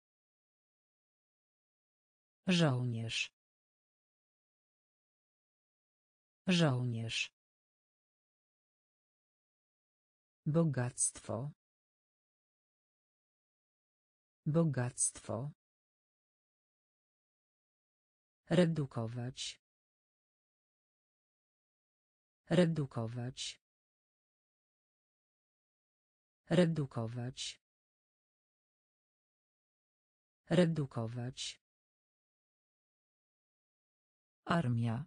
Speaker 2: Żołnierz. Żołnierz. Bogactwo. Bogactwo. Redukować. Redukować. Redukować. Redukować. Armia.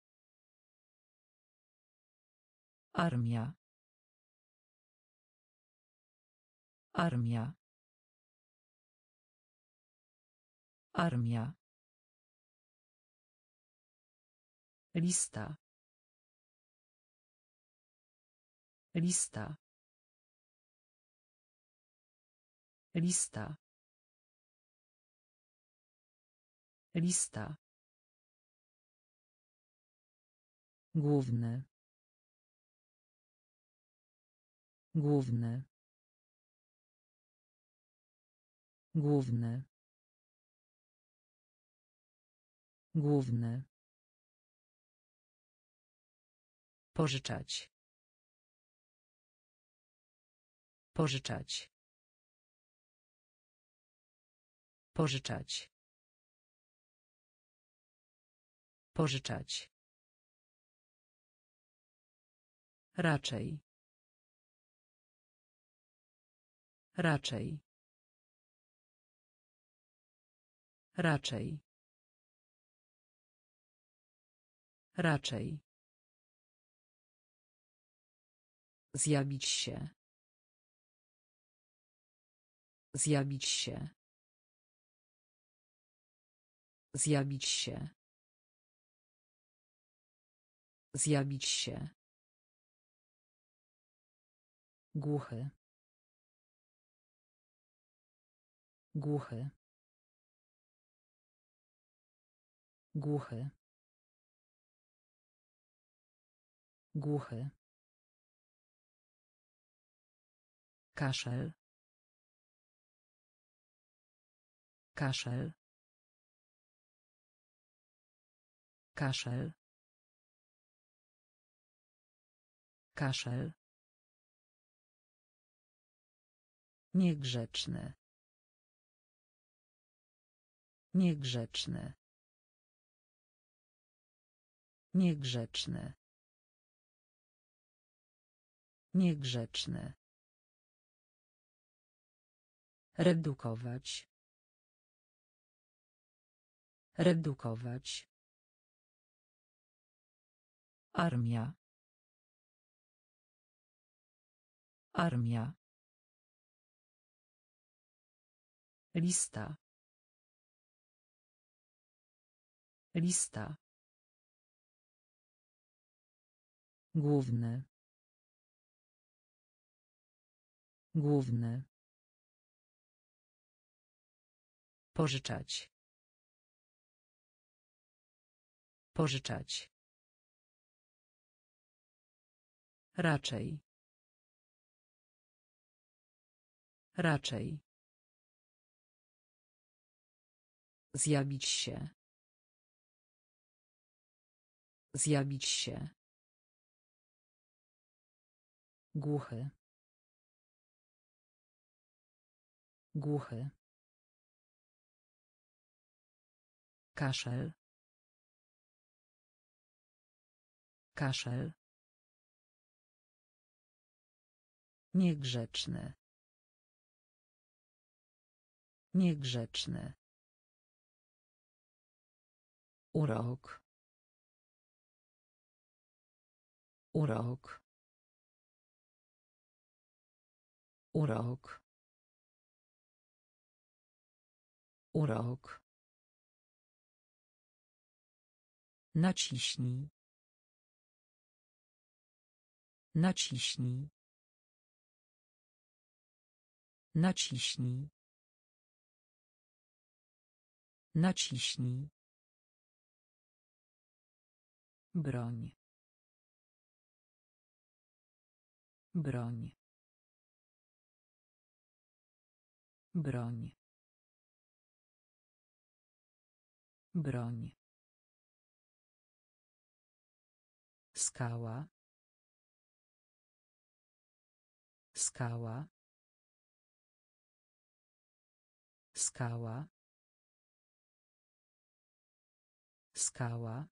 Speaker 2: Armia. Armia. Armia. Lista. Lista. Lista. Lista. Główny. Główny. Główny. Główny. Pożyczać. Pożyczać. Pożyczać. Pożyczać. Raczej. Raczej. Raczej. Raczej. Zjawić się. Zjawić się. Zjawić się. Zjawić się. Głuchy. Głuchy. Głuchy. Głuchy. Kaszel. Kaszel. Kaszel. Kaszel. Niegrzeczny. Niegrzeczny. Niegrzeczny. Niegrzeczny. Redukować. Redukować. Armia. Armia. Lista. Lista. Główny. Główny. Pożyczać. Pożyczać. Raczej. Raczej. Zjawić się. Zjawić się. Głuchy. Głuchy. Kaszel. Kaszel. Niegrzeczny. Niegrzeczny. Urok. Urok. Urok. Urok. Naciśnij. Naciśnij. Naciśnij. Naciśnij. Broń. Broń. Broń. Broń. Skała. Skała. Skała. Skała.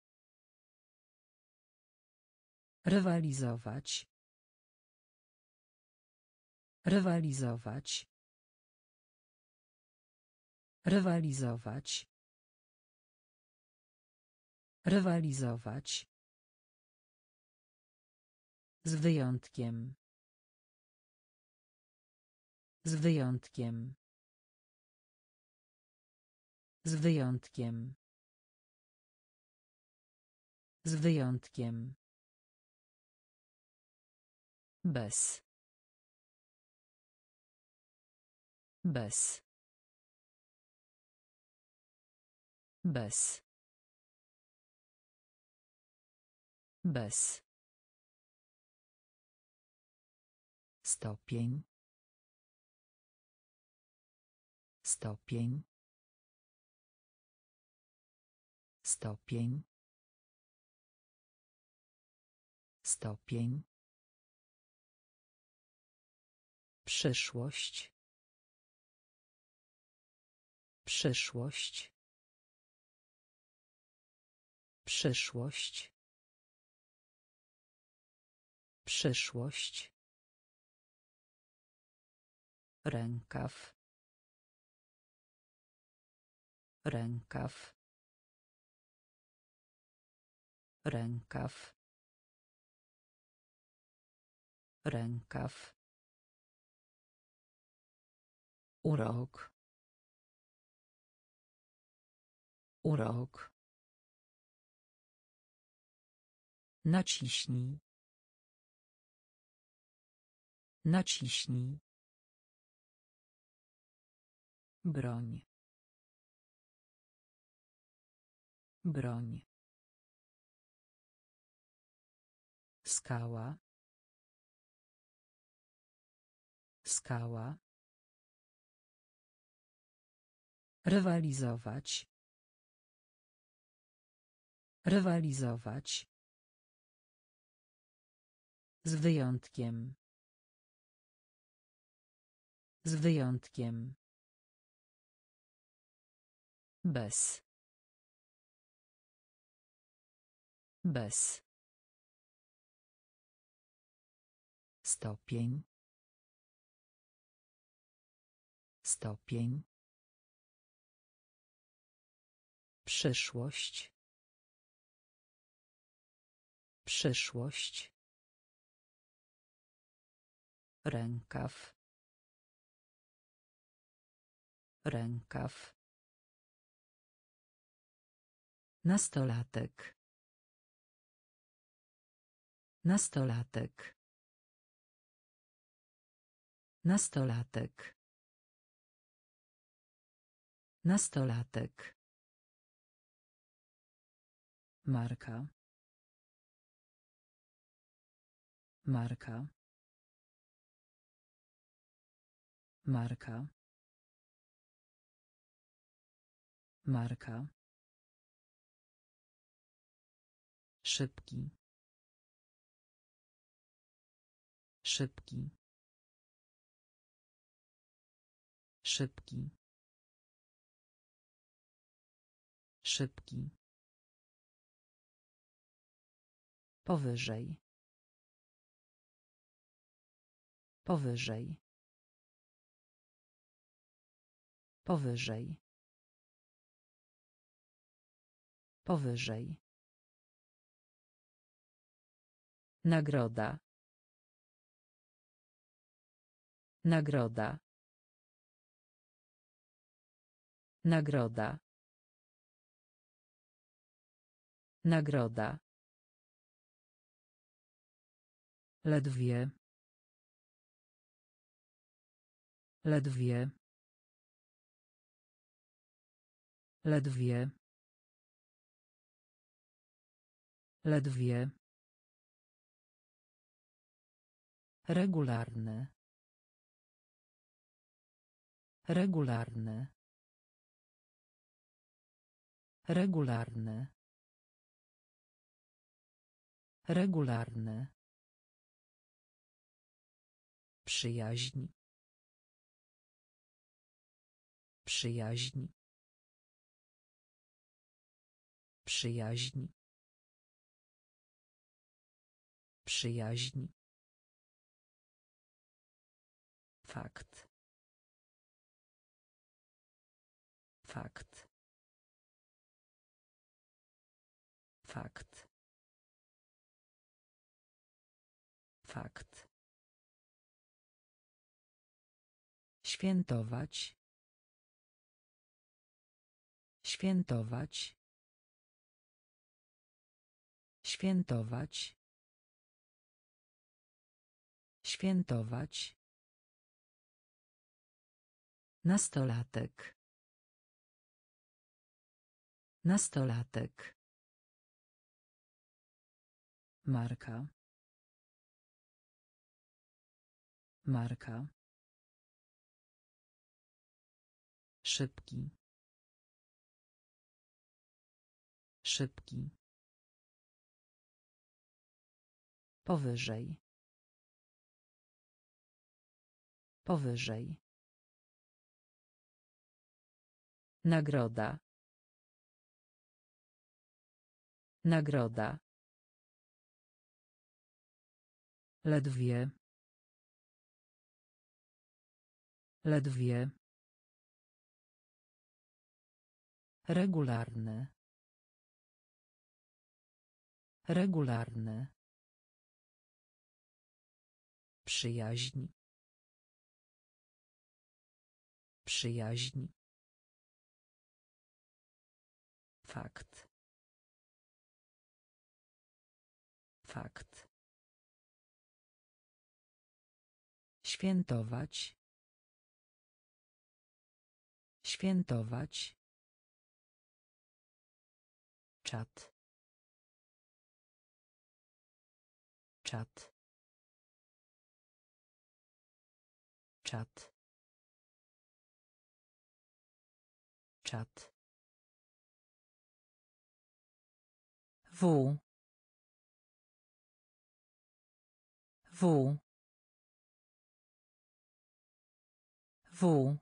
Speaker 2: Rywalizować. Rywalizować. Rywalizować. Rywalizować. Z wyjątkiem. Z wyjątkiem. Z wyjątkiem. Z wyjątkiem. Bez. Bez. Bez. Bez. Stopień. Stopień. Stopień. Stopień. Przyszłość. Przyszłość. Przyszłość. Przyszłość. Rękaw. Rękaw. Rękaw. Rękaw. Urok. Urok. Naciśnij. Naciśnij. Broń. Broń. Skała. Skała. Rywalizować. Rywalizować. Z wyjątkiem. Z wyjątkiem. Bez. Bez. Stopień. Stopień. Przyszłość. Przyszłość. Rękaw. Rękaw. Nastolatek. Nastolatek. Nastolatek. Nastolatek. Marka. Marka. Marka. Marka. Szybki. Szybki. Szybki. Szybki. Powyżej. Powyżej. Powyżej. Powyżej. Nagroda. Nagroda. Nagroda. Nagroda. Ledwie. Ledwie. Ledwie. Ledwie. Regularny. Regularny. Regularny. Regularny. Przyjaźń. Przyjaźń. Przyjaźń. Przyjaźń. Fakt. Fakt. Fakt. Fakt. Świętować. Świętować. Świętować. Świętować. Nastolatek. Nastolatek. Marka. Marka. Szybki. Szybki. Powyżej. Powyżej. Nagroda. Nagroda. Ledwie. Ledwie. Regularny. Regularny. Przyjaźń. Przyjaźń. Fakt. Fakt. Świętować. Świętować. Czat. Czat. Czat. Czat. W. W. W.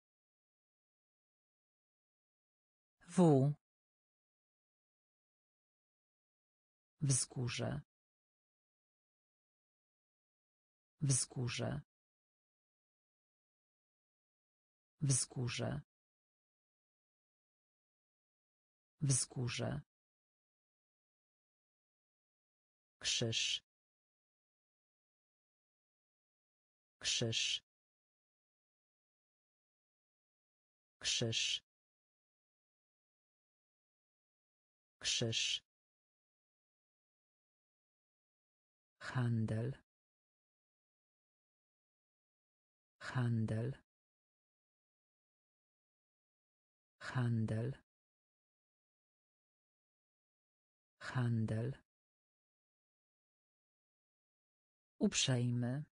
Speaker 2: W. Wzgórze. Wzgórze. Wzgórze. Wzgórze. Krzyż. Krzyż. Krzyż. Krzyż. Handel. Handel. Handel. Handel. Uprzejmy.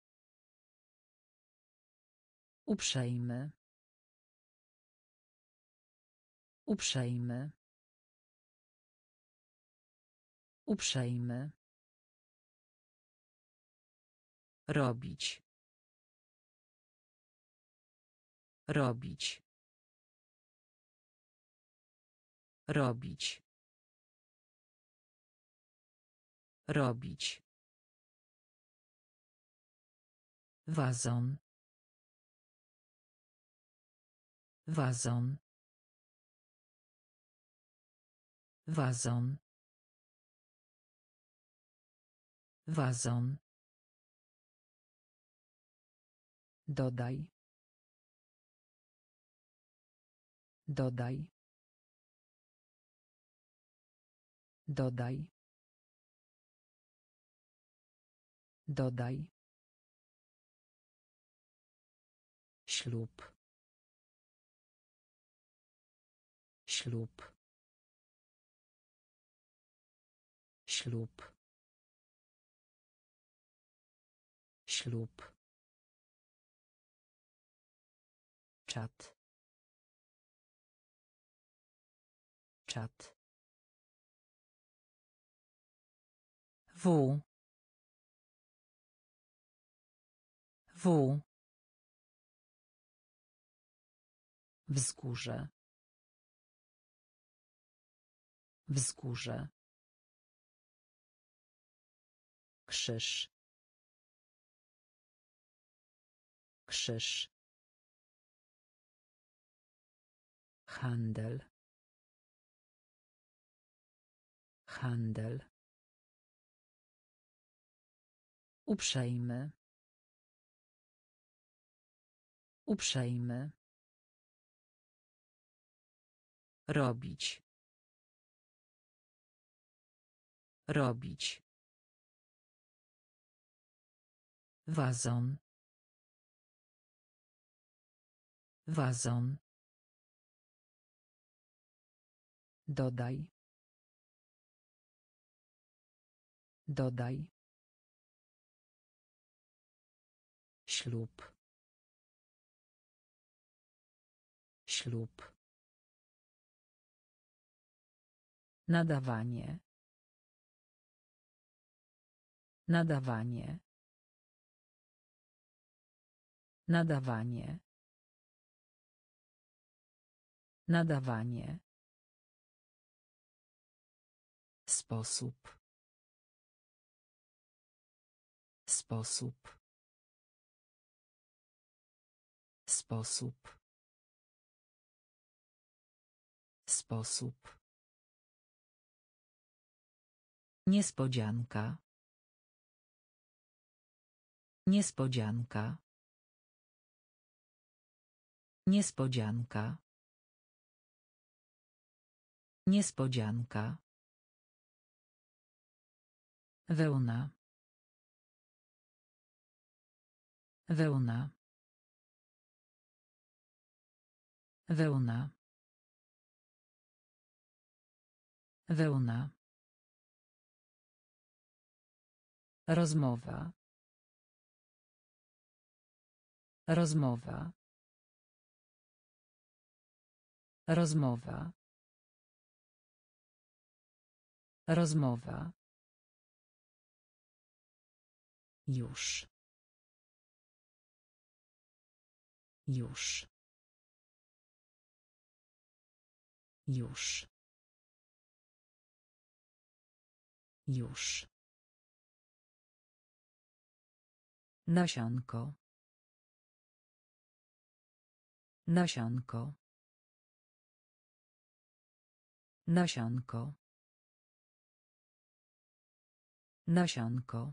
Speaker 2: Uprzejmy. Uprzejmy. Uprzejmy. Robić. Robić. Robić. Robić. Wazon. Wazon. Wazon. Wazon. Dodaj. Dodaj. Dodaj. Dodaj. Ślub. Ślub. Ślub. Ślub. Czat. Czat. W. W. Wzgórze. Wzgórze. Krzyż. Krzyż. Handel. Handel. Uprzejmy. Uprzejmy. Robić. Robić. Wazon. Wazon. Dodaj. Dodaj. Ślub. Ślub. Nadawanie. Nadawanie. Nadawanie. Nadawanie. Sposób. Sposób. Sposób. Sposób. Niespodzianka. Niespodzianka. Niespodzianka. Niespodzianka. Wełna. Wełna. Wełna. Wełna. Rozmowa. Rozmowa. Rozmowa. Rozmowa. Już. Już. Już. Już. Nasionko. Nasionko. Nasionko. Nasionko.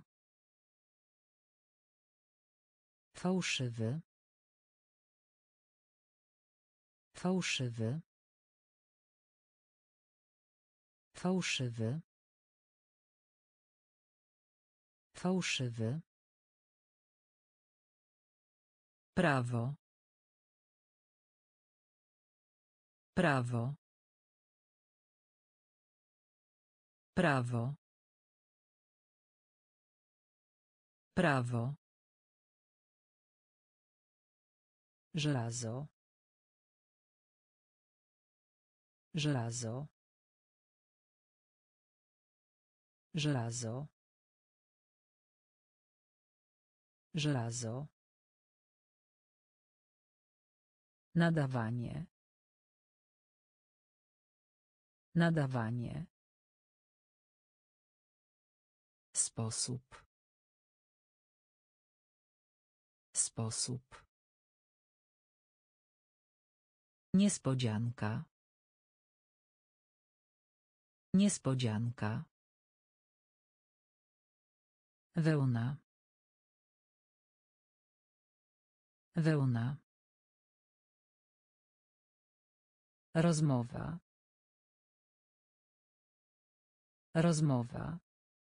Speaker 2: Fałszywy. Fałszywy. Fałszywy. Fałszywy. Prawo. Prawo. Prawo. Prawo. Żelazo. Żelazo. Żelazo. Żelazo. Nadawanie. Nadawanie. Sposób. Sposób. Niespodzianka. Niespodzianka. Wełna. Wełna. Rozmowa. Rozmowa.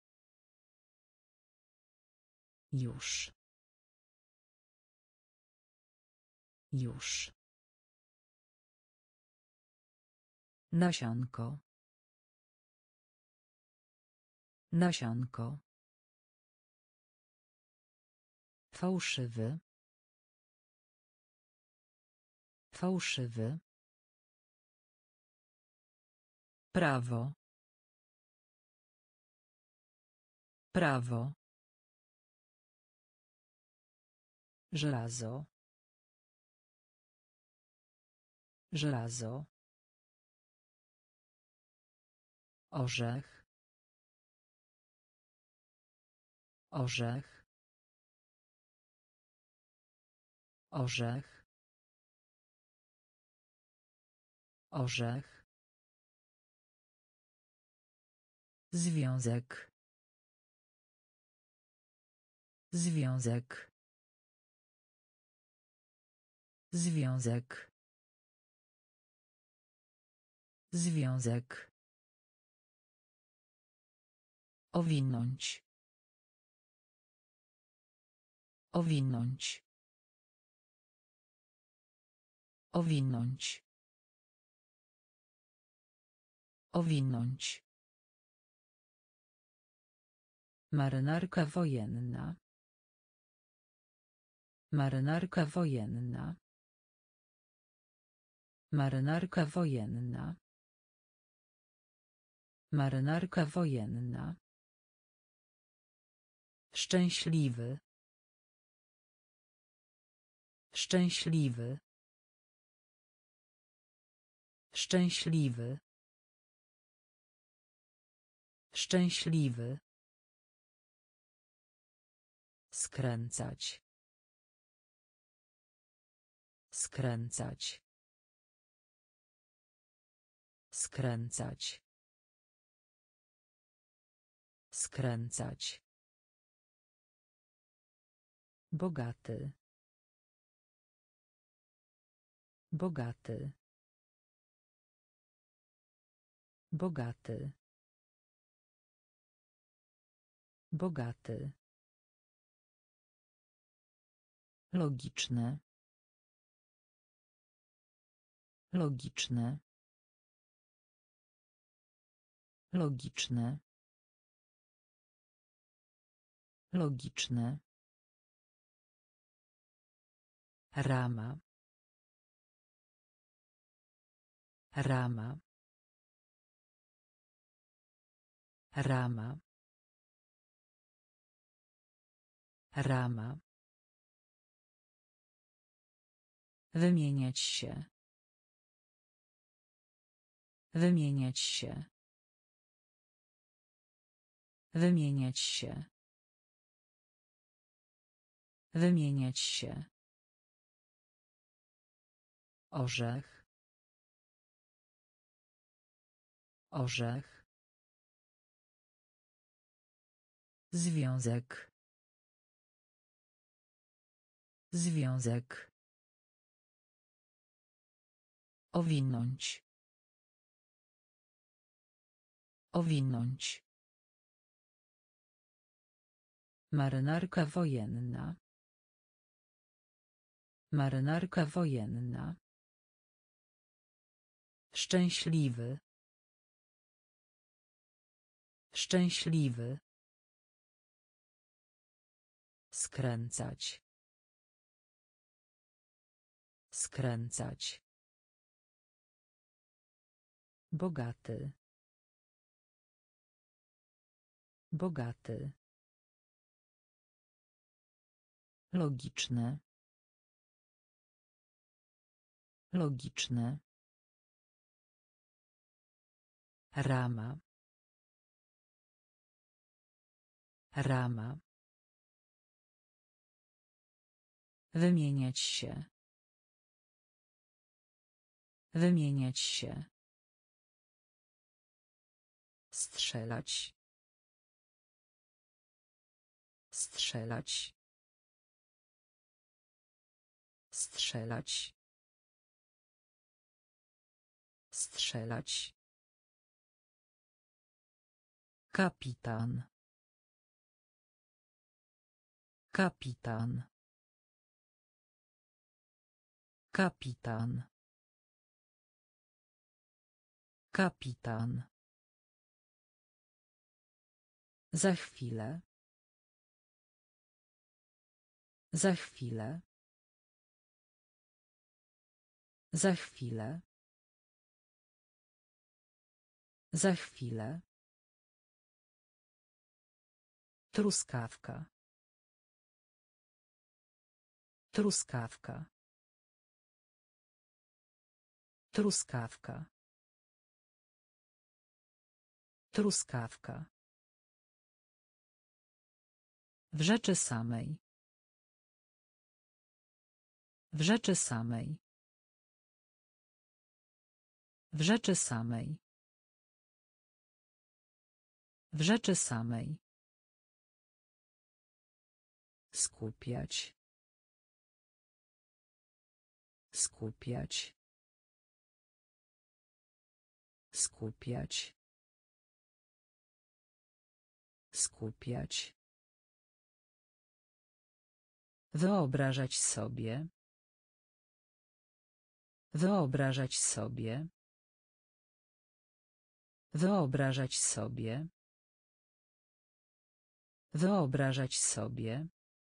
Speaker 2: Już. Już. Nasionko. Nasionko. Fałszywy. Fałszywy. Prawo. Prawo. Żelazo. Żelazo. Orzech. Orzech. Orzech. Orzech. Związek. Związek. Związek. Związek. Owinąć. Owinąć. Owinąć. Owinąć. Marynarka wojenna. Marynarka wojenna. Marynarka wojenna. Marynarka wojenna. Szczęśliwy. Szczęśliwy. Szczęśliwy. Szczęśliwy. Skręcać. Skręcać. Skręcać. Skręcać. Bogaty. Bogaty. Bogaty. Bogaty. Logiczne. Logiczne. Logiczne. Logiczne. Rama. Rama. Rama. Rama. Wymieniać się. Wymieniać się. Wymieniać się. Wymieniać się. Orzech. Orzech. Związek. Związek. Owinąć.
Speaker 1: Owinąć. Marynarka wojenna. Marynarka wojenna. Szczęśliwy. Szczęśliwy. Skręcać. Skręcać. Bogaty. Bogaty. Logiczne. Logiczne. Rama. Rama. Wymieniać się. Wymieniać się. Strzelać. Strzelać. Strzelać. Strzelać. Kapitan. Kapitan. Kapitan. Kapitan. Za chwilę. Za chwilę. Za chwilę. Za chwilę. Truskawka. Truskawka. Truskawka. Truskawka. W rzeczy samej. W rzeczy samej. W rzeczy samej. W rzeczy samej. Skupiać. Skupiać. Skupiać. Skupiać. Wyobrażać sobie. Wyobrażać sobie. Wyobrażać sobie. Wyobrażać sobie.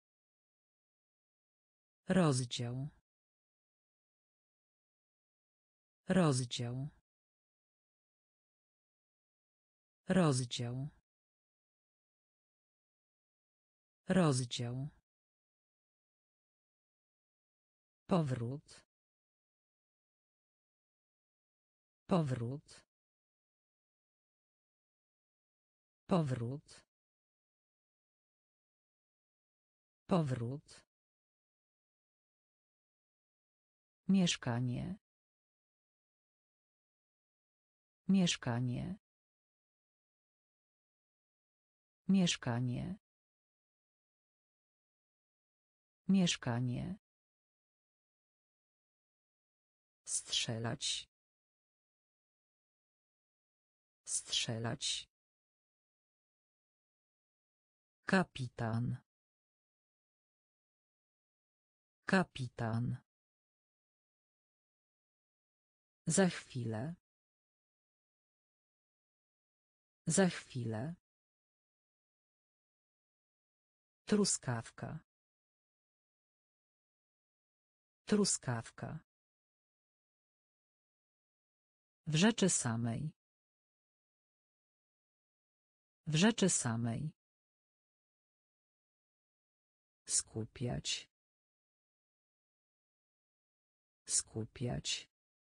Speaker 1: Rozdział. Rozdział. Rozdział. Rozdział. Powrót. Powrót. Powrót. Powrót. Mieszkanie. Mieszkanie. Mieszkanie. Mieszkanie. Strzelać. Strzelać. Kapitan. Kapitan. Za chwilę. Za chwilę. Truskawka. Truskawka. W rzeczy samej. W rzeczy samej. Skupiać. Skupiać.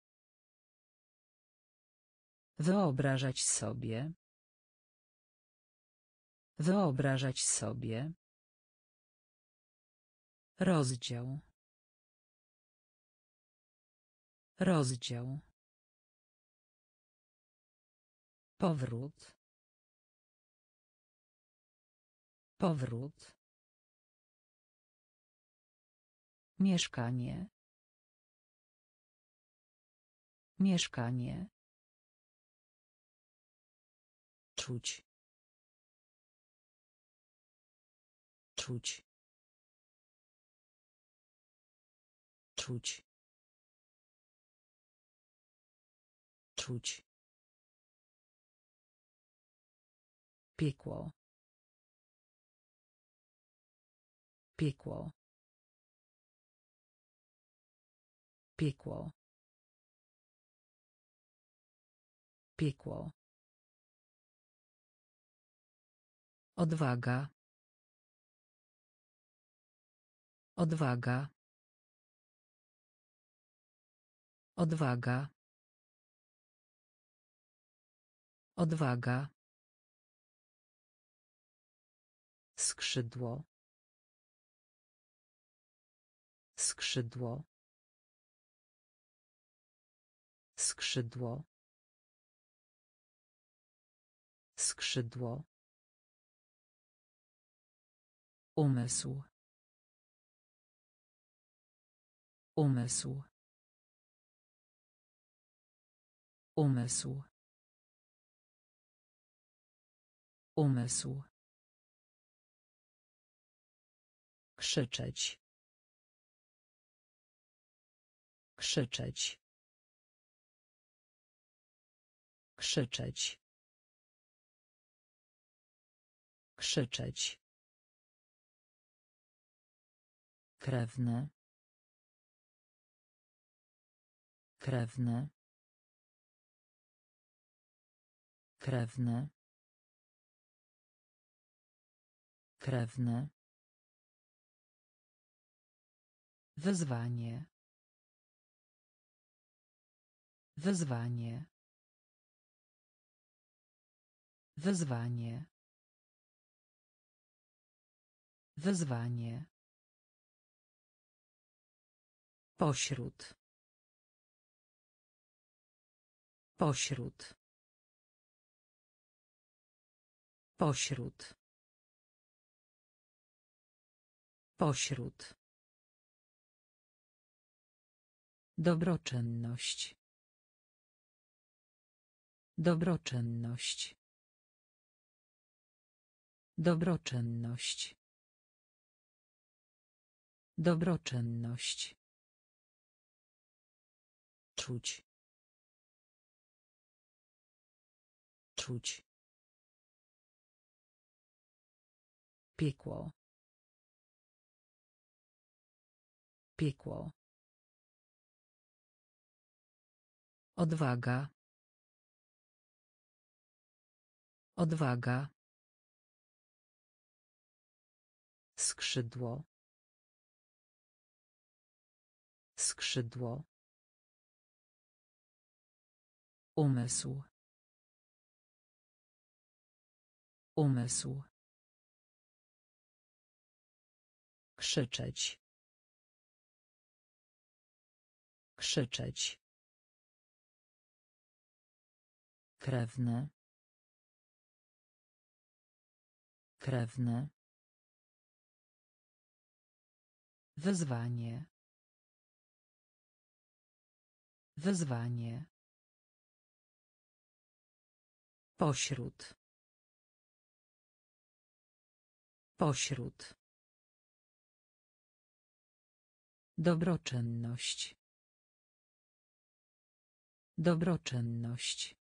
Speaker 1: Wyobrażać sobie. Wyobrażać sobie. Rozdział. Rozdział. Powrót. Powrót. Mieszkanie. Mieszkanie.
Speaker 2: Czuć. Czuć. Czuć. Czuć. Piekło. Piekło. Piekło. Piekło. Odwaga. Odwaga. Odwaga. Odwaga. Skrzydło. Skrzydło. Skrzydło. Skrzydło. Umysł. Umysł. Umysł. Umysł. Krzyczeć. Krzyczeć. Krzyczeć. Krzyczeć. Krewny. Krewny. Krewny. Krewny. Wyzwanie. Wyzwanie. Wyzwanie. Wyzwanie. Pośród. Pośród. Pośród. Pośród. Dobroczynność. Dobroczynność. Dobroczynność. Dobroczynność. Czuć. Czuć. Piekło. Piekło. Odwaga. Odwaga. Skrzydło. Skrzydło. Umysł. Umysł. Krzyczeć. Krzyczeć. Krewny. Krewny. Wyzwanie. Wyzwanie. Pośród. Pośród. Dobroczynność. Dobroczynność.